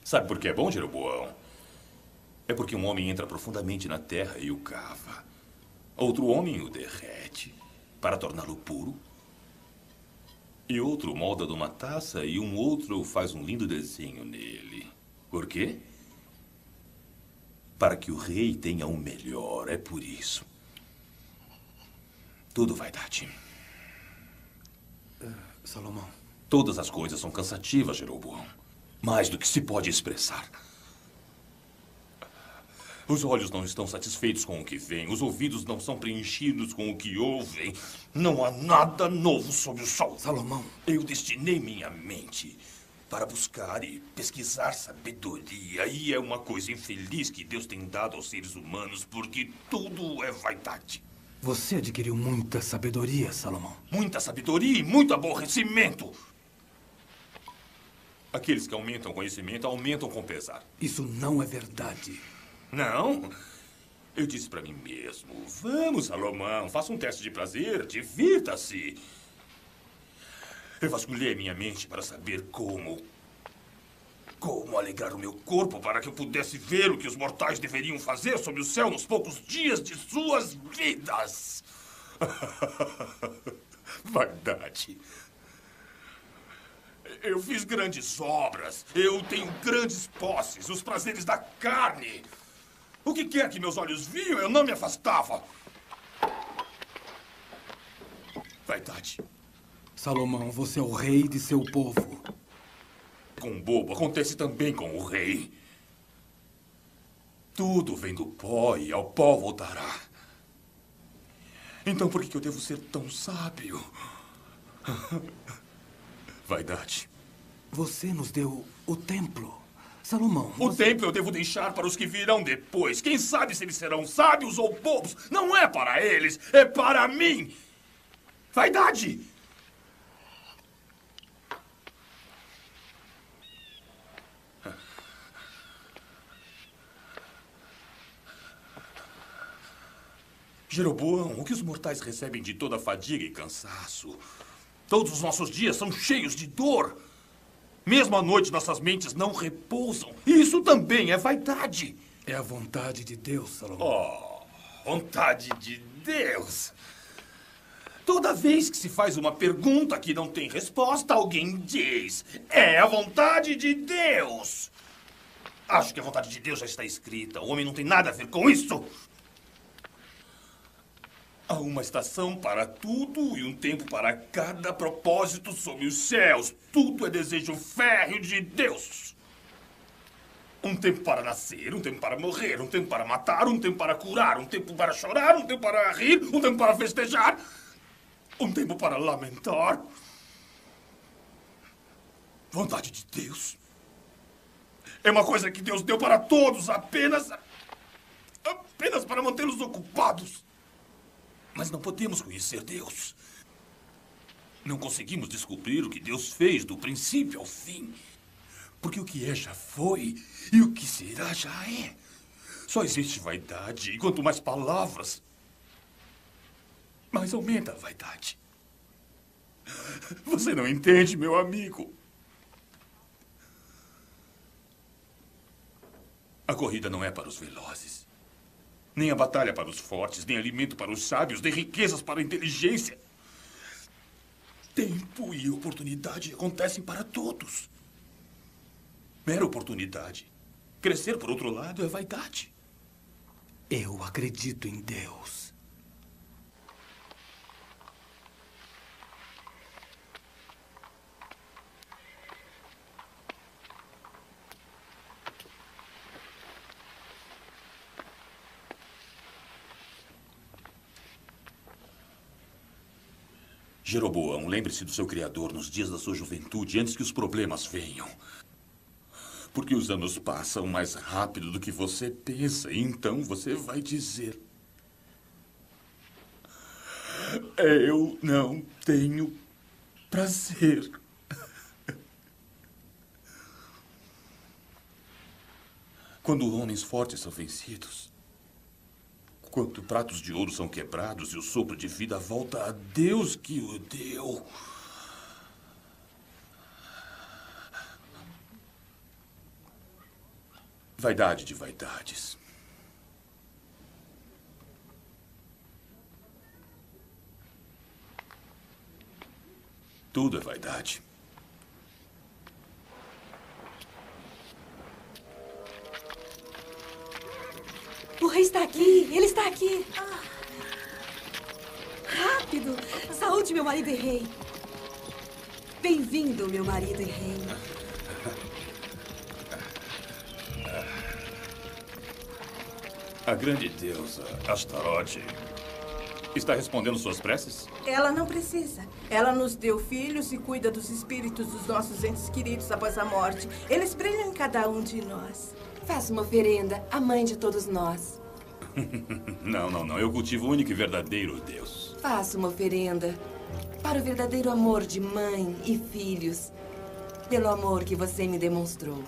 Speaker 3: Sabe por que é bom, Jeroboão? É porque um homem entra profundamente na terra e o cava. Outro homem o derrete para torná-lo puro. E outro molda numa taça e um outro faz um lindo desenho nele. Por quê? Para que o rei tenha um melhor. É por isso. Tudo vaidade.
Speaker 4: Salomão.
Speaker 3: Todas as coisas são cansativas, Jeroboão. Mais do que se pode expressar. Os olhos não estão satisfeitos com o que vem. Os ouvidos não são preenchidos com o que ouvem. Não há nada novo sob o sol.
Speaker 4: Salomão.
Speaker 3: Eu destinei minha mente para buscar e pesquisar sabedoria. E é uma coisa infeliz que Deus tem dado aos seres humanos, porque tudo é vaidade.
Speaker 4: Você adquiriu muita sabedoria, Salomão.
Speaker 3: Muita sabedoria e muito aborrecimento. Aqueles que aumentam conhecimento aumentam com pesar.
Speaker 4: Isso não é verdade.
Speaker 3: Não? Eu disse para mim mesmo, vamos, Salomão, faça um teste de prazer, divirta-se. Eu vasculhei minha mente para saber como alegrar o meu corpo para que eu pudesse ver o que os mortais deveriam fazer sob o céu nos poucos dias de suas vidas. Vaidade. Eu fiz grandes obras. Eu tenho grandes posses, os prazeres da carne. O que quer que meus olhos viam, eu não me afastava. Vaidade.
Speaker 4: Salomão, você é o rei de seu povo.
Speaker 3: Com um bobo acontece também com o rei. Tudo vem do pó e ao pó voltará. Então por que eu devo ser tão sábio? Vaidade.
Speaker 4: Você nos deu o templo. Salomão,
Speaker 3: O templo eu devo deixar para os que virão depois. Quem sabe se eles serão sábios ou bobos. Não é para eles, é para mim. Vaidade. Jeroboão, o que os mortais recebem de toda fadiga e cansaço? Todos os nossos dias são cheios de dor. Mesmo à noite, nossas mentes não repousam. Isso também é vaidade.
Speaker 4: É a vontade de Deus, Salomão.
Speaker 3: Oh, vontade de Deus. Toda vez que se faz uma pergunta que não tem resposta, alguém diz: é a vontade de Deus. Acho que a vontade de Deus já está escrita. O homem não tem nada a ver com isso. Há uma estação para tudo e um tempo para cada propósito sob os céus. Tudo é desejo férreo de Deus. Um tempo para nascer, um tempo para morrer, um tempo para matar, um tempo para curar, um tempo para chorar, um tempo para rir, um tempo para festejar, um tempo para lamentar. Vontade de Deus. É uma coisa que Deus deu para todos, apenas para mantê-los ocupados. Mas não podemos conhecer Deus. Não conseguimos descobrir o que Deus fez do princípio ao fim. Porque o que é já foi e o que será já é. Só existe vaidade e quanto mais palavras, mais aumenta a vaidade. Você não entende, meu amigo. A corrida não é para os velozes. Nem a batalha para os fortes, nem alimento para os sábios, nem riquezas para a inteligência. Tempo e oportunidade acontecem para todos. Mera oportunidade. Crescer, por outro lado, é vaidade.
Speaker 4: Eu acredito em Deus.
Speaker 3: Jeroboão, lembre-se do seu Criador nos dias da sua juventude, antes que os problemas venham. Porque os anos passam mais rápido do que você pensa, e então você vai dizer: eu não tenho prazer. Quando homens fortes são vencidos, quando pratos de ouro são quebrados e o sopro de vida volta a Deus que o deu. Vaidade de vaidades. Tudo é vaidade.
Speaker 19: O rei está aqui! Ele está aqui! Rápido! Saúde, meu marido e rei! Bem-vindo, meu marido e rei!
Speaker 3: A grande deusa Astarote está respondendo suas preces?
Speaker 7: Ela não precisa. Ela nos deu filhos e cuida dos espíritos dos nossos entes queridos após a morte. Eles brilham em cada um de nós.
Speaker 10: Faça uma oferenda à mãe de todos nós.
Speaker 3: Não. Eu cultivo o único e verdadeiro Deus.
Speaker 10: Faça uma oferenda para o verdadeiro amor de mãe e filhos. Pelo amor que você me demonstrou.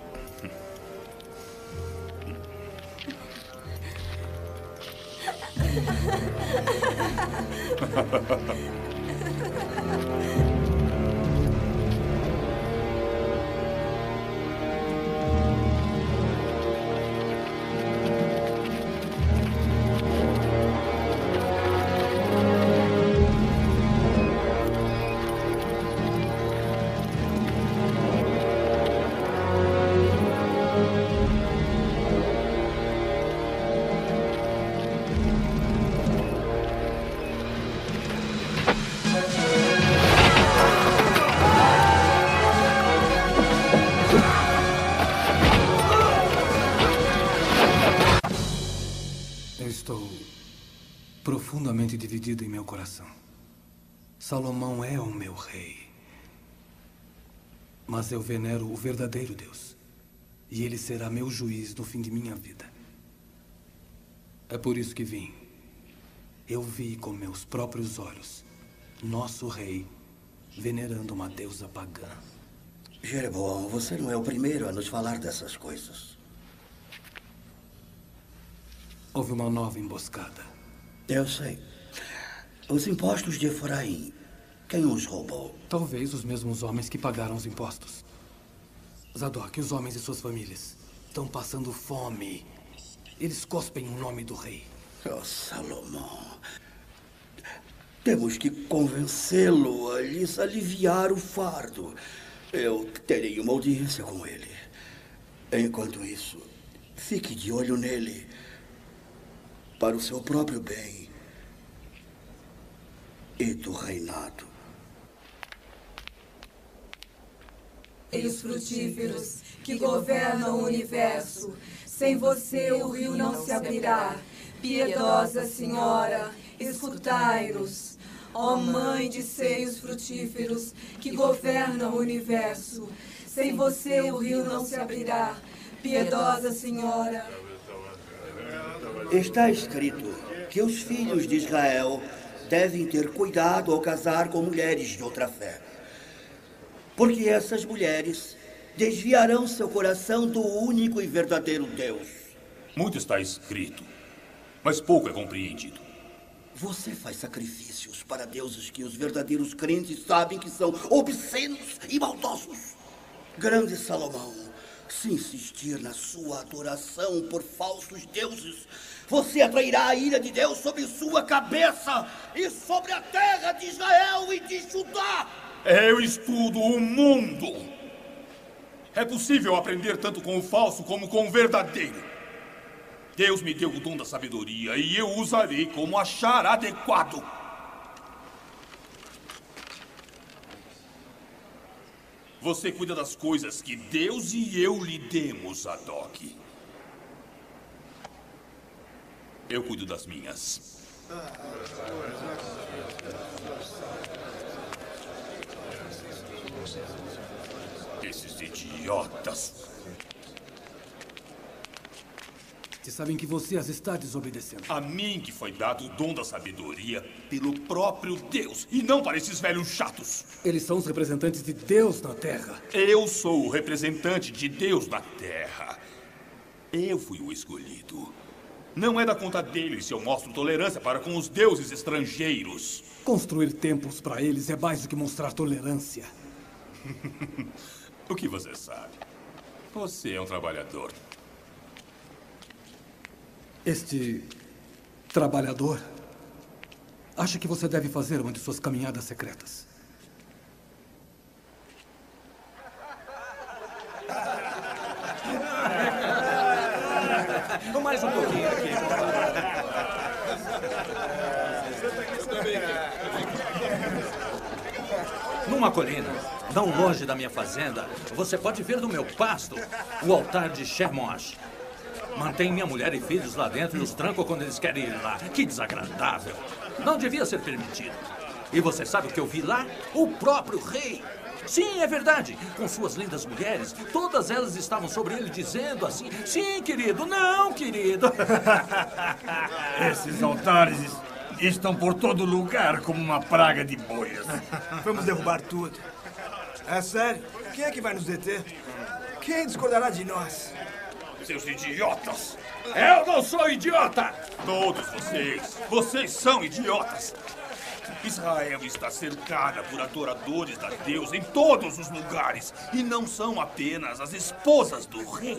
Speaker 4: Profundamente dividido em meu coração. Salomão é o meu rei. Mas eu venero o verdadeiro Deus. E ele será meu juiz no fim de minha vida. É por isso que vim. Eu vi com meus próprios olhos nosso rei venerando uma deusa pagã.
Speaker 18: Jeroboão, você não é o primeiro a nos falar dessas coisas.
Speaker 4: Houve uma nova emboscada.
Speaker 18: Eu sei. Os impostos de Efraim. Quem os roubou?
Speaker 4: Talvez os mesmos homens que pagaram os impostos. Zadok, os homens e suas famílias estão passando fome. Eles cospem o nome do rei.
Speaker 18: Oh, Salomão. Temos que convencê-lo a lhes aliviar o fardo. Eu terei uma audiência com ele. Enquanto isso, fique de olho nele. Para o seu próprio bem e do reinado.
Speaker 8: Eis frutíferos que governam o universo, sem você o rio não se abrirá. Piedosa Senhora, escutai-nos. Ó Mãe de seios frutíferos que governam o universo, sem você o rio não se abrirá. Piedosa Senhora.
Speaker 18: Está escrito que os filhos de Israel devem ter cuidado ao casar com mulheres de outra fé. Porque essas mulheres desviarão seu coração do único e verdadeiro Deus.
Speaker 3: Muito está escrito, mas pouco é compreendido.
Speaker 18: Você faz sacrifícios para deuses que os verdadeiros crentes sabem que são obscenos e maldosos. Grande Salomão, se insistir na sua adoração por falsos deuses, você atrairá a ira de Deus sobre sua cabeça e sobre a terra de Israel e de Judá.
Speaker 3: Eu estudo o mundo. É possível aprender tanto com o falso como com o verdadeiro. Deus me deu o dom da sabedoria e eu usarei como achar adequado. Você cuida das coisas que Deus e eu lhe demos, Zadok. Eu cuido das minhas. Esses idiotas.
Speaker 4: Vocês sabem que você as está desobedecendo.
Speaker 3: A mim que foi dado o dom da sabedoria pelo próprio Deus, e não para esses velhos chatos.
Speaker 4: Eles são os representantes de Deus na Terra.
Speaker 3: Eu sou o representante de Deus na Terra. Eu fui o escolhido. Não é da conta deles se eu mostro tolerância para com os deuses estrangeiros.
Speaker 4: Construir templos para eles é mais do que mostrar tolerância.
Speaker 3: O que você sabe? Você é um trabalhador.
Speaker 4: Este trabalhador acha que você deve fazer uma de suas caminhadas secretas.
Speaker 6: Mais um pouquinho aqui. Numa colina, não longe da minha fazenda, você pode ver no meu pasto o altar de Chemosh. Mantém minha mulher e filhos lá dentro e os tranco quando eles querem ir lá. Que desagradável. Não devia ser permitido. E você sabe o que eu vi lá? O próprio rei. Sim, é verdade. Com suas lindas mulheres, todas elas estavam sobre ele dizendo assim: sim, querido, não, querido.
Speaker 2: Esses altares estão por todo lugar como uma praga de boias.
Speaker 11: Vamos derrubar tudo. É sério? Quem é que vai nos deter? Quem discordará de nós?
Speaker 3: Seus idiotas!
Speaker 6: Eu não sou idiota!
Speaker 3: Todos vocês! Vocês são idiotas! Israel está cercada por adoradores da deusa em todos os lugares. E não são apenas as esposas do rei.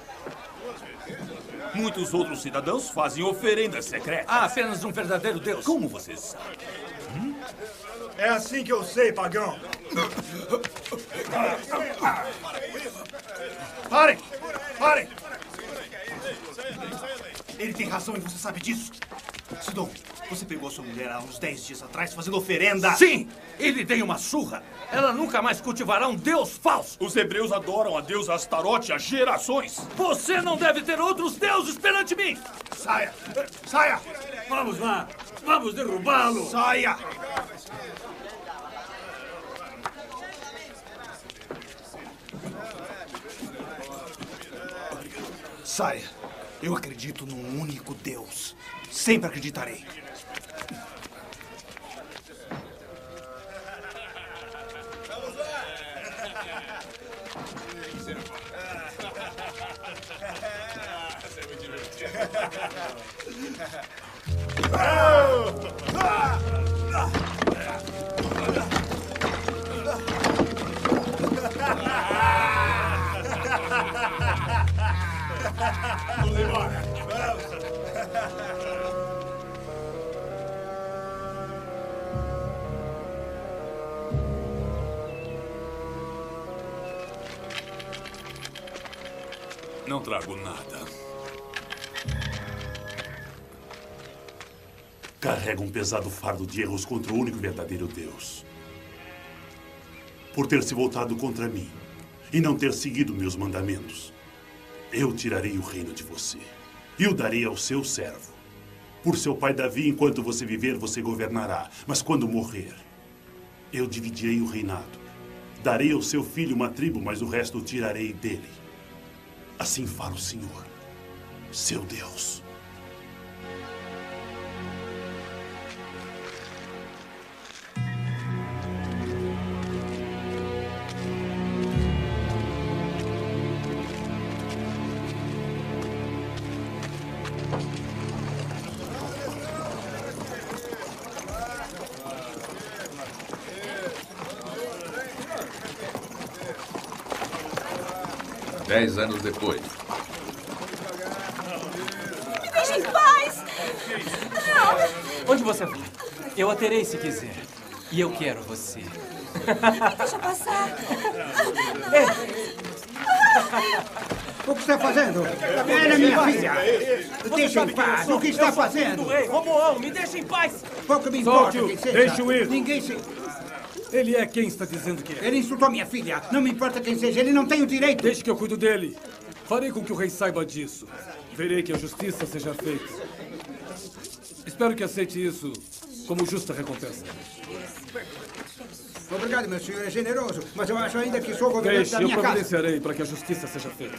Speaker 3: Muitos outros cidadãos fazem oferendas secretas.
Speaker 6: Há apenas um verdadeiro Deus.
Speaker 3: Como você sabe?
Speaker 11: É assim que eu sei, pagão.
Speaker 2: Parem! Parem! Ele tem razão e você sabe disso. Sidon, você pegou sua mulher há uns 10 dias atrás fazendo oferenda.
Speaker 6: Sim! E lhe dei uma surra. Ela nunca mais cultivará um deus falso.
Speaker 3: Os hebreus adoram a deusa Astarote há gerações.
Speaker 6: Você não deve ter outros deuses perante mim.
Speaker 2: Saia! Saia!
Speaker 11: Vamos lá! Vamos derrubá-lo!
Speaker 2: Saia! Saia! Eu acredito num único Deus. Sempre acreditarei.
Speaker 11: Vamos embora.
Speaker 3: Não trago nada.
Speaker 16: Carrego um pesado fardo de erros contra o único verdadeiro Deus. Por ter se voltado contra mim e não ter seguido meus mandamentos, eu tirarei o reino de você e o darei ao seu servo. Por seu pai Davi, enquanto você viver, você governará. Mas quando morrer, eu dividirei o reinado. Darei ao seu filho uma tribo, mas o resto tirarei dele. Assim fala o Senhor, seu Deus.
Speaker 17: Dez anos depois.
Speaker 19: Me deixe em paz! Não!
Speaker 24: Onde você vai? Eu a terei se quiser. E eu quero você.
Speaker 19: Me deixa passar!
Speaker 14: O que está fazendo? Ela é minha filha! Deixa em paz! O que está fazendo?
Speaker 24: Ei, Roboão, me deixa em paz!
Speaker 14: Pouco me importa
Speaker 4: Solte-o!
Speaker 14: quem seja.
Speaker 4: Deixe-o ir!
Speaker 14: Ninguém se...
Speaker 4: Ele é quem está dizendo que é.
Speaker 14: Ele insultou minha filha. Não me importa quem seja, ele não tem o direito.
Speaker 4: Deixe que eu cuido dele. Farei com que o rei saiba disso. Verei que a justiça seja feita. Espero que aceite isso como justa recompensa.
Speaker 14: Obrigado, meu senhor. É generoso. Mas eu acho ainda que sou governante da minha
Speaker 4: eu
Speaker 14: casa.
Speaker 4: providenciarei para que a justiça seja feita.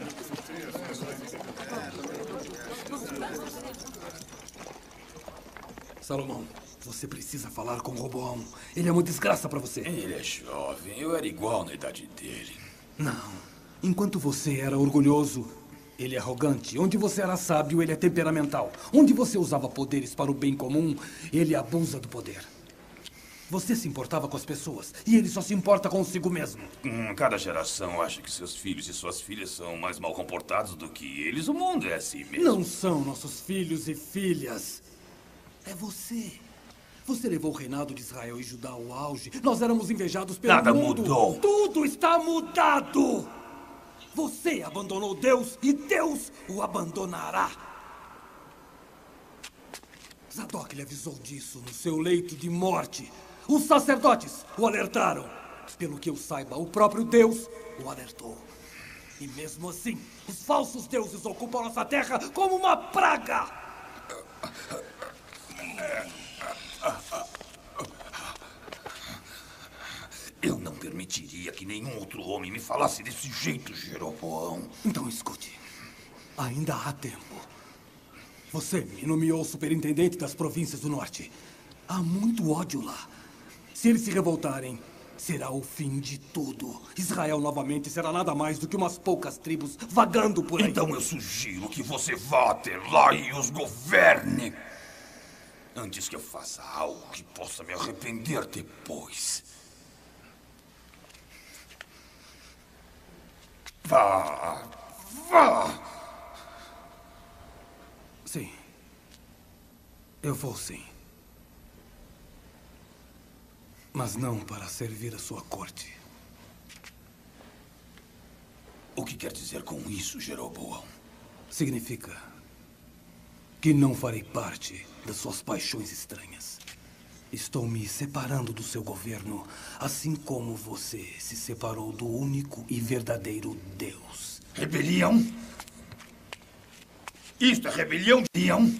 Speaker 4: Salomão, você precisa falar com Roboão. Ele é uma desgraça para você.
Speaker 3: Ele é jovem. Eu era igual na idade dele.
Speaker 4: Não. Enquanto você era orgulhoso, ele é arrogante. Onde você era sábio, ele é temperamental. Onde você usava poderes para o bem comum, ele abusa do poder. Você se importava com as pessoas e ele só se importa consigo mesmo.
Speaker 1: Cada geração acha que seus filhos e suas filhas são mais mal comportados do que eles. O mundo é assim mesmo.
Speaker 4: Não são nossos filhos e filhas. É você. Você levou o reinado de Israel e Judá ao auge. Nós éramos invejados pelo
Speaker 1: Nada
Speaker 4: mundo.
Speaker 1: mudou.
Speaker 4: Tudo está mudado. Você abandonou Deus e Deus o abandonará. Zadok lhe avisou disso no seu leito de morte. Os sacerdotes o alertaram. Pelo que eu saiba, o próprio Deus o alertou. E mesmo assim, os falsos deuses ocupam nossa terra como uma praga.
Speaker 1: Eu não permitiria que nenhum outro homem me falasse desse jeito, Jeroboão.
Speaker 4: Então escute. Ainda há tempo. Você me nomeou superintendente das províncias do norte. Há muito ódio lá. Se eles se revoltarem, será o fim de tudo. Israel novamente será nada mais do que umas poucas tribos vagando por aí.
Speaker 1: Então eu sugiro que você vá até lá e os governe. Antes que eu faça algo que possa me arrepender depois. Vá! Vá!
Speaker 4: Sim. Eu vou sim. Mas não para servir a sua corte.
Speaker 1: O que quer dizer com isso, Jeroboão?
Speaker 4: Significa que não farei parte das suas paixões estranhas. Estou me separando do seu governo, assim como você se separou do único e verdadeiro Deus.
Speaker 1: Rebelião? Isto é rebelião de Leão?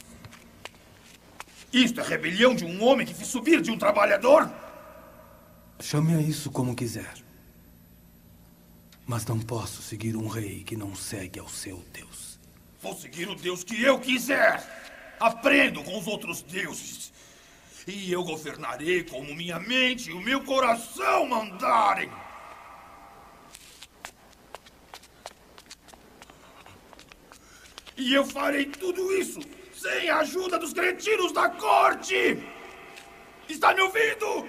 Speaker 1: Isto é rebelião de um homem que fez subir de um trabalhador?
Speaker 4: Chame a isso como quiser. Mas não posso seguir um rei que não segue ao seu Deus.
Speaker 1: Vou seguir o Deus que eu quiser. Aprendo com os outros deuses. E eu governarei como minha mente e o meu coração mandarem. E eu farei tudo isso sem a ajuda dos cretinos da corte! Está me ouvindo?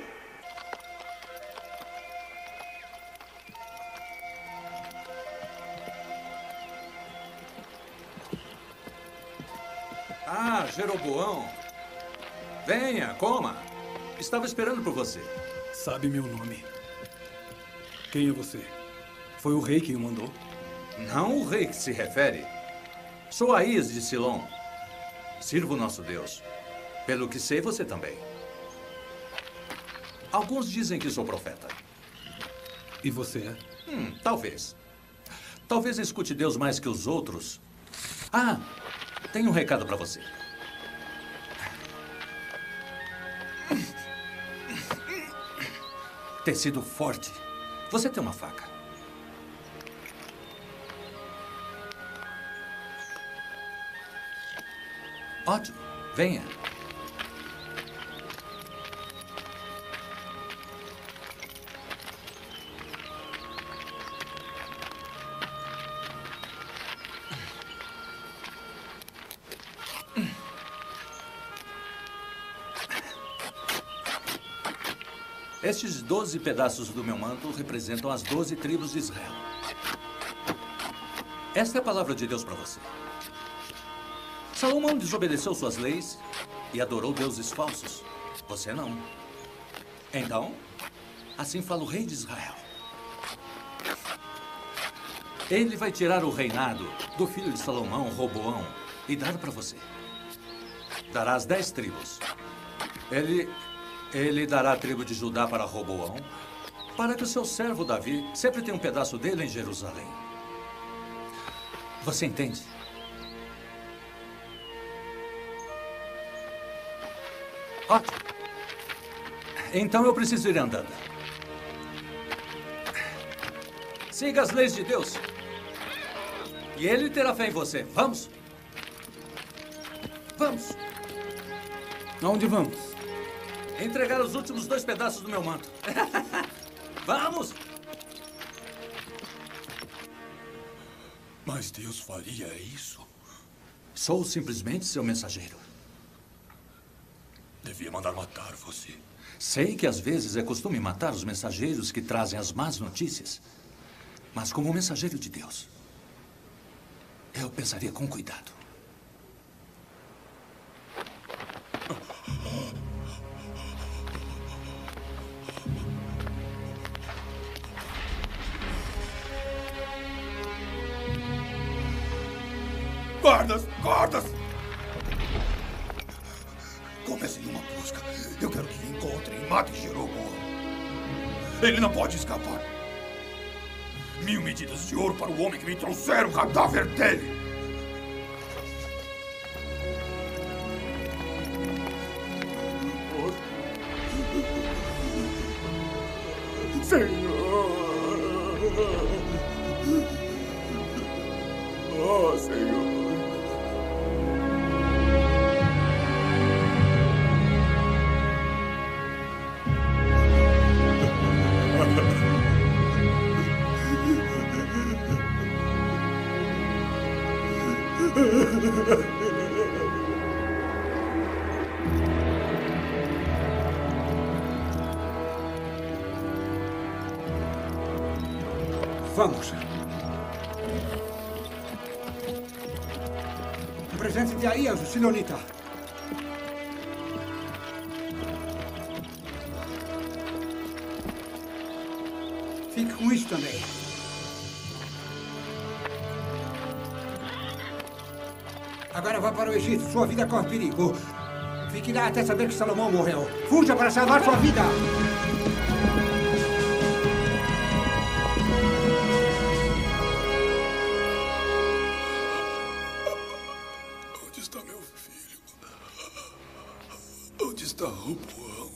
Speaker 6: Ah, Jeroboão. Venha, coma. Estava esperando por você.
Speaker 4: Sabe meu nome. Quem é você? Foi o rei quem o mandou?
Speaker 6: Não o rei que se refere. Sou Aías de Silom. Sirvo o nosso Deus. Pelo que sei, você também. Alguns dizem que sou profeta.
Speaker 4: E você é?
Speaker 6: Talvez. Talvez escute Deus mais que os outros. Ah, tenho um recado para você. Tecido forte. Você tem uma faca. Ótimo. Venha. Estes 12 pedaços do meu manto representam as 12 tribos de Israel. Esta é a palavra de Deus para você. Salomão desobedeceu suas leis e adorou deuses falsos. Você não. Então, assim fala o rei de Israel. Ele vai tirar o reinado do filho de Salomão, Roboão, e dar para você. Dará as 10 tribos. Ele dará a tribo de Judá para Roboão, para que o seu servo Davi sempre tenha um pedaço dele em Jerusalém. Você entende? Ótimo. Então eu preciso ir andando. Siga as leis de Deus. E ele terá fé em você. Vamos? Vamos.
Speaker 4: Aonde vamos?
Speaker 6: Entregar os últimos 2 pedaços do meu manto. Vamos!
Speaker 1: Mas Deus faria isso?
Speaker 6: Sou simplesmente seu mensageiro.
Speaker 3: Devia mandar matar você.
Speaker 6: Sei que às vezes é costume matar os mensageiros que trazem as más notícias. Mas como mensageiro de Deus, eu pensaria com cuidado.
Speaker 1: Guardas! Guardas! Comecem uma busca. Eu quero que encontrem e matem Jeroboão. Ele não pode escapar. 1000 medidas de ouro para o homem que me trouxeram o cadáver dele.
Speaker 23: Oh, Senhor.
Speaker 14: Vamos. Apresente-te aí, anjo Silonita. Fique com isso também. Agora vá para o Egito. Sua vida corre perigo. Fique lá até saber que Salomão morreu. Fuja para salvar sua vida.
Speaker 1: Onde está meu filho? Onde está Roboão?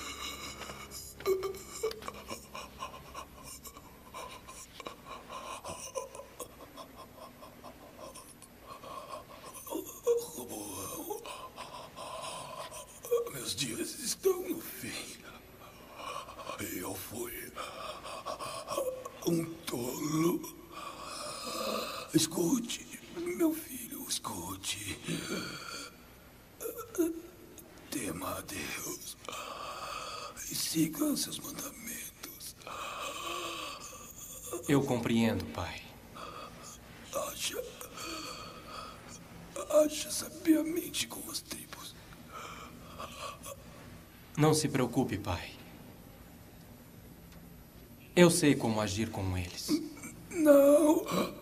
Speaker 1: Roboão. Meus dias estão no fim. Eu fui um tolo. Escute, meu filho, escute. Tema a Deus e siga seus mandamentos.
Speaker 24: Eu compreendo, pai.
Speaker 1: Acha sabiamente com as tribos.
Speaker 24: Não se preocupe, pai. Eu sei como agir com eles.
Speaker 1: Não.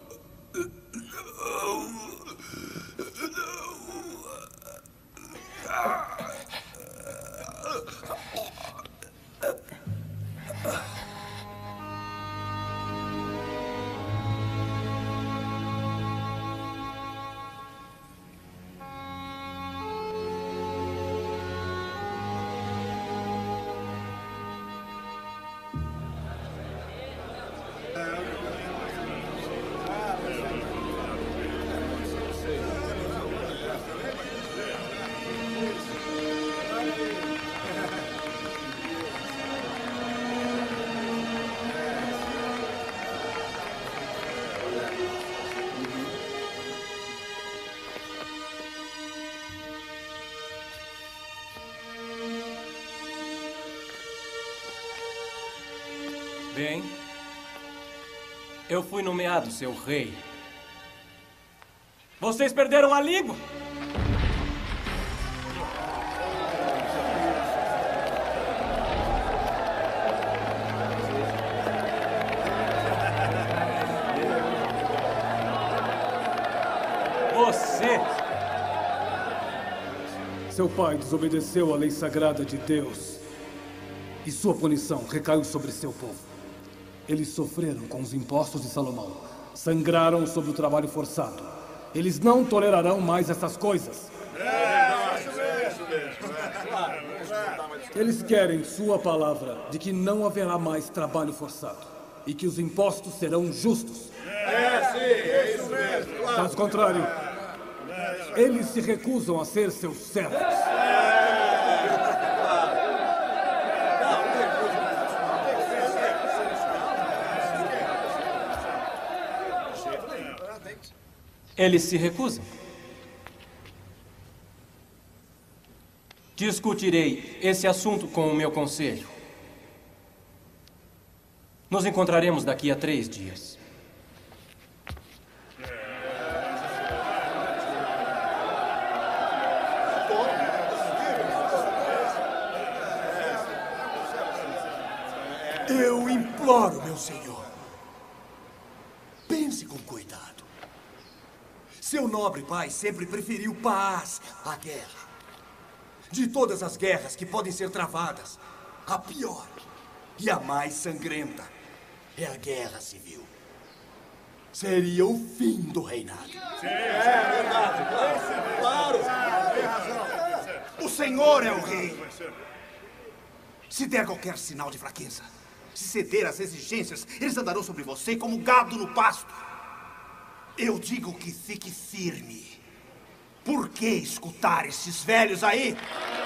Speaker 24: Bem, eu fui nomeado seu rei. Vocês perderam a língua! Você!
Speaker 4: Seu pai desobedeceu à lei sagrada de Deus. E sua punição recaiu sobre seu povo. Eles sofreram com os impostos de Salomão. Sangraram sob o trabalho forçado. Eles não tolerarão mais essas coisas. Eles querem sua palavra de que não haverá mais trabalho forçado. E que os impostos serão justos.
Speaker 23: É isso mesmo.
Speaker 4: Caso contrário, eles se recusam a ser seus servos.
Speaker 24: Eles se recusam. Discutirei esse assunto com o meu conselho. Nos encontraremos daqui a 3 dias.
Speaker 2: Eu imploro, meu senhor. Pense com cuidado. Seu nobre pai sempre preferiu paz à guerra. De todas as guerras que podem ser travadas, a pior e a mais sangrenta é a guerra civil. Seria o fim do reinado.
Speaker 11: Sim, é verdade. Claro. Tem razão.
Speaker 2: O senhor é o rei. Se der qualquer sinal de fraqueza, se ceder às exigências, eles andarão sobre você como gado no pasto. Eu digo que fique firme. Por que escutar esses velhos aí?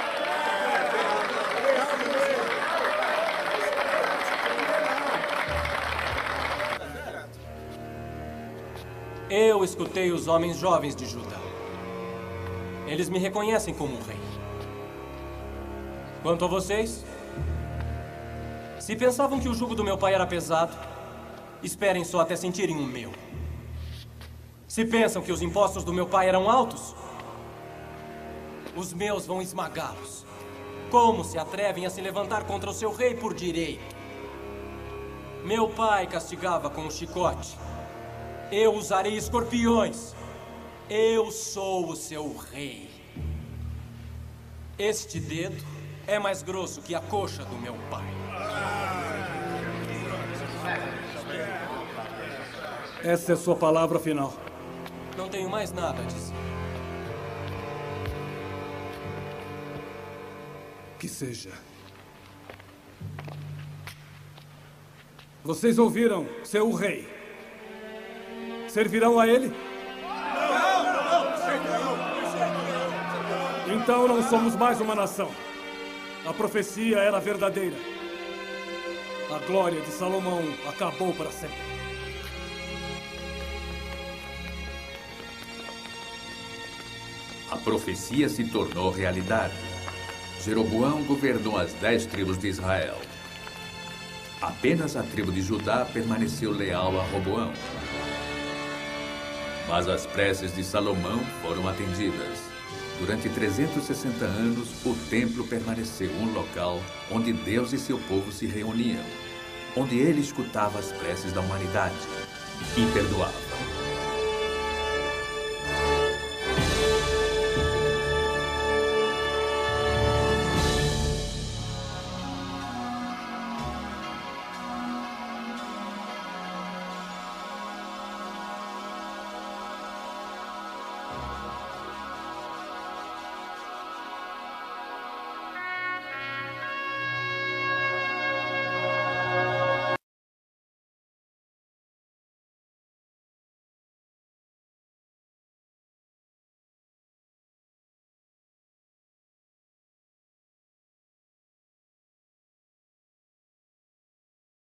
Speaker 24: Eu escutei os homens jovens de Judá. Eles me reconhecem como rei. Quanto a vocês, se pensavam que o jugo do meu pai era pesado, esperem só até sentirem o meu. Se pensam que os impostos do meu pai eram altos, os meus vão esmagá-los. Como se atrevem a se levantar contra o seu rei por direito? Meu pai castigava com o chicote. Eu usarei escorpiões. Eu sou o seu rei. Este dedo é mais grosso que a coxa do meu pai.
Speaker 4: Essa é sua palavra final.
Speaker 24: Não tenho mais nada a dizer.
Speaker 4: Que seja. Vocês ouviram, seu rei? Servirão a ele? Então não somos mais uma nação. A profecia era verdadeira. A glória de Salomão acabou para sempre.
Speaker 12: A profecia se tornou realidade. Jeroboão governou as 10 tribos de Israel. Apenas a tribo de Judá permaneceu leal a Roboão. Mas as preces de Salomão foram atendidas. Durante 360 anos, o templo permaneceu um local onde Deus e seu povo se reuniam, onde ele escutava as preces da humanidade e perdoava.